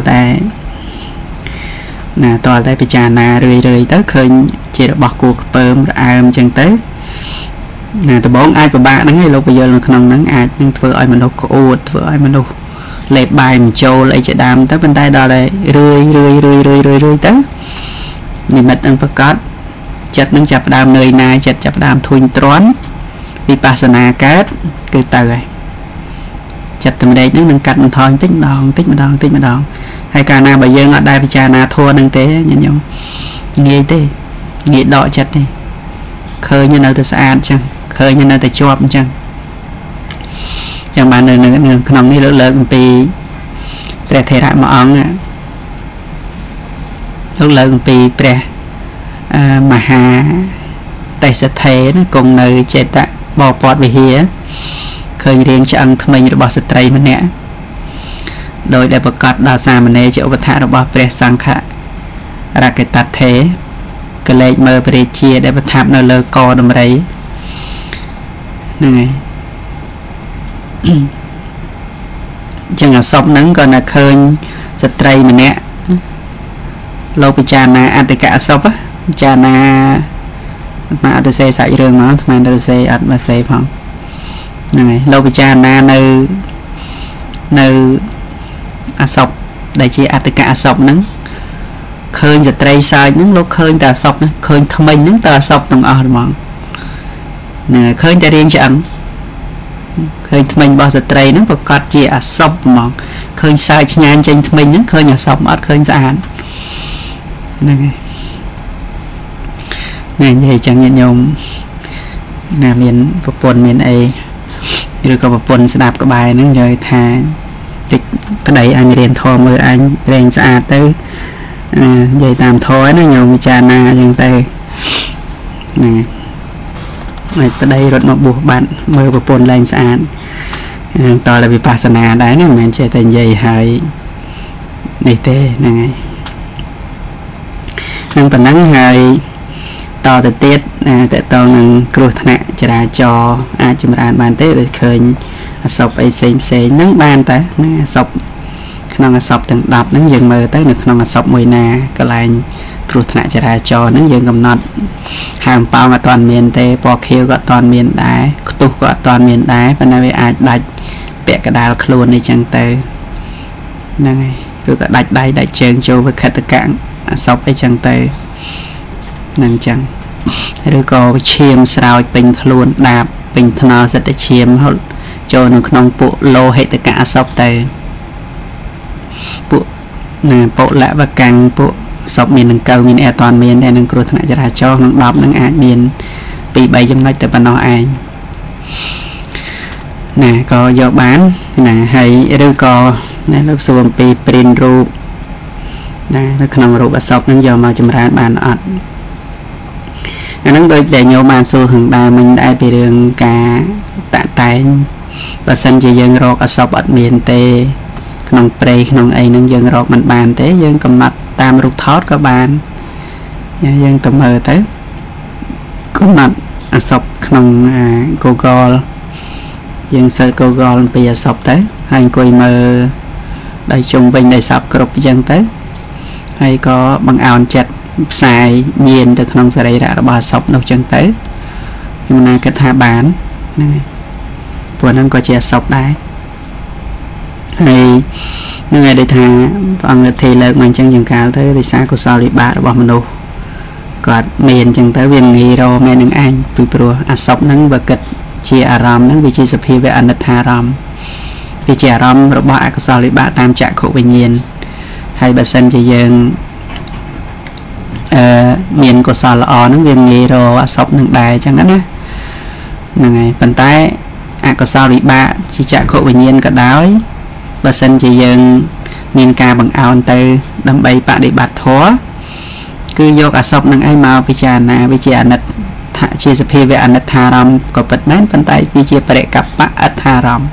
តែពិចារណារឿយទៅឃើញជារបស់គួរខ្ពើមរអើមអញ្ចឹងទៅដំបងអាចពិបាកហ្នឹងឯងលោកពយល់នៅក្នុងហ្នឹងអាចនឹងធ្វើឲ្យមនុស្សក្អួតធ្វើឲ្យមនុស្សលេបបាយមិនចូលអីជាដើមទៅប៉ុន្តែដល់តែរឿយទៅនិមិត្តនឹងប្រកាសចិត្តនឹងចាប់ដើមនឿយណាយចិត្តចាប់ដើមធុញទ្រាន់វិបស្សនាកើតគឺទៅហើយចិត្តតម្រេចនឹងកាត់បន្ថយបន្តិចម្ដងហើយកាលណាបើយើងអត់ដែលពិចារណាធัวនឹងទេញញោមងាយទេងាយដកចិត្តទេឃើញនៅតែស្អាតអញ្ចឹងឃើញនៅតែជាប់អញ្ចឹងយ៉ាងបាននៅក្នុងនេះលើកអំពីព្រះថេរៈមួយអង្គលោកលើកពីព្រះមហាទេសថេរគង់នៅចេតបពតវិហារឃើញរៀងឆ្អឹងថ្មីរបស់ស្ត្រីម្នាក់ដោយដែលប្រកាសដល់សាមណេរជាឧបថារបស់ព្រះសង្ឃរកតថេរក៏លេចមើលព្រះរាជាដែលប្រថាប់នៅលើកដំរីហ្នឹងហើយចឹងអាសពហ្នឹងក៏នៅឃើញស្ត្រីម្នាក់លោកពិចារណាអតិកៈអសពពិចារណាមកអត់ទៅសេសាច់រឿងមកស្មានទៅសេអត់មកសេផងហ្នឹងហើយលោកពិចារណានៅអសពដែលជាអតិកៈអសពហ្នឹងឃើញស្ត្រីសើចហ្នឹងលោកឃើញតែអសពហ្នឹងឃើញថ្មិញហ្នឹងតែអសពទាំងអស់ហ្មងហ្នឹងហើយឃើញតែរៀងឆ្អឹងឃើញថ្មិញរបស់ស្ត្រីហ្នឹងប្រកាសជាអសពហ្មងឃើញសើចឆ្ងាញ់ចេញថ្មិញហ្នឹងឃើញអសពអត់ឃើញស្អាតហ្នឹងហើយនិយាយចឹងញាតិញោមណាមានប្រពន្ធមានអីឬក៏ប្រពន្ធស្ដាប់ក្បែរហ្នឹងនិយាយថាតិចប្តីអញរៀនធម៌មើលអញរែងស្អាតទៅនិយាយតាមធម៌ណាញោមពិចារណាអញ្ចឹងទៅហ្នឹងហើយប្តីរត់មកបួសបាត់មើលប្រពន្ធឡើងស្អាតនឹងតទៅវិបស្សនាដែរណាមិនមែនចេះតែនិយាយហើយនេះទេហ្នឹងហើយនឹងប៉ុណ្ណឹងហើយតទៅទៀតតទៅនឹងគ្រោះថ្នាក់ចរាចរណ៍អាចចម្រើនបានទេឬឃើញអសពអីផ្សេងហ្នឹងបានតែណាអសពក្នុងអសពទាំង10ហ្នឹងយើងមើលទៅនៅក្នុងអសពមួយណាកន្លែងគ្រោះថ្នាក់ចរាចរណ៍ហ្នឹងយើងកំណត់ហាមប៉ោងអត់ទាន់មានទេពណ៌ខៀវក៏អត់ទាន់មានដែរខ្ទុះក៏អត់ទាន់មានដែរប៉ុន្តែវាអាចដាច់ពាក់កដាលខ្លួននេះចឹងទៅហ្នឹងហើយឬក៏ដាច់ដៃដាច់ជើងចូលវិខិតកៈអសពអីចឹងទៅហ្នឹងចឹងឬក៏ឈាមស្រោចពេញខ្លួនដាបពេញថ្នល់សិតតែឈាមហូតចូលនៅក្នុងពួកលោហិតកៈអសពទៅពួកពុលវកាំងពួកសពមាននឹងកើមានអត់តាន់មានតែនឹងគ្រោះថ្នាក់ចរាចរណ៍ក្នុង10នឹងអាចមាន2-3ចំណុចតែប៉ុណ្ណោះឯងណាក៏យកបានណាហើយឬក៏ណាលោកសួរអំពីព្រិនរូបណានៅក្នុងរូបអសពនឹងយកមកចម្រើនបានអត់អាហ្នឹងដូចដែលញោមបានសួរខាងដើមមិញដែរពីរឿងការតាក់តែងបើសិនជាយើងរកអសពអត់មានទេក្នុងព្រៃក្នុងអីហ្នឹងយើងរកមិនបានទេយើងកំណត់តាមរូបថតក៏បានយើងទៅមើលទៅកំណត់អសពក្នុង Google យើង search Google អំពីអសពទៅហើយអង្គុយមើលដោយជុំវិញដោយសពគ្រប់អញ្ចឹងទៅហើយក៏បង្អោនចិត្តផ្សាយញៀនទៅក្នុងសរីរៈរបស់អសពនោះអញ្ចឹងទៅខ្ញុំណាគិតថាបានហ្នឹងហើយព្រោះហ្នឹងក៏ជាអសពដែរហើយនឹងឯងដែលថាព្រះអង្គលើកមកអញ្ចឹងយ៉ាងកាលទៅដោយសារកុសលវិបាករបស់មនុស្សគាត់មានអញ្ចឹងទៅវាងាយរកមែននឹងឯងពីព្រោះអសពហ្នឹងបើគិតជាអារម្មណ៍ហ្នឹងវាជាសភាវៈអនិច្ចារម្មណ៍វាជាអារម្មណ៍របស់អកុសលវិបាកតាមចក្ខុវិញ្ញាណហើយបើសិនជាយើងមានកុសលល្អហ្នឹងវាងាយរកអសពហ្នឹងដែរអញ្ចឹងណាហ្នឹងហើយប៉ុន្តែអកុសលវិបាកជាចក្ខុវិញ្ញាណក៏ដោយបើសិនជាយើងមានការបង្អោនទៅដើម្បីបដិបត្តិធម៌គឺយកអសពនឹងឯងមកពិចារណាវាជាអនិច្ចជាសភាវៈអនិច្ចារម្មណ៍ក៏ពិតមែនប៉ុន្តែវាជាបរិកបៈអត្ថារម្មណ៍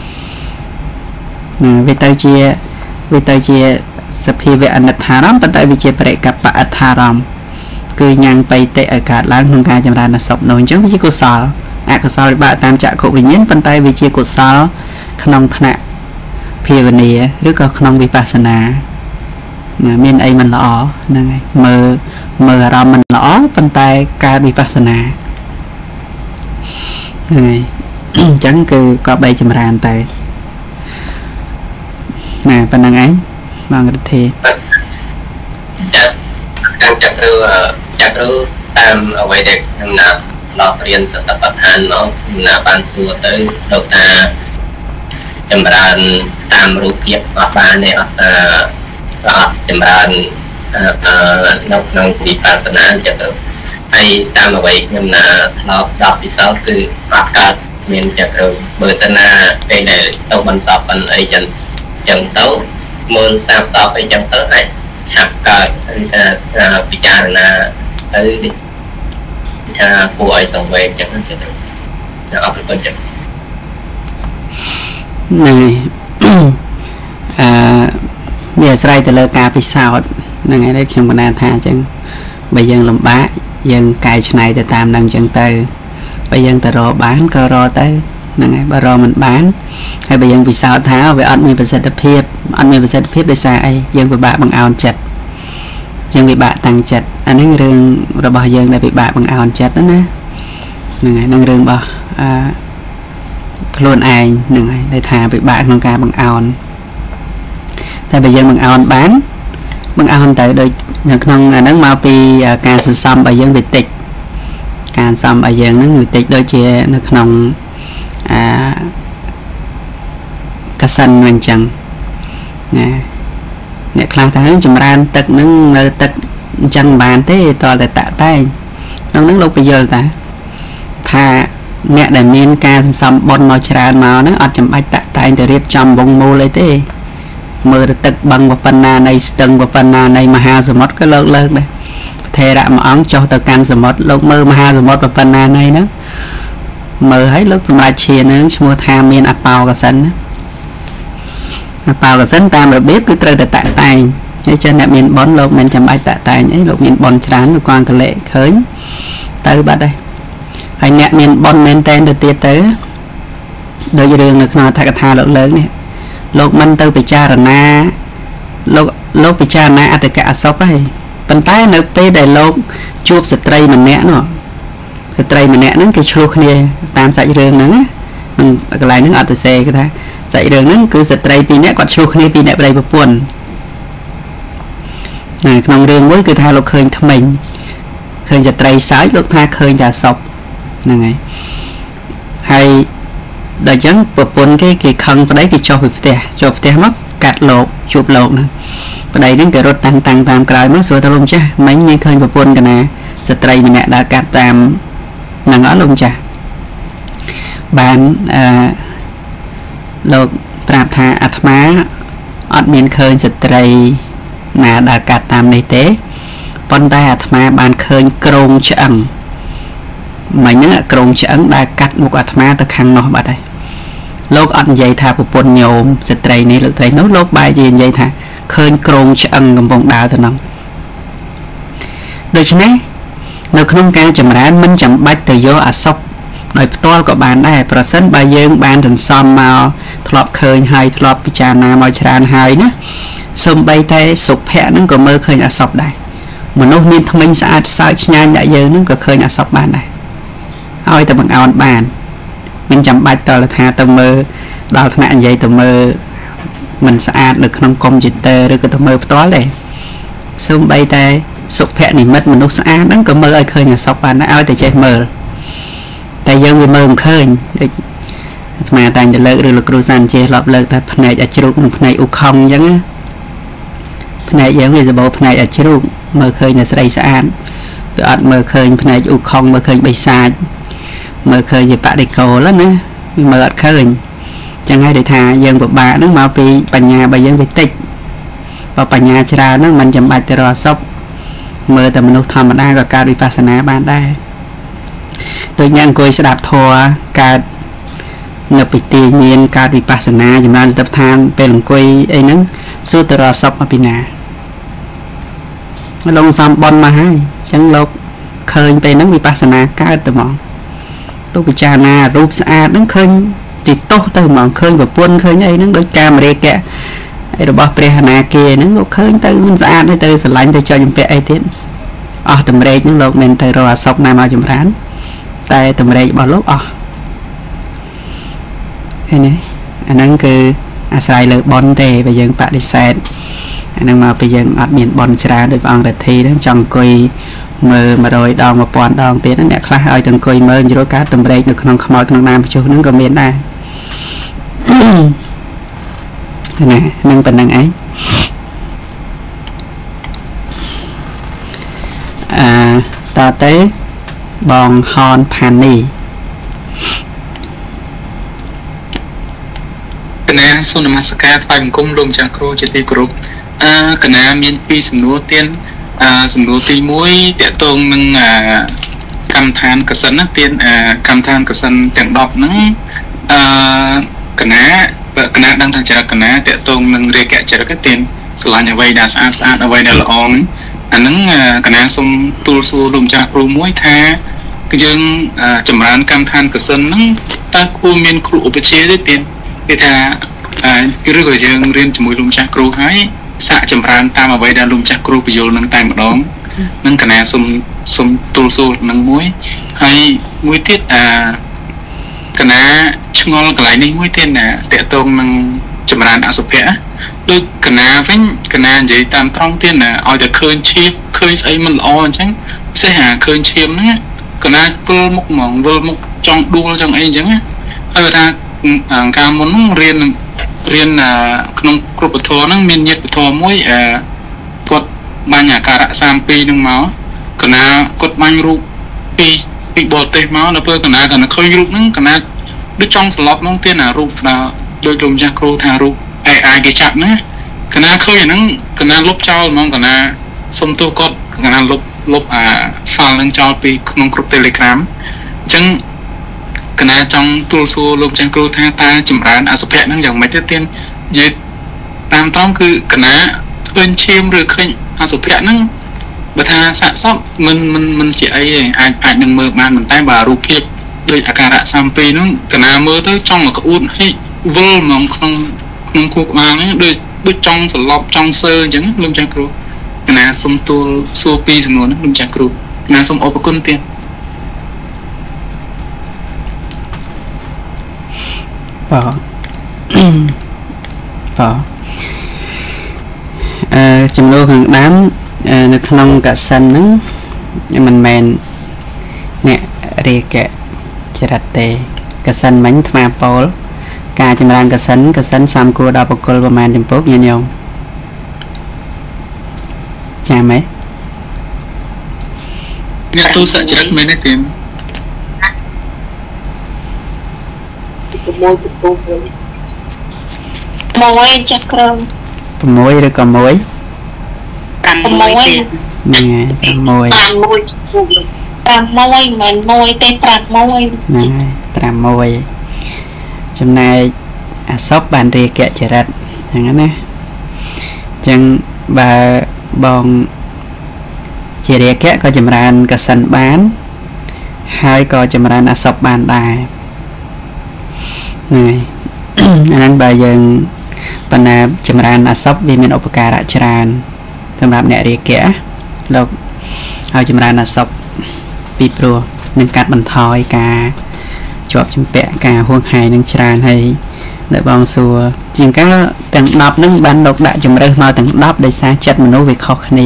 វាទៅជាសភាវៈអនិច្ចារម្មណ៍ប៉ុន្តែវាជាបរិកបៈអត្ថារម្មណ៍គឺញ៉ាំងបៃតិឲ្យកើតឡើងក្នុងការចម្រើនអសពនោះអញ្ចឹងវាជាកុសលអកុសលវិបាកតាមចក្ខុវិញ្ញាណប៉ុន្តែវាជាកុសលក្នុងថ្នាក់ភាវនាឬក៏ក្នុងវិបស្សនាមានអីមិនល្អហ្នឹងហើយមើលអារម្មណ៍មិនល្អប៉ុន្តែការវិបស្សនាហ្នឹងហើយអញ្ចឹងគឺក៏បីចម្រើនទៅណាប៉ុណ្្នឹងឯងបងរិទ្ធីចាក់ឬតាមអ្វីដែលខ្ញុំណាឡរៀនសតបដ្ឋានមកណាបានសួរទៅលោកថាចម្រើនតាមរូបភាពអត់បានទេអត់ចម្រើននៅក្នុងវិបស្សនាចិត្តទៅហើយតាមអ្វីខ្ញុំណាធ្លាប់ដល់ពិសោធន៍គឺអត់កើតមានចិត្តទៅបើសិនណាពេលដែលទៅបន្សពអីចឹងទៅមើលសាបសពអីចឹងទៅអាចឆាប់កើតឬថាពិចារណាទៅថាគួរឲ្យសង្វេគចឹងទៅអរគុណចឹងហ្នឹងមានអាស្រ័យទៅលើការពិសោធន៍ហ្នឹងហើយដែលខ្ញុំបានថាអញ្ចឹងបើយើងលំបាកយើងកែច្នៃទៅតាមហ្នឹងអញ្ចឹងទៅបើយើងទៅរកបានក៏រកទៅហ្នឹងហើយបើរកមិនបានហើយបើយើងពិសោធន៍ថាវាអត់មានប្រសិទ្ធភាពដោយសារអីយើងពិបាកបង្អោនចិត្តយើងពិបាកតាំងចិត្តអានេះរឿងរបស់យើងដែលពិបាកបង្អោនចិត្តណាហ្នឹងហើយនឹងរឿងរបស់ខ្លួនឯងហ្នឹងហើយដែលថាពិបាកក្នុងការបង្អោនតែបើយើងបង្អោនបានបង្អោនទៅដូចនៅក្នុងអាហ្នឹងមកពីការសន្សំរបស់យើងវិតិចការសន្សំរបស់យើងហ្នឹងវិតិចដូចជានៅក្នុងកសិនវិញចឹងណាអ្នកខ្លះថាចម្រើនទឹកហ្នឹងនៅទឹកអញ្ចឹងមិនបានទេតើតែតាក់តែងក្នុងហ្នឹងលោកបញ្យល់ថាអ្នកដែលមានការសន្សំបុណ្យមកច្រើនមកហ្នឹងអត់ចាំបាច់តាក់តែងទៅរៀបចំវងមូលអីទេមើលទៅទឹកបឹងប៉ុណ្ណានៃស្ទឹងប៉ុណ្ណានៃមហាសមុទ្រក៏លើកដែរថេរៈមួយអង្គចុះទៅកាន់សមុទ្រលោកមើលមហាសមុទ្រប៉ុណ្ណានៃហ្នឹងមើលឲ្យលោកសម្រាប់ឈានហ្នឹងឈ្មោះថាមានអបោកសិនណាអបោកសិនតាមរបៀបគឺត្រូវតែតាក់តែងហើយចឹងអ្នកមានបុណ្យលោកមិនចាំបាច់តាក់តែងអីលោកមានបុណ្យច្រើនលោកគាត់កលៈឃើញទៅបាត់ហើយហើយអ្នកមានបុណ្យមែនតែនទៅទៀតទៅដូចរឿងនៅក្នុងអត្ថកថាលើកនេះលោកមិនទៅពិចារណាលោកពិចារណាអត្តកអសុខហើយប៉ុន្តែនៅពេលដែលលោកជួបស្ត្រីម្នាក់នោះស្ត្រីម្នាក់ហ្នឹងគេឆ្លោះគ្នាតាមសាច់រឿងហ្នឹងណាកន្លែងហ្នឹងអត់ទៅសេគេថាសាច់រឿងហ្នឹងគឺស្ត្រីពីរនាក់គាត់ឆ្លោះគ្នាពីអ្នកប្តីប្រពន្ធក្នុងរឿងមួយគឺថាលោកឃើញថ្មិញឃើញស្ត្រីសើចលោកថាឃើញតែសុខហ្នឹងហើយដល់អញ្ចឹងប្រពន្ធគេខឹងប្តីគេចុះពីផ្ទះមកកាត់លោកជួបលោកហ្នឹងប្តីហ្នឹងគេរត់តាំងតាមក្រោយមកសួរថាលោកម្ចាស់មិញមានឃើញប្រពន្ធកណាស្ត្រីម្នាក់ដើរកាត់តាមហ្នឹងអត់លោកម្ចាស់បានលោកប្រាប់ថាអាត្មាអត់មានឃើញស្ត្រីណាដើរកាត់តាមនេះទេប៉ុន្តែអាត្មាបានឃើញក្រងឆ្អឹងមិញហ្នឹងក្រងឆ្អឹងដើរកាត់មុខអាត្មាទៅខាងនោះបាត់ហើយលោកអត់និយាយថាប្រពន្ធញោមស្ត្រីនេះលោកត្រីនោះលោកបែរជានិយាយថាឃើញក្រងឆ្អឹងកំពុងដើរទៅនោះដូច្នេះនៅក្នុងការចម្រើនមិនចាំបាច់ទៅយកអសុខដោយផ្ទាល់ក៏បានដែរប្រសិនបើយើងបានសន្សំមកធ្លាប់ឃើញហើយធ្លាប់ពិចារណាមកច្រើនហើយណាសូម្បីតែសុភ័ក្រហ្នឹងក៏មើលឃើញអសុខដែរមនុស្សមានថ្មិញស្អាតសើចឆ្ងាញ់ដាក់យើងហ្នឹងក៏ឃើញអសុខបានដែរឲ្យតែបង្អោនបានមិនចាំបាច់តលថាទៅមើលដល់ថ្នាក់និយាយទៅមើលមិនស្អាតនៅក្នុងកុំព្យូទ័រឬក៏ទៅមើលផ្ទាល់ទេសូម្បីតែសុភនិមិត្តមនុស្សស្អាតហ្នឹងក៏មើលឲ្យឃើញអសុខបានដែរឲ្យតែចេះមើលតែយើងវាមើលមិនឃើញដូចអាត្មាតែងតែលើកឬលោកគ្រូសានចេះធ្លាប់លើកថាភ្នែកអាចជ្រូកនិងភ្នែកអ៊ូខុងអញ្ចឹងណាភ្នែកយើងវាសម្បូរភ្នែកអាចជ្រូកមើលឃើញតែស្រីស្អាតវាអត់មើលឃើញភ្នែកអ៊ូខុងមើលឃើញបិសាចមើលឃើញជាបដិកោលណាមើលអត់ឃើញចឹងហើយដូចថាយើងពិបាកហ្នឹងមកពីបញ្ញារបស់យើងវាតិចបើបញ្ញាច្រើនហ្នឹងមិនចាំបាច់ទៅរកសុខមើលតែមនុស្សធម្មតាក៏កើតវិបស្សនាបានដែរដូចអ្នកអង្គុយស្ដាប់ធម៌កើតនៅពិធីញៀនកើតវិបស្សនាចម្រើនសតិប្បដ្ឋានពេលអង្គុយអីហ្នឹងសួរទៅរកសុខមកពីណាលោកសំបនមកហើយអញ្ចឹងលោកឃើញពេលហ្នឹងវិបស្សនាកើតទៅហ្មងលោកពិចារណារូបស្អាតហ្នឹងឃើញទីតោះទៅហ្មងឃើញប្រពន្ធឃើញអីហ្នឹងដូចកាមរេកៈរបស់ព្រះអនាគាហ្នឹងលោកឃើញទៅមិនស្អាតទេទៅស្រឡាញ់ទៅចុចចម្ពាក់អីទៀតអស់តម្រេកហ្នឹងលោកមិនទៅរកអសុខណាមកចម្រើនតែតម្រេករបស់លោកអស់ឃើញទេអាហ្នឹងគឺអាស្រ័យលើបុណ្យទេបើយើងបដិសេធអាហ្នឹងមកពីយើងអត់មានបុណ្យច្រើនដោយព្រះអង្គរាធិហ្នឹងចង់អង្គុយមើល100ដង1000ដងទៀតអ្នកខ្លះឲ្យតែអង្គុយមើលយល់ការតម្រេកនៅក្នុងខ្មោចក្នុងណាមព្យុះហ្នឹងក៏មានដែរណានឹងប៉ុណ្្នឹងឯងតទៅបងហនផានីកណាសូមនមស្ការថ្វាយបង្គំលោកម្ចាស់គ្រូជាទីគោរពកណាមានពីសំណួរទៀតសំណួរទី1តកតងនឹងកម្មដ្ឋានកសិនណាទៀតកម្មដ្ឋានកសិនទាំង10ហ្នឹងកណាដឹងថាចរិតកណាតកតងនឹងរាគៈចរិតទៀតស្រឡាញ់អ្វីដែលស្អាតអ្វីដែលល្អហ្នឹងអាហ្នឹងកណាសូមទូលសួរលោកម្ចាស់គ្រូមួយថាយើងចម្រើនកម្មដ្ឋានកសិនហ្នឹងតើគួរមានគ្រូឧបជាទេទៀតគេថាឬក៏យើងរៀនជាមួយលោកម្ចាស់គ្រូហើយសាកចម្រើនតាមអ្វីដែលលោកម្ចាស់គ្រូបញ្យល់នឹងតែម្ដងនឹងកណាសូមទូលសួរនឹងមួយហើយមួយទៀតកណាឆ្ងល់កន្លែងនេះមួយទៀតណាតកតងនឹងចម្រើនអសុភៈដូចកណាវិញកណានិយាយតាមត្រង់ទៀតណាឲ្យតែឃើញឈាមឃើញស្អីមិនល្អអញ្ចឹងពិសេសឃើញឈាមហ្នឹងកណាវិលមុខហ្មងវិលមុខចង់ដួលចង់អីអញ្ចឹងហើយថាកាលមុនហ្នឹងរៀនក្នុងគ្រប់ពធហ្នឹងមានញាតិពធមួយគាត់បាញ់អាការៈ32ហ្នឹងមកកណាគាត់បាញ់រូបពីបរទេសមកដល់ពេលកណាឃើញរូបហ្នឹងកណាដូចចង់ស្លប់ហ្នឹងទៀតអារូបដល់ដោយលោកម្ចាស់គ្រូថារូបAI គេចាប់ណាកណាឃើញអាហ្នឹងកណាលុបចោលហ្មងកណាសុំទោសគាត់កណាលុបfile ហ្នឹងចោលពីក្នុងក្រុម Telegram អញ្ចឹងកណាចង់ទូលសួរលោកម្ចាស់គ្រូថាតើចម្រើនអសុភៈហ្នឹងយ៉ាងម៉េចទៅទៀតនិយាយតាមត្រង់គឺកណាឃើញឈាមឬឃើញអសុភៈហ្នឹងបើថាសាកសពមិនជាអីទេអាចនឹងមើលបានប៉ុន្តែបើរូបភាពដូចអាការៈ32ហ្នឹងកណាមើលទៅចង់មកក្អួតហិវិលហ្មងក្នុងខួរក្បាលហ្នឹងដូចចង់សន្លប់ចង់សើអញ្ចឹងលោកម្ចាស់គ្រូកណាសុំទូលសួរពីសំណួរហ្នឹងលោកម្ចាស់គ្រូកណាសុំអរគុណទៀតចំនួនខាងដើមនៅក្នុងកសិនហ្នឹងមិនមែនអ្នករាគៈចរិតទេកសិនមិញថ្មពោលការចម្រើនកសិនសំគួរដល់បកុលប្រមាណចម្ពោះញាតិញោមចាំហ៎អ្នកទូសចរិតមែនទេទៀតមួយចាស់ក្រម 6ឬក៏1 6 នេះ6 6មិន1ទេ 5ចំណែកអសពបានរាគៈចរិតអញ្ចឹងណាអញ្ចឹងបើបងជារាគៈក៏ចម្រើនកសិនបានហើយក៏ចម្រើនអសពបានដែរហ្នឹងហើយអាហ្នឹងបើយើងបណ្ណាចម្រើនអសពវាមានឧបការៈច្រើនសម្រាប់អ្នករាគៈលោកហើយចម្រើនអសពពីព្រោះនឹងកាត់បន្ថយការជាប់ជំពាក់ការហួងហែងនឹងច្រើនហើយដែលបងសួរជាងកាលទាំង10ហ្នឹងបានលោកដាក់ជំរើសមកទាំង10ដោយសារចិត្តមនុស្សវាខុសគ្នា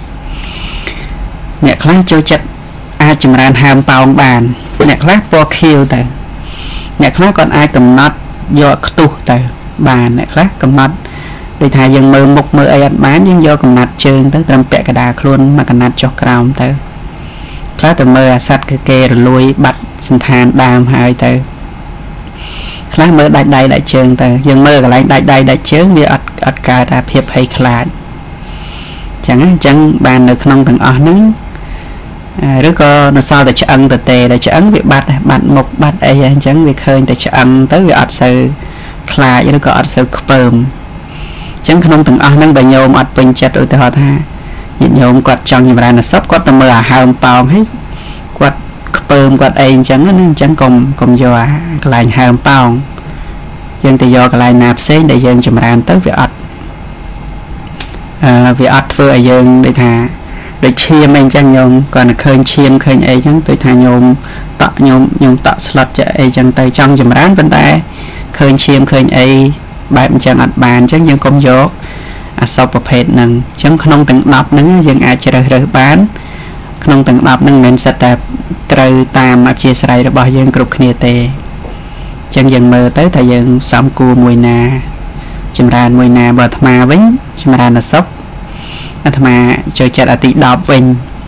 អ្នកខ្លះចូលចិត្តអាចចម្រើនហើមប៉ោងបានអ្នកខ្លះពណ៌ខៀវទៅអ្នកខ្លះគាត់អាចកំណត់យកខ្ទុះទៅបានអ្នកខ្លះកំណត់ដូចថាយើងមើលមុខមើលអីអត់បានយើងយកកំណាត់ជើងទៅត្រឹមពាក់កណ្ដាលខ្លួនមកកំណាត់ចុះក្រោមទៅខ្លះទៅមើលអាសត្វគឺគេរលួយបាត់សន្តានដើមហើយទៅខ្លះមើលដាច់ដៃដាច់ជើងទៅយើងមើលកន្លែងដាច់ដៃដាច់ជើងវាអត់កើតអាភាពភ័យខ្លាចអញ្ចឹងបាននៅក្នុងទាំងអស់ហ្នឹងឬក៏នៅសល់តែឆ្អឹងទៅទេដែលឆ្អឹងវាបាត់មុខបាត់អីអញ្ចឹងវាឃើញតែឆ្អឹងទៅវាអត់សូវខ្លាចឬក៏អត់សូវខ្ពើមអញ្ចឹងក្នុងទាំងអស់ហ្នឹងបើញោមអត់ពេញចិត្តឧទាហរណ៍ថាញាតិញោមគាត់ចង់ចម្រើនអសពគាត់ទៅមើលអាហើមប៉ោងហើយគាត់ខ្ពើមគាត់អីអញ្ចឹងណាអញ្ចឹងកុំយកអាកន្លែងហើមប៉ោងយើងទៅយកកន្លែងណាផ្សេងដែលយើងចម្រើនទៅវាអត់ធ្វើឲ្យយើងដូចថាដូចឈាមអីអញ្ចឹងញោមគាត់ទៅឃើញឈាមឃើញអីអញ្ចឹងដូចថាញោមតក់ស្លុតចាអីអញ្ចឹងទៅចង់ចម្រើនប៉ុន្តែឃើញឈាមឃើញអីបែបអញ្ចឹងអត់បានអញ្ចឹងយើងកុំយកអសពប្រភេទហ្នឹងអញ្ចឹងក្នុងទាំង10ហ្នឹងយើងអាចជ្រើសរើសបានក្នុងទាំង10ហ្នឹងមិនមែនសិតតែត្រូវតាមអព្យាស្រ័យរបស់យើងគ្រប់គ្នាទេអញ្ចឹងយើងមើលទៅថាយើងសំគួរមួយណាចម្រើនមួយណាបើអាត្មាវិញចម្រើនអសពអាត្មាចូលចិត្តអាទី10វិញ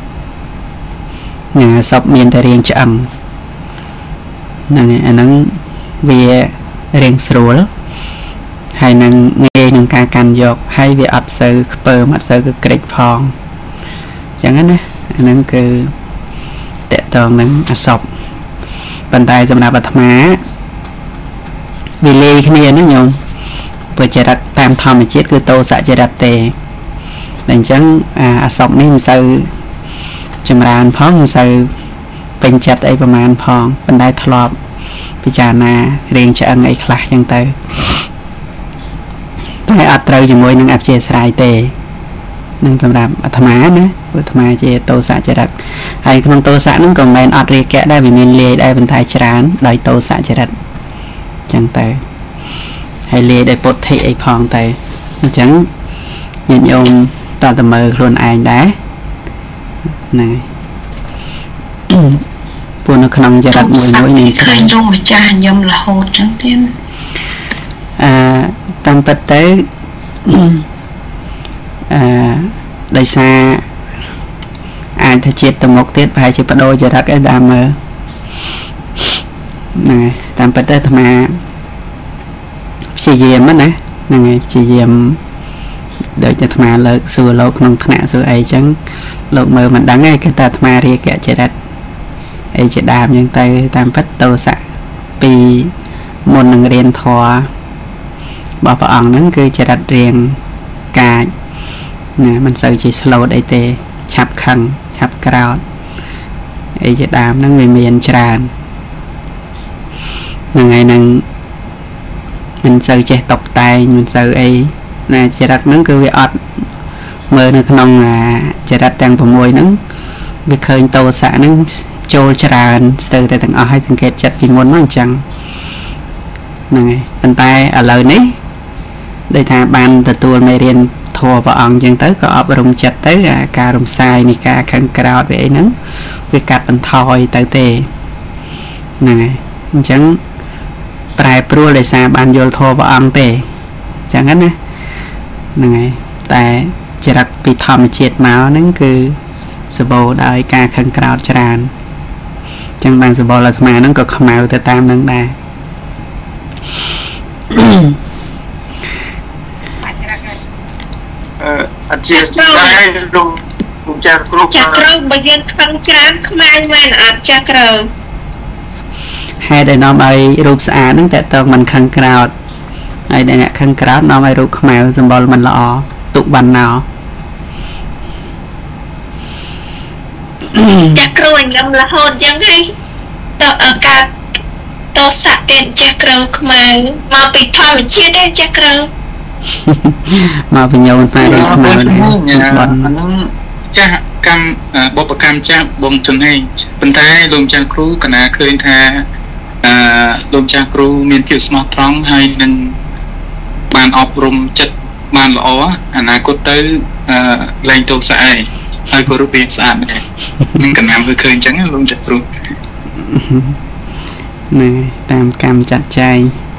ណាអសពមានតែរាងឆ្អឹងហ្នឹងអាហ្នឹងវារាងស្រួលហើយនឹងងាយនឹងការកាន់យកហើយវាអត់សូវខ្ពើមអត់សូវក្រេកផងអញ្ចឹងណាអាហ្នឹងគឺតកតងនឹងអសពប៉ុន្តែសម្រាប់អាត្មាវាលេងគ្នាណាញោមព្រោះចរិតតាមធម្មជាតិគឺតោសៈចរិតទេតែអញ្ចឹងអសពនេះមិនសូវចម្រើនផងមិនសូវពេញចិត្តអីប្រហែលផងប៉ុន្តែធ្លាប់ពិចារណារៀងឆ្អឹងអីខ្លះអញ្ចឹងទៅតែអត់ត្រូវជាមួយនឹងអព្យាស្រ័យទេនឹងសម្រាប់អាត្មាណាព្រោះអាត្មាជាតោសៈចរិតហើយក្នុងតោសៈហ្នឹងក៏មិនមែនអត់រាគៈដែរវាមានលាយដែរប៉ុន្តែច្រើនដោយតោសៈចរិតអញ្ចឹងទៅហើយលាយដោយពុទ្ធិអីផងទៅអញ្ចឹងញាតិញោមតើតមើលខ្លួនឯងដែរហ្នឹងព្រោះនៅក្នុងចរិតមួយមានឃើញលោកម្ចាស់ញឹមរហូតអញ្ចឹងទៀតតាមពិតទៅដោយសារអាចថាជាតិទៅមុខទៀតប្រហែលជាបដូរចរិតឯតាមមើលហ្នឹងហើយតាមពិតទៅអាត្មាព្យាយាមណាហ្នឹងហើយព្យាយាមដូចអាត្មាលើកសួរលោកក្នុងថ្នាក់សួរអីចឹងលោកមើលមិនដឹងទេគឺតែអាត្មារាគៈចរិតអីជាដើមចឹងទៅតាមពិតតោសៈពីមុននឹងរៀនធម៌របស់ព្រះអង្គហ្នឹងគឺចរិតរៀងកាចណាមិនសូវជា slow អីទេឆាប់ខឹងឆាប់ក្រោធអីជាដើមហ្នឹងវាមានច្រើនហ្នឹងហើយនឹងមិនសូវចេះតុបតែងមិនសូវអីណាចរិតហ្នឹងគឺវាអត់មើលនៅក្នុងចរិតទាំង6ហ្នឹងវាឃើញតោសៈហ្នឹងចូលច្រើនស្ទើរតែទាំងអស់ហើយសង្កេតចិត្តពីមុនមកអញ្ចឹងហ្នឹងហើយប៉ុន្តែឥឡូវនេះដូចថាបានទទួលមេរៀនធម៌ព្រះអង្គអញ្ចឹងទៅក៏អប់រំចិត្តទៅការរំសាយនៃការខឹងក្រោធវាអីហ្នឹងវាកាត់បន្ថយទៅទេហ្នឹងហើយអញ្ចឹងប្រែប្រួលដោយសារបានយល់ធម៌ព្រះអង្គទេអញ្ចឹងណាហ្នឹងហើយតែចរិតពីធម្មជាតិមកហ្នឹងគឺសម្បូរដោយការខឹងក្រោធច្រើនអញ្ចឹងបានសម្បូរអាត្មាហ្នឹងក៏ខ្មៅទៅតាមហ្នឹងដែរអត់ជាតែលោកចាស់គ្រូចាស់គ្រូបើយើងខឹងច្រើនខ្មៅមែនអត់ចាស់គ្រូហេតុដែលនាំឲ្យរូបស្អាតហ្នឹងតើតើមិនខឹងក្រោធហើយដែលអ្នកខឹងក្រោធនាំឲ្យរូបខ្មៅសម្បុរមិនល្អទុកបានណោចាស់គ្រូអញ្ចឹងរហូតអញ្ចឹងហើយតើការតោសៈទៀតចាស់គ្រូខ្មៅមកពីធម្មជាតិទេចាស់គ្រូមកបញ្ញោតែរឿងខ្មៅនេះអាហ្នឹងចាស់កម្មបុព្វកម្មចាស់បងជំនាញប៉ុន្តែលោកចាស់គ្រូកណាឃើញថាលោកចាស់គ្រូមានភាពស្មោះត្រង់ហើយនឹងបានអប់រំចិត្តបានល្អអនាគតទៅលែងទោសៈឯងហើយក៏រូបរាងស្អាតដែរនឹងកណាមើលឃើញអញ្ចឹងលោកចាស់គ្រូណែតាមកម្មចាត់ចែង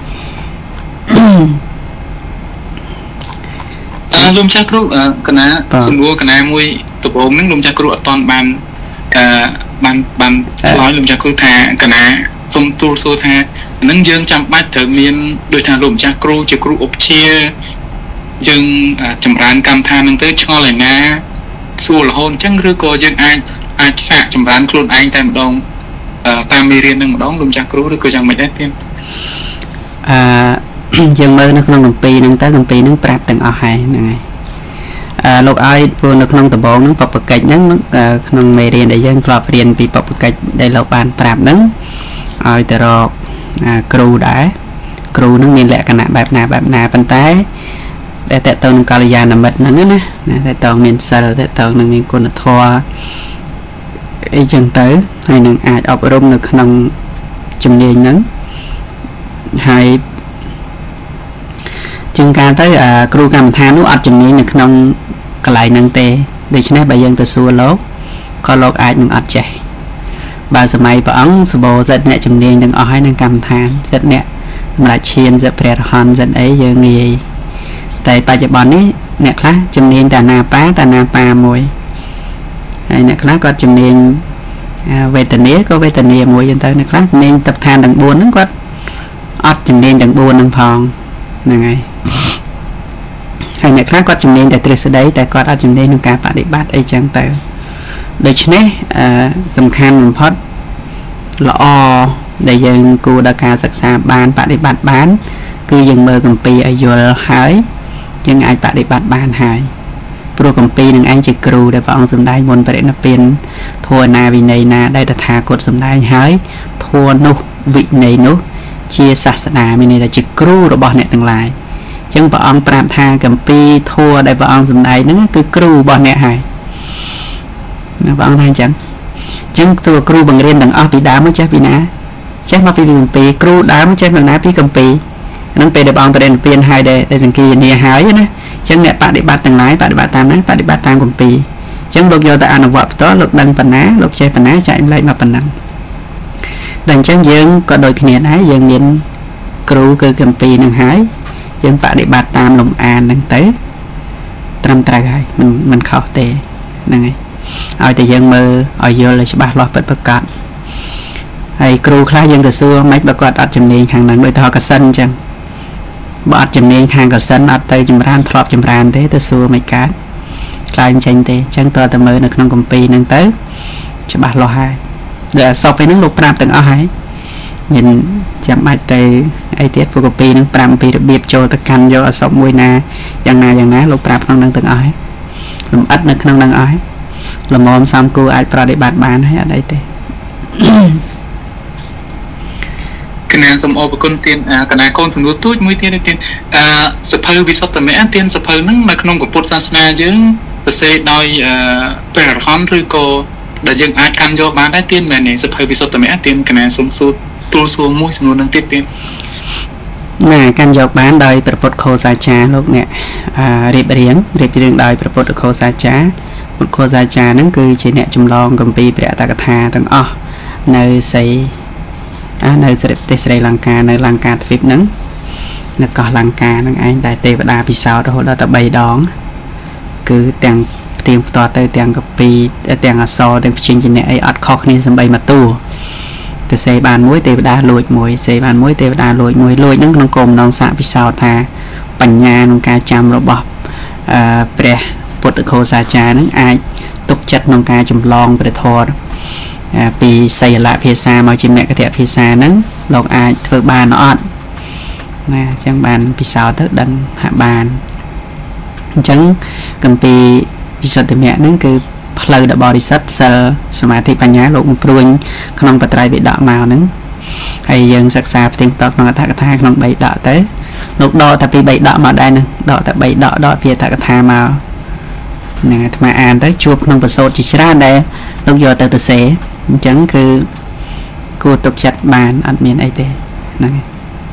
លោកចាស់គ្រូកណាសំណួរកណាមួយដំបូងហ្នឹងលោកចាស់គ្រូអត់តន់បានឆ្លើយលោកចាស់គ្រូថាកណាសូមទូលសួរថាហ្នឹងយើងចាំបាច់ត្រូវមានដូចថាលោកចាស់គ្រូជាគ្រូឧបជាយើងចម្រើនកម្មដ្ឋានហ្នឹងទៅឆ្ងល់ឯណាសួររហូតអញ្ចឹងឬក៏យើងអាចសាកចម្រើនខ្លួនឯងតែម្ដងតាមមេរៀននឹងម្ដងលោកចាស់គ្រូឬក៏យ៉ាងម៉េចដែរទៀតយើងមើលនៅក្នុងកម្ពីហ្នឹងទៅកម្ពីហ្នឹងប្រាប់ទាំងអស់ហើយហ្នឹងហើយលោកឲ្យព្រោះនៅក្នុងដំបងហ្នឹងបព្វកិច្ចហ្នឹងក្នុងមេរៀនដែលយើងធ្លាប់រៀនពីបព្វកិច្ចដែលលោកបានប្រាប់ហ្នឹងឲ្យទៅរកគ្រូដែរគ្រូហ្នឹងមានលក្ខណៈបែបណាប៉ុន្តែដែលតើតើនឹងកល្យាណមិត្តហ្នឹងណាតែតើមានសិលតើតើនឹងមានគុណធម៌អីចឹងទៅហើយនឹងអាចអប់រំនៅក្នុងជំនាញហ្នឹងហើយជាងការទៅគ្រូកម្មដ្ឋាននោះអត់ជំនាញនៅក្នុងកន្លែងហ្នឹងទេដូច្នេះបើយើងទៅសួរលោកក៏លោកអាចនឹងអត់ចេះបើសម័យព្រះអង្គសបោសិទ្ធអ្នកជំនាញទាំងអស់ហើយនឹងកម្មដ្ឋានសិទ្ធអ្នកសម្រាប់ឈានសិទ្ធព្រះរហន្តសិទ្ធអីយើងងាយតែបច្ចុប្បន្ននេះអ្នកខ្លះជំនាញតាណាប៉ាមួយហើយអ្នកខ្លះគាត់ជំនាញវេទនាក៏វេទនាមួយចឹងទៅអ្នកខ្លះជំនាញតបឋានទាំង4ហ្នឹងគាត់អត់ជំនាញទាំង4ហ្នឹងផងហ្នឹងហើយហើយអ្នកខ្លះគាត់ជំនាញតែទ្រឹស្ដីតែគាត់អត់ជំនាញក្នុងការបដិបត្តិអីចឹងទៅដូច្នេះសំខាន់បំផុតល្អដែលយើងគួរដល់ការសិក្សាបានបដិបត្តិបានគឺយើងមើលគម្ពីរឲ្យយល់ហើយយើងអាចបដិបត្តិបានហើយព្រោះគម្ពីរនឹងឯងជាគ្រូដែលព្រះអង្គសម្ដែងមុនបរិនិព្វានធម៌ណាវិន័យណាដែលតថាគតសម្ដែងហើយធម៌នោះវិន័យនោះជាសាសនាមានន័យថាជាគ្រូរបស់អ្នកទាំងឡាយអញ្ចឹងព្រះអង្គប្រាប់ថាគម្ពីរធម៌ដែលព្រះអង្គសម្ដែងហ្នឹងគឺគ្រូរបស់អ្នកហើយណាព្រះអង្គថាអញ្ចឹងតួគ្រូបង្រៀនទាំងអស់ពីដើមមកចេះពីណាចេះមកពីគម្ពីរគ្រូដើមចេះមកណាពីគម្ពីរហ្នឹងពេលដែលព្រះអង្គបរិនិព្វានហើយដែលសង្ឃានាហើយណាអញ្ចឹងអ្នកបដិបត្តិទាំងឡាយបដិបត្តិតាមណាបដិបត្តិតាមគម្ពីរអញ្ចឹងលោកយកទៅអនុវត្តផ្ទាល់លោកដឹងប៉ុណ្ណាលោកចេះប៉ុណ្ណាចែកម្លែកមកប៉ុណ្ណឹងតែអញ្ចឹងយើងក៏ដូចគ្នាដែរយើងមានគ្រូគឺគម្ពីរនឹងហើយយើងបដិបត្តិតាមលំអានហ្នឹងទៅត្រឹមត្រូវហើយមិនខុសទេហ្នឹងហើយឲ្យតែយើងមើលឲ្យយល់ឲ្យច្បាស់លាស់ពិតប្រាកដហើយគ្រូខ្លះយើងទៅសួរមិនបើគាត់អត់ជំនាញខាងហ្នឹងដូចថាកសិនអញ្ចឹងបើអត់ជំនាញខាងកសិនអត់ទៅចម្រើនធ្លាប់ចម្រើនទេទៅសួរមិនកើតខ្លាចចេញទេអញ្ចឹងតើទៅមើលនៅក្នុងគម្ពីរហ្នឹងទៅច្បាស់លាស់ហើយដែលសពឯហ្នឹងលោកប្រាប់ទាំងអស់ហើយមានចាំបាច់ទៅអីទៀតពួកគម្ពីរហ្នឹង5ពីរបៀបចូលទៅកាន់យកអសពមួយណាយ៉ាងណាលោកប្រាប់ក្នុងហ្នឹងទាំងអស់ហើយលំអិតនៅក្នុងហ្នឹងអស់ហើយល្មមសំគូអាចប្រតិបត្តិបានហើយអត់អីទេគណៈសូមអរគុណទានគណៈកូនសំណួរទូចមួយទៀតសភៅវិសុទ្ធមគ្គទានសភៅហ្នឹងនៅក្នុងពុទ្ធសាសនាយើងសរសេរដោយព្រះអរហន្តឬក៏ដែលយើងអាចកាន់យកបានដែរទានមែនទេសភៅវិសុទ្ធមគ្គទានគណៈសូមសួរទូលសួរមួយសំណួរហ្នឹងទៀតទានណាកាន់យកបានដោយព្រះពុទ្ធខោសាចារលោកអ្នករៀបរៀងដោយព្រះពុទ្ធខោសាចារពុទ្ធខោសាចារហ្នឹងគឺជាអ្នកចម្លងគម្ពីរព្រះអត្តកថាទាំងអស់នៅនៅប្រទេសស្រីលង្កានៅលង្កាទ្វីបហ្នឹងនៅកោះលង្កាហ្នឹងឯងដែលទេវតាពិសោធន៍រហូតដល់តែ3ដងគឺទាំងផ្ទៀងផ្ទាត់ទៅទាំងកពីទាំងអសរទាំងព្យញ្ជនៈអីអត់ខុសគ្នាសំបីមកតួទៅសេបានមួយទេវតាលួចមួយសេបានមួយទេវតាលួចមួយលួចហ្នឹងក្នុងគោលបំណងសាកពិសោធន៍ថាបញ្ញាក្នុងការចាំរបស់ព្រះពុទ្ធខោសាចារហ្នឹងអាចទុកចិត្តក្នុងការចម្លងព្រះធម៌ពីសីលភាសាមកជាមគ្គភាសាហ្នឹងលោកអាចធ្វើបានអត់ណាអញ្ចឹងបានពិសោធន៍ទៅដឹងថាបានអញ្ចឹងគម្ពីរវិសុទ្ធមគ្គហ្នឹងគឺផ្លូវដ៏បរិសុទ្ធសិលសមាធិបញ្ញាលោកបង្ព្រួញក្នុងបត្រៃវិដកមកហ្នឹងហើយយើងសិក្សាផ្ទៀងផ្ទាត់ក្នុងអត្ថកថាក្នុង3ដកទៅលោកដកតែពី3ដកមកដែរហ្នឹងដកតែ3ដកដកពីអត្ថកថាមកហ្នឹងអាត្មាអានទៅជួបក្នុងប្រសូតជាច្រើនដែលលោកយកទៅសេអញ្ចឹងគឺគួរទុកចិត្តបានអត់មានអីទេហ្នឹងហើយ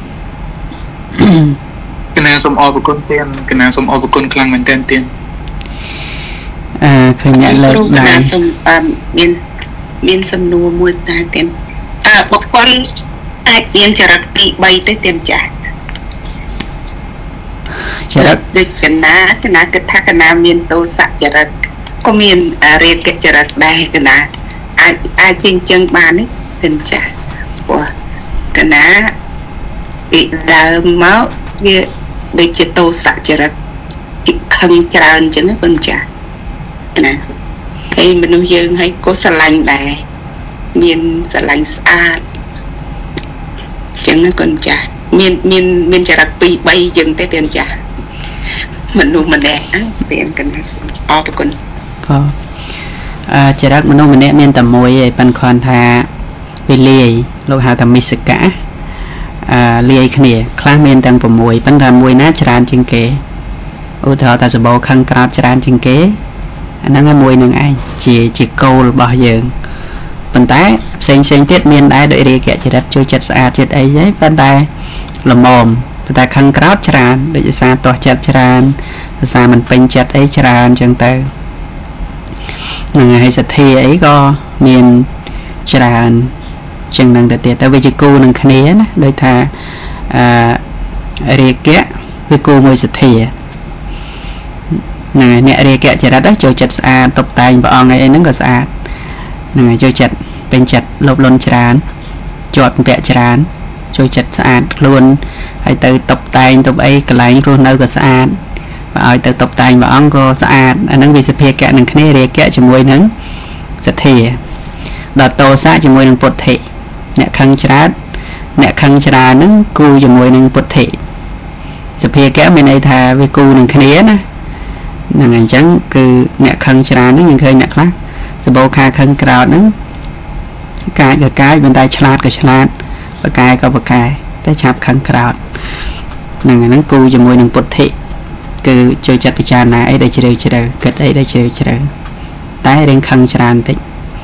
គណៈសូមអរគុណទានគណៈសូមអរគុណខ្លាំងមែនទែនទានឃើញអ្នកលើកដែរសូមមានសំណួរមួយតែទានបុគ្គលអាចមានចរិត2 3ទៅទានចាស់ចរិតដូចកណាគិតថាកណាមានទោសចរិតក៏មានរាគចរិតដែរកណាអាចជាងចឹងបាននេះទានចាស់ព្រោះកណាពីដើមមកវាដូចជាទោសចរិតខឹងច្រើនចឹងគុណចាស់ណាហើយមនុស្សយើងឲ្យក៏ស្រឡាញ់ដែរមានស្រឡាញ់ស្អាតចឹងគុណចាស់មានចរិត2 3ចឹងទេទានចាស់មនុស្សម្នាក់ទានកណាអរគុណចរិតមនុស្សម្នាក់មានតែមួយឯប៉ុន្តែគាត់ថាវាលាយលោកហៅថាមិសកៈលាយគ្នាខ្លះមានទាំង6ប៉ុន្តែមួយណាច្រើនជាងគេឧទាហរណ៍ថាសបោខឹងក្រោតច្រើនជាងគេអាហ្នឹងឯមួយនឹងឯងជាគោលរបស់យើងប៉ុន្តែផ្សេងទៀតមានដែរដោយរាគៈចរិតជួយចិត្តស្អាតចិត្តអីហ្នឹងប៉ុន្តែល្មមប៉ុន្តែខឹងក្រោតច្រើនដូចអាសាទាស់ចិត្តច្រើនអាសាមិនពេញចិត្តអីច្រើនអញ្ចឹងទៅនឹងហើយសទ្ធាអីក៏មានច្រើនចឹងនឹងទៅទៀតទៅវាជាគូនឹងគ្នាណាដូចថារាគៈវាគូមួយសទ្ធាអ្នករាគៈចរិតចូលចិត្តស្អាតតុបតែងព្រះអង្គអីហ្នឹងក៏ស្អាតហ្នឹងហើយចូលចិត្តពេញចិត្តលោភលន់ច្រើនជាប់ពាក់ច្រើនចូលចិត្តស្អាតខ្លួនហើយទៅតុបតែងទៅអីកន្លែងរស់នៅក៏ស្អាត và ai từ tập tay và ông có xa nâng vì sự phía kẹ nâng khné rìa kẹ cho mùi nâng sạch thịa đọt tô xa cho mùi nâng bột thị nẹ khăn chá nâng cù cho mùi nâng bột thị sự phía kẹ mình ấy thà vì cù nâng khné ná nâng ảnh chẳng cứ nẹ khăn chá nâng nhưng khơi nẹ khác sự bầu khá khăn krao nâng cái bên tay chá lát và cái có một cái tới chạp khăn krao nâng nâng cù cho mùi nâng bột thị cứ chơi chặt bị tràn này ấy đây chơi kết ấy đây chơi tái đến khăn tràn tích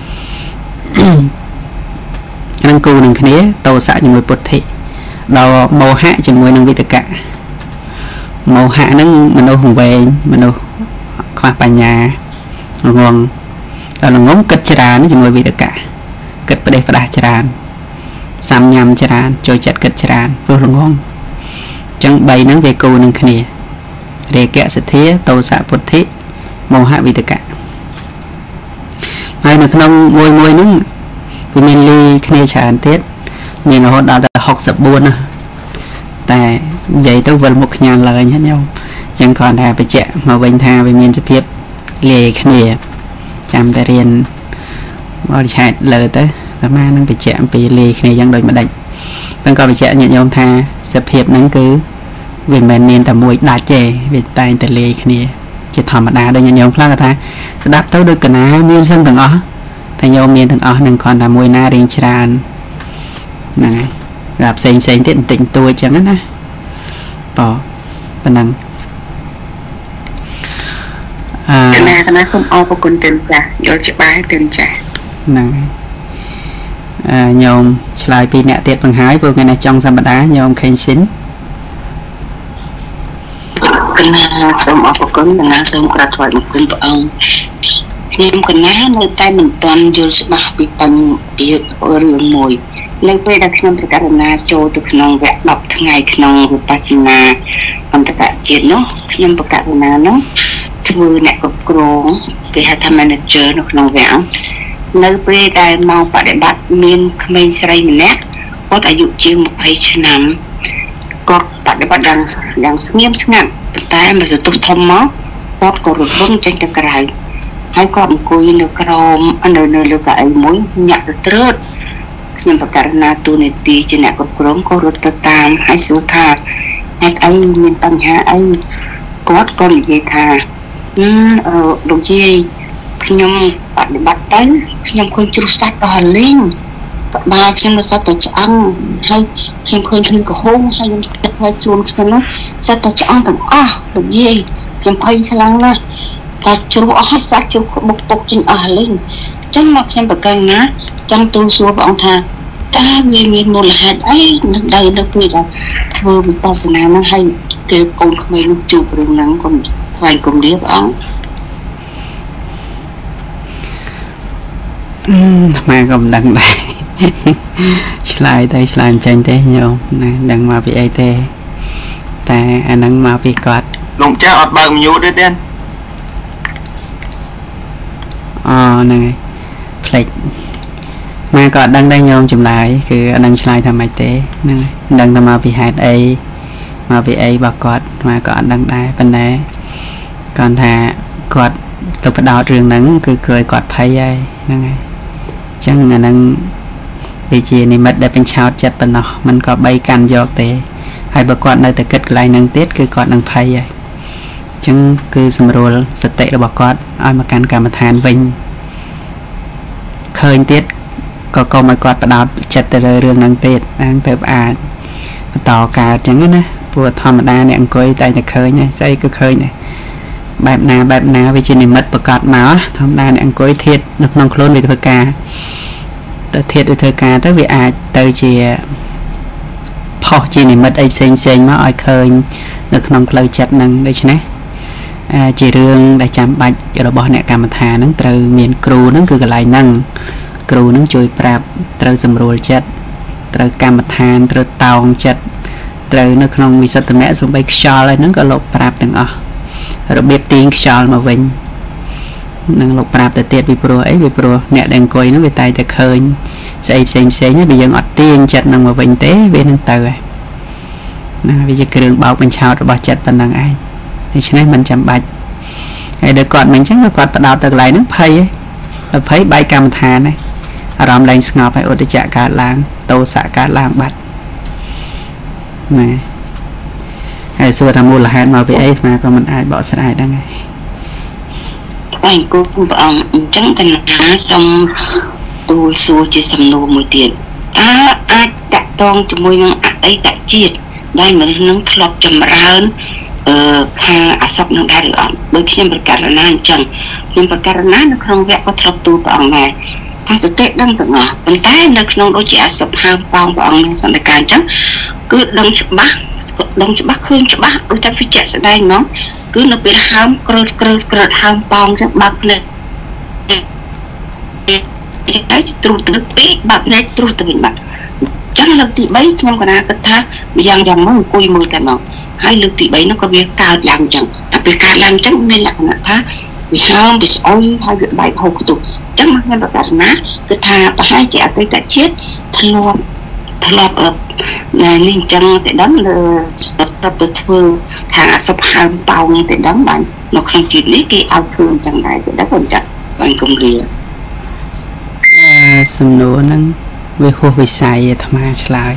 năng cù nâng khné tàu xạ cho mùi bột thị đầu màu hạ cho mùi nâng vi tất cả màu hạ nâng mình ô hùng về mình ô khoa bà nhà ngon là ngóng kết tràn cho mùi vi tất cả kết vào đây và đá tràn xăm nhằm tràn chơi chặt kết tràn vô ngon chẳng bày nâng về cù nâng khné để kẹo sẽ thế tàu xạ bột thị màu hạ vì tất cả hay là không môi nứng vì mình ly khné trả tiết mình nó đã học sập buồn à tại vậy tôi vẫn một nhà lời nhớ nhau chẳng còn là phải chạy mà bình tha về miền sập hiệp lì khné chăm ta riêng bao chạy lời tới và mang nó phải chạy vì lì khné dân đời mà đánh vẫn còn phải chạy nhận nhau tha sập hiệp nắng cứ vì mình nên tầm mùi đá chè vì tay tờ lì khné chỉ thầm mà đá đây nhận nhau khác ta sẽ đáp tới được cái ná miên sân thằng ó thằng nhau miên thằng ó nên còn là mùi na riêng tràn này gặp xem tiện tịnh tôi chẳng á bỏ bên năng cái này không ao có con tiền trả do chị bái tiền trả này nhôm lại pi nẹt tiệt bằng hái vừa ngày này trong sân đá nhôm khen xính cái này xong ở có cái này xong cả thoại một con ông nhưng cái này nơi tay mình toàn vô sẽ bắt bị bằng bị rừng mùi nên tôi đã xem tất cả là cho từ khung vẽ đọc ngày khung vipassana còn tất cả chuyện nó nhưng tất cả là nó thư nè cục cồn cái hệ thống manager nó khung vẽ nơi tôi đã mau phải để bắt miên mình xây mình nè có đại dụng chương một hai năm có phải để bắt đang nghiêm ngặt tay mà giờ tôi thông máu có rồi vững trên cái này hay còn coi nó crom anh nơi lưu cái mũi nhặt được nhưng mà cả na tu này ti trên này cũng có rất tam hay số tha hay anh mình tăng hạ anh có con gì tha đồng chí nhung bạn bắt tới nhung khơi chua sát vào linh ba xem nó sát tới ăn hay xem khơi thân của hôn hay nhung sát hay chuông cho nó sát tới ăn thằng đồng chí xem khơi khăng na ta chua hay sát chua bốc trên linh chẳng mặc xem bậc càng ná trong tu xua bọn thà ta miền một là hạt ấy đời nó quy là vừa bị bao giờ nào nó hay kêu con mấy lúc chụp rồi nắng còn vài cùng đĩa bóng mà còn đằng này slide đây slide tranh thế nhiều này đằng mà bị ai tê ta anh đang mà bị quạt lồng cha ọt bằng nhiều đấy đen này plate mà còn đang đây nhau chùm lạiคือđang slideทำไมเต้ดังทำมาbị hạt ấy mà bị ấy bạc quạt mà còn đang đai bên này còn thà quạt tục phải đào trường nắng cứ cười quạt phải vậy này chẳng là đang bị chia này mất để bên chào chặt bên nó mình có bay can giọt tệ hay bạc quạt nơi từ kết lại năng tiết cứ quạt năng phải vậy chẳng cứ sầm rồi sạch tệ là bạc quạt ai mà can cả mà than vinh khơi tiết có mấy quạt đào chặt từ rừng năng tiết đang tậpต่อcả chẳng á vừa thầm đa này ăn coi tại là khơi nha xây cứ khơi này bẹp nào vì trên này mất bậc cọt máu thầm đa này ăn coi thiệt nó nông khôn về thời ca thiệt về thời ca tới vì tới chỉ phò trên này mất ấy xinh mà ai khơi được nông khơi chặt năng đây chứ này chỉ riêng để chạm bạch rồi bỏ nè cầm thà nó từ miền cừu nó cứ lại năng cừu nó chui prap từ sầm rồi chặt từ cầm thà từ tàu chặt từ nó không bị sát mẹ xuống bay xò lại nó có lột prap từng rồi biết tiếng xò mà vinh năng lột prap từ tiệt bị pro nè đang coi nó về tay từ khơi xem nhá bây giờ ngọt tiên chặt năng mà vinh tế về năng từ bây giờ cái đường bao bên chào rồi bỏ chặt bên năng ai ដូច្នេះមិនចាំបាច់ហើយដល់គាត់មិនអញ្ចឹងគាត់បដោតទៅកន្លែងហ្នឹងភ័យដល់ភ័យបែកកម្មដ្ឋានហ្នឹងអារម្មណ៍លែងស្ងប់ហើយឧត្តចៈកើតឡើងតោសៈកើតឡើងបាត់ណាហើយសួរថាមូលហេតុមកពីអីស្មាក៏មិនអាចបកស្រាយដែរហើយ anh cô cũng bảo chẳng cần là xong tôi xua chỉ sầm nô một tiền ai đặt toan cho môi năng ấy đã chiết đây mình nâng lọc chầm hơn ha sọc nâng đa được đôi khi em bật cả là nan chẳng nhưng bật cả là nan nó không vẽ có lọc tu bảo này ta sẽ tết đăng được ngỏ còn tay nó không đôi trẻ sọc ham bao bảo nên xong để càng chắc cứ đăng chụp bác khơi chụp bác đôi ta phải chạy sẽ đây nó cứ nó bị ham cờ ham bong cho bác lên cái trụ từ tí bác này trụ từ mình bác chẳng lực tỷ bấy trong cái nào tha giang mới cùi mười cái nó hai lực tỷ bấy nó có việc cao làm chẳng đặc biệt cao làm chẳng nên là nó tha vì ham bị ôi hai việc bài hậu của tụ chẳng mà nên là cả ná cái tha và hai trẻ tới cả chết thật lọp ở nên chẳng để đóng là tập từ thường thả sập ham bao như để đóng bạn nó không chỉ lấy cái áo thường chẳng đại để đóng còn chặt anh cùng lìa sầm nổ nâng về khu về xài tham gia lại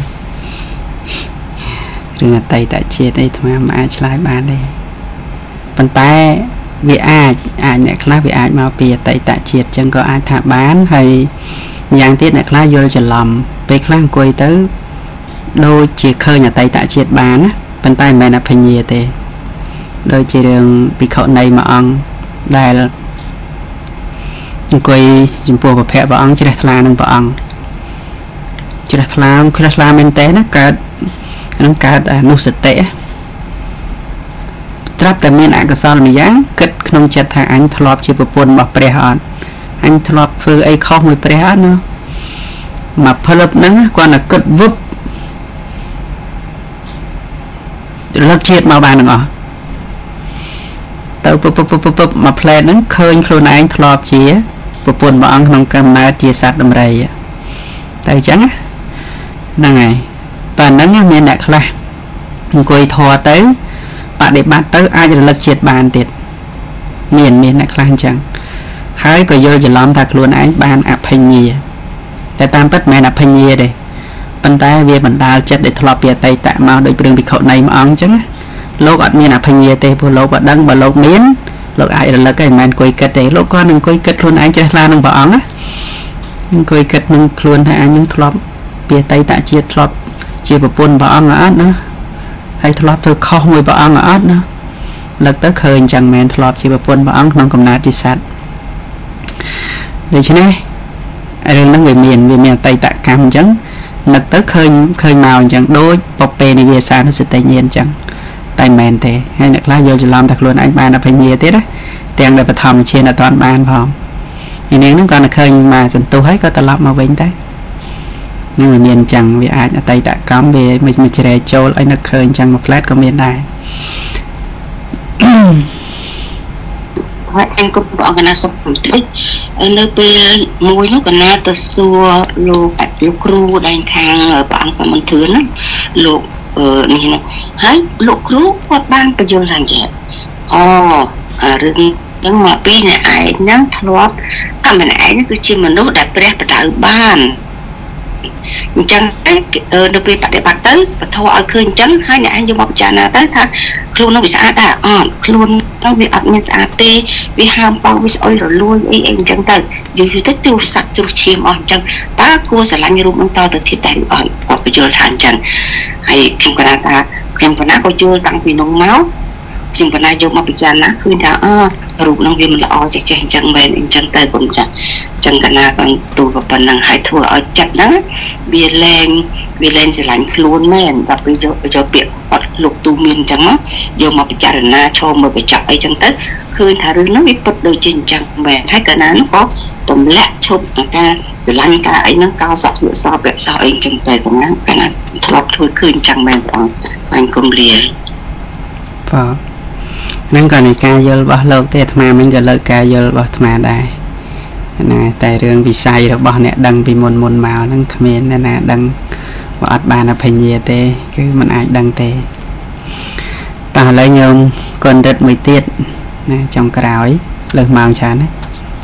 rừng tây tại chia đây tham gia lại bàn đây bàn tay vì ai này khác vì ai mà bìa tây tại chia chẳng có ai thả bán hay nhang tiết này khác vô cho làm về khác quay tới đôi chia khơi nhà tây tại chia bán bàn tay mày là phải nhiều thế đôi chia đường bị khẩu này mà ăn đây là quay dùng bùa và phép vào ăn chỉ là làm vào ăn chỉ là làm bên té nó cả nụ sệt tệ trap tại miền Anh có sao là dáng kết không chặt thằng anh thọp chỉ buồn bọc bè hòn anh thọp phơi ấy không người bè nữa mà phơi lập nắng quan là kết vấp lắc chết màu bàn nữa tao mà plei nắng khơi khơi anh thọp chỉ buồn bọc ăn không cầm ná chia sạt đầm rầy tại chẳng năng ngày toàn nắng miền Đại là quay thò tới bạn để bạn tới ai là lực triệt bàn tiệt miền Đại là chẳng hãy có vô giờ làm thật luôn anh ban áp hình nhì tại tam tất mẹ áp hình nhì đây bàn tay về bàn đào chết để thọp bìa tay tạ mau đôi đường bị khẩu này mà ăn chẳng lô ở miền áp hình nhì tê vô lô ở đăng và lô miến lô ai là cái màn quay kết để lô con đừng quay kết luôn anh cho la đừng vào ăn á quay kết nâng luôn hay anh những thọp bìa tay tạ chia thọp chia vào buồn vào ăn ở nữa hay thọp thôi không người vào ăn ở nữa lật tới khơi chẳng mền thọp chia vào buồn vào ăn không cầm nát đi sát để cho này ai nó người miền tây tạ cam chẳng lật tới khơi màu chẳng đôi bọc bè này về xa nó sẽ tự nhiên chẳng tay mền thế hay là lá vô cho làm thật luôn anh ban là phải nhiều thế đó tiền là phải thòm trên là toàn ban phòng thì nếu nó còn là khơi mà dần tu hết có ta lọc mà vĩnh đấy nhưng mà miền chẳng vì ai ở tây tạ cắm về mình chơi châu anh nó khơi chẳng một flat có miền này anh cũng bảo cái nào sắp tới nơi bên môi nó cái nào từ xưa lô cru đánh thang ở bảng sao mình thứ nó lô này này hãy lô cru qua bang bây giờ hàng dẹp rừng nhưng mà bên này ai nắng thọp mình ai nó cứ chỉ mình nó đặt bè đặt ban chẳng được bị bắt bắt tới và thâu ở khơi trắng hai nhà anh dùng bọc trà nào tới thà luôn nó bị xã đã luôn nó bị ập mình xã tê bị ham bao bị ôi rồi luôn ấy anh chẳng tới dù tới tiêu sạch tiêu chìm chẳng ta cua sẽ lăn như lúc to được thiết đại ở bây giờ thành chẳng hay khi còn ta khi còn có chưa tăng vì nông máu khi còn ai dùng bọc trà ná khơi đã rụt năng viên là o chạy chẳng bền anh chẳng tới cũng chẳng cần là còn tù vào phần năng hải thua ở chặt đó bia lên sẽ lạnh luôn men và bây giờ việc hoặc lục tu miên chẳng á giờ mà bị chặt na cho mà bị chặt ấy chẳng tới khơi thả rừng nó bị bật đôi trên chẳng bền hay cả nó có tầm lẹ chụp ca sẽ lạnh cả ấy nó cao dọc giữa so vậy sao anh chẳng tới cũng á cái này thọp thôi khơi chẳng bền bằng anh cùng liền năng còn này ca vô bỏ lâu thế mà mình giờ lợi ca vô bỏ mà đây này tại đường bị sai rồi bỏ nè đăng bị môn màu năng comment nên là đăng bỏ bàn là phải nhiều tê cứ mình ai đăng tê ta lấy nhôm con đất mới tiết nè trong cái đảo ấy lực mang chán đấy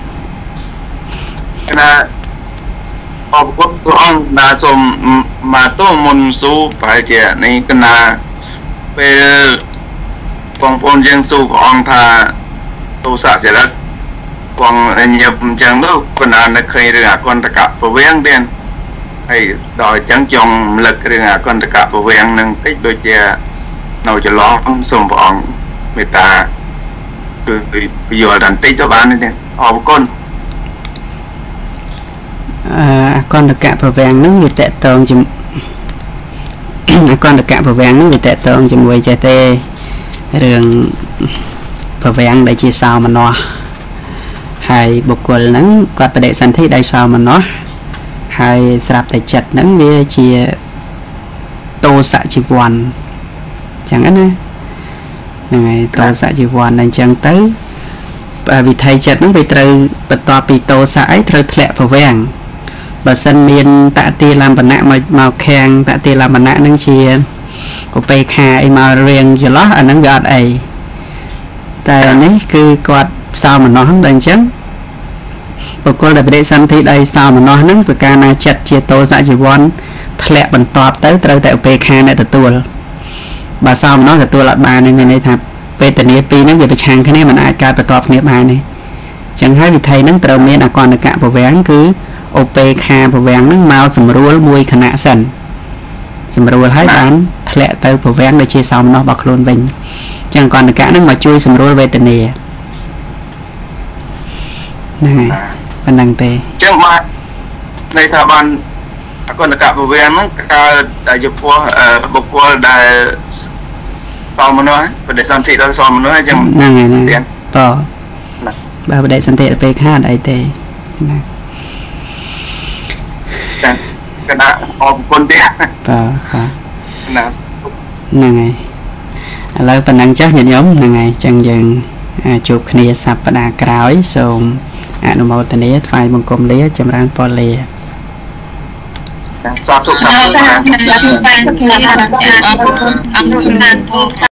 là học quốc ông là trong mà tôi muốn số phải chuyện này cái là về phong phôn dân số của ông thà tôi sợ sẽ là còn nhập chẳng đâu còn là nó khơi được con tất cả của viên tiền hay đòi chẳng chồng lực được con tất cả của viên nâng tích đôi chia nào cho lo xong bọn người ta từ bây giờ đàn tích cho bạn này học con được cả vào vàng nó bị tệ tường chừng con được cả vào vàng nó bị tệ tường chừng mùi trái tê đường vào vàng để chia sao mà nó hay bột quần nắng quạt để sản thị đây sao mà nó hay sạp để chặt nắng với chia tô xạ chỉ hoàn chẳng ấy này tô xạ chỉ hoàn này chẳng tới vì thầy chặt nó bị từ bật to bị tô xạ ấy từ lẹ vào vàng và sân miền tạ tì làm bản nạ màu khen tạ tì làm bản nạ nâng chia của bê khá ấy màu riêng cho lót ở nâng gọt ấy tại này cứ quạt sao mà nó không đánh chấm một cô là để sân thì đây sao mà nó nâng từ ca na chặt chia tô dạ chỉ von lẹ bản tọp tới từ tại bê khá này từ tua bà sao mà nó từ tua lại bà này này thà bê tình yêu pi nó về chàng cái này mà ai ca từ tọp này bà này chẳng hay vì thầy nâng từ miền là còn được cả bộ vén cứ OP kha bộ vén nó mau sầm rùa mùi khả nạ sần sầm rùa hết bán lẹ tới bộ vén để chia xong nó bọc luôn bình chẳng còn được cả nó mà chui sầm rùa về tình yêu này bên đằng tề chẳng mà đây thà bạn còn được cả bộ vén nó cả đại dục qua bộ qua đại xong mà nói để sản thị đó xong mà nói chẳng này to bà để sản thị OP kha đại tề cái nào ôm con tiền này lời phần năng chắc nhận nhóm này chẳng dừng chụp kia sạp và đà cào xong nó màu tên ấy phải bằng công lý chấm răng po lìa sạp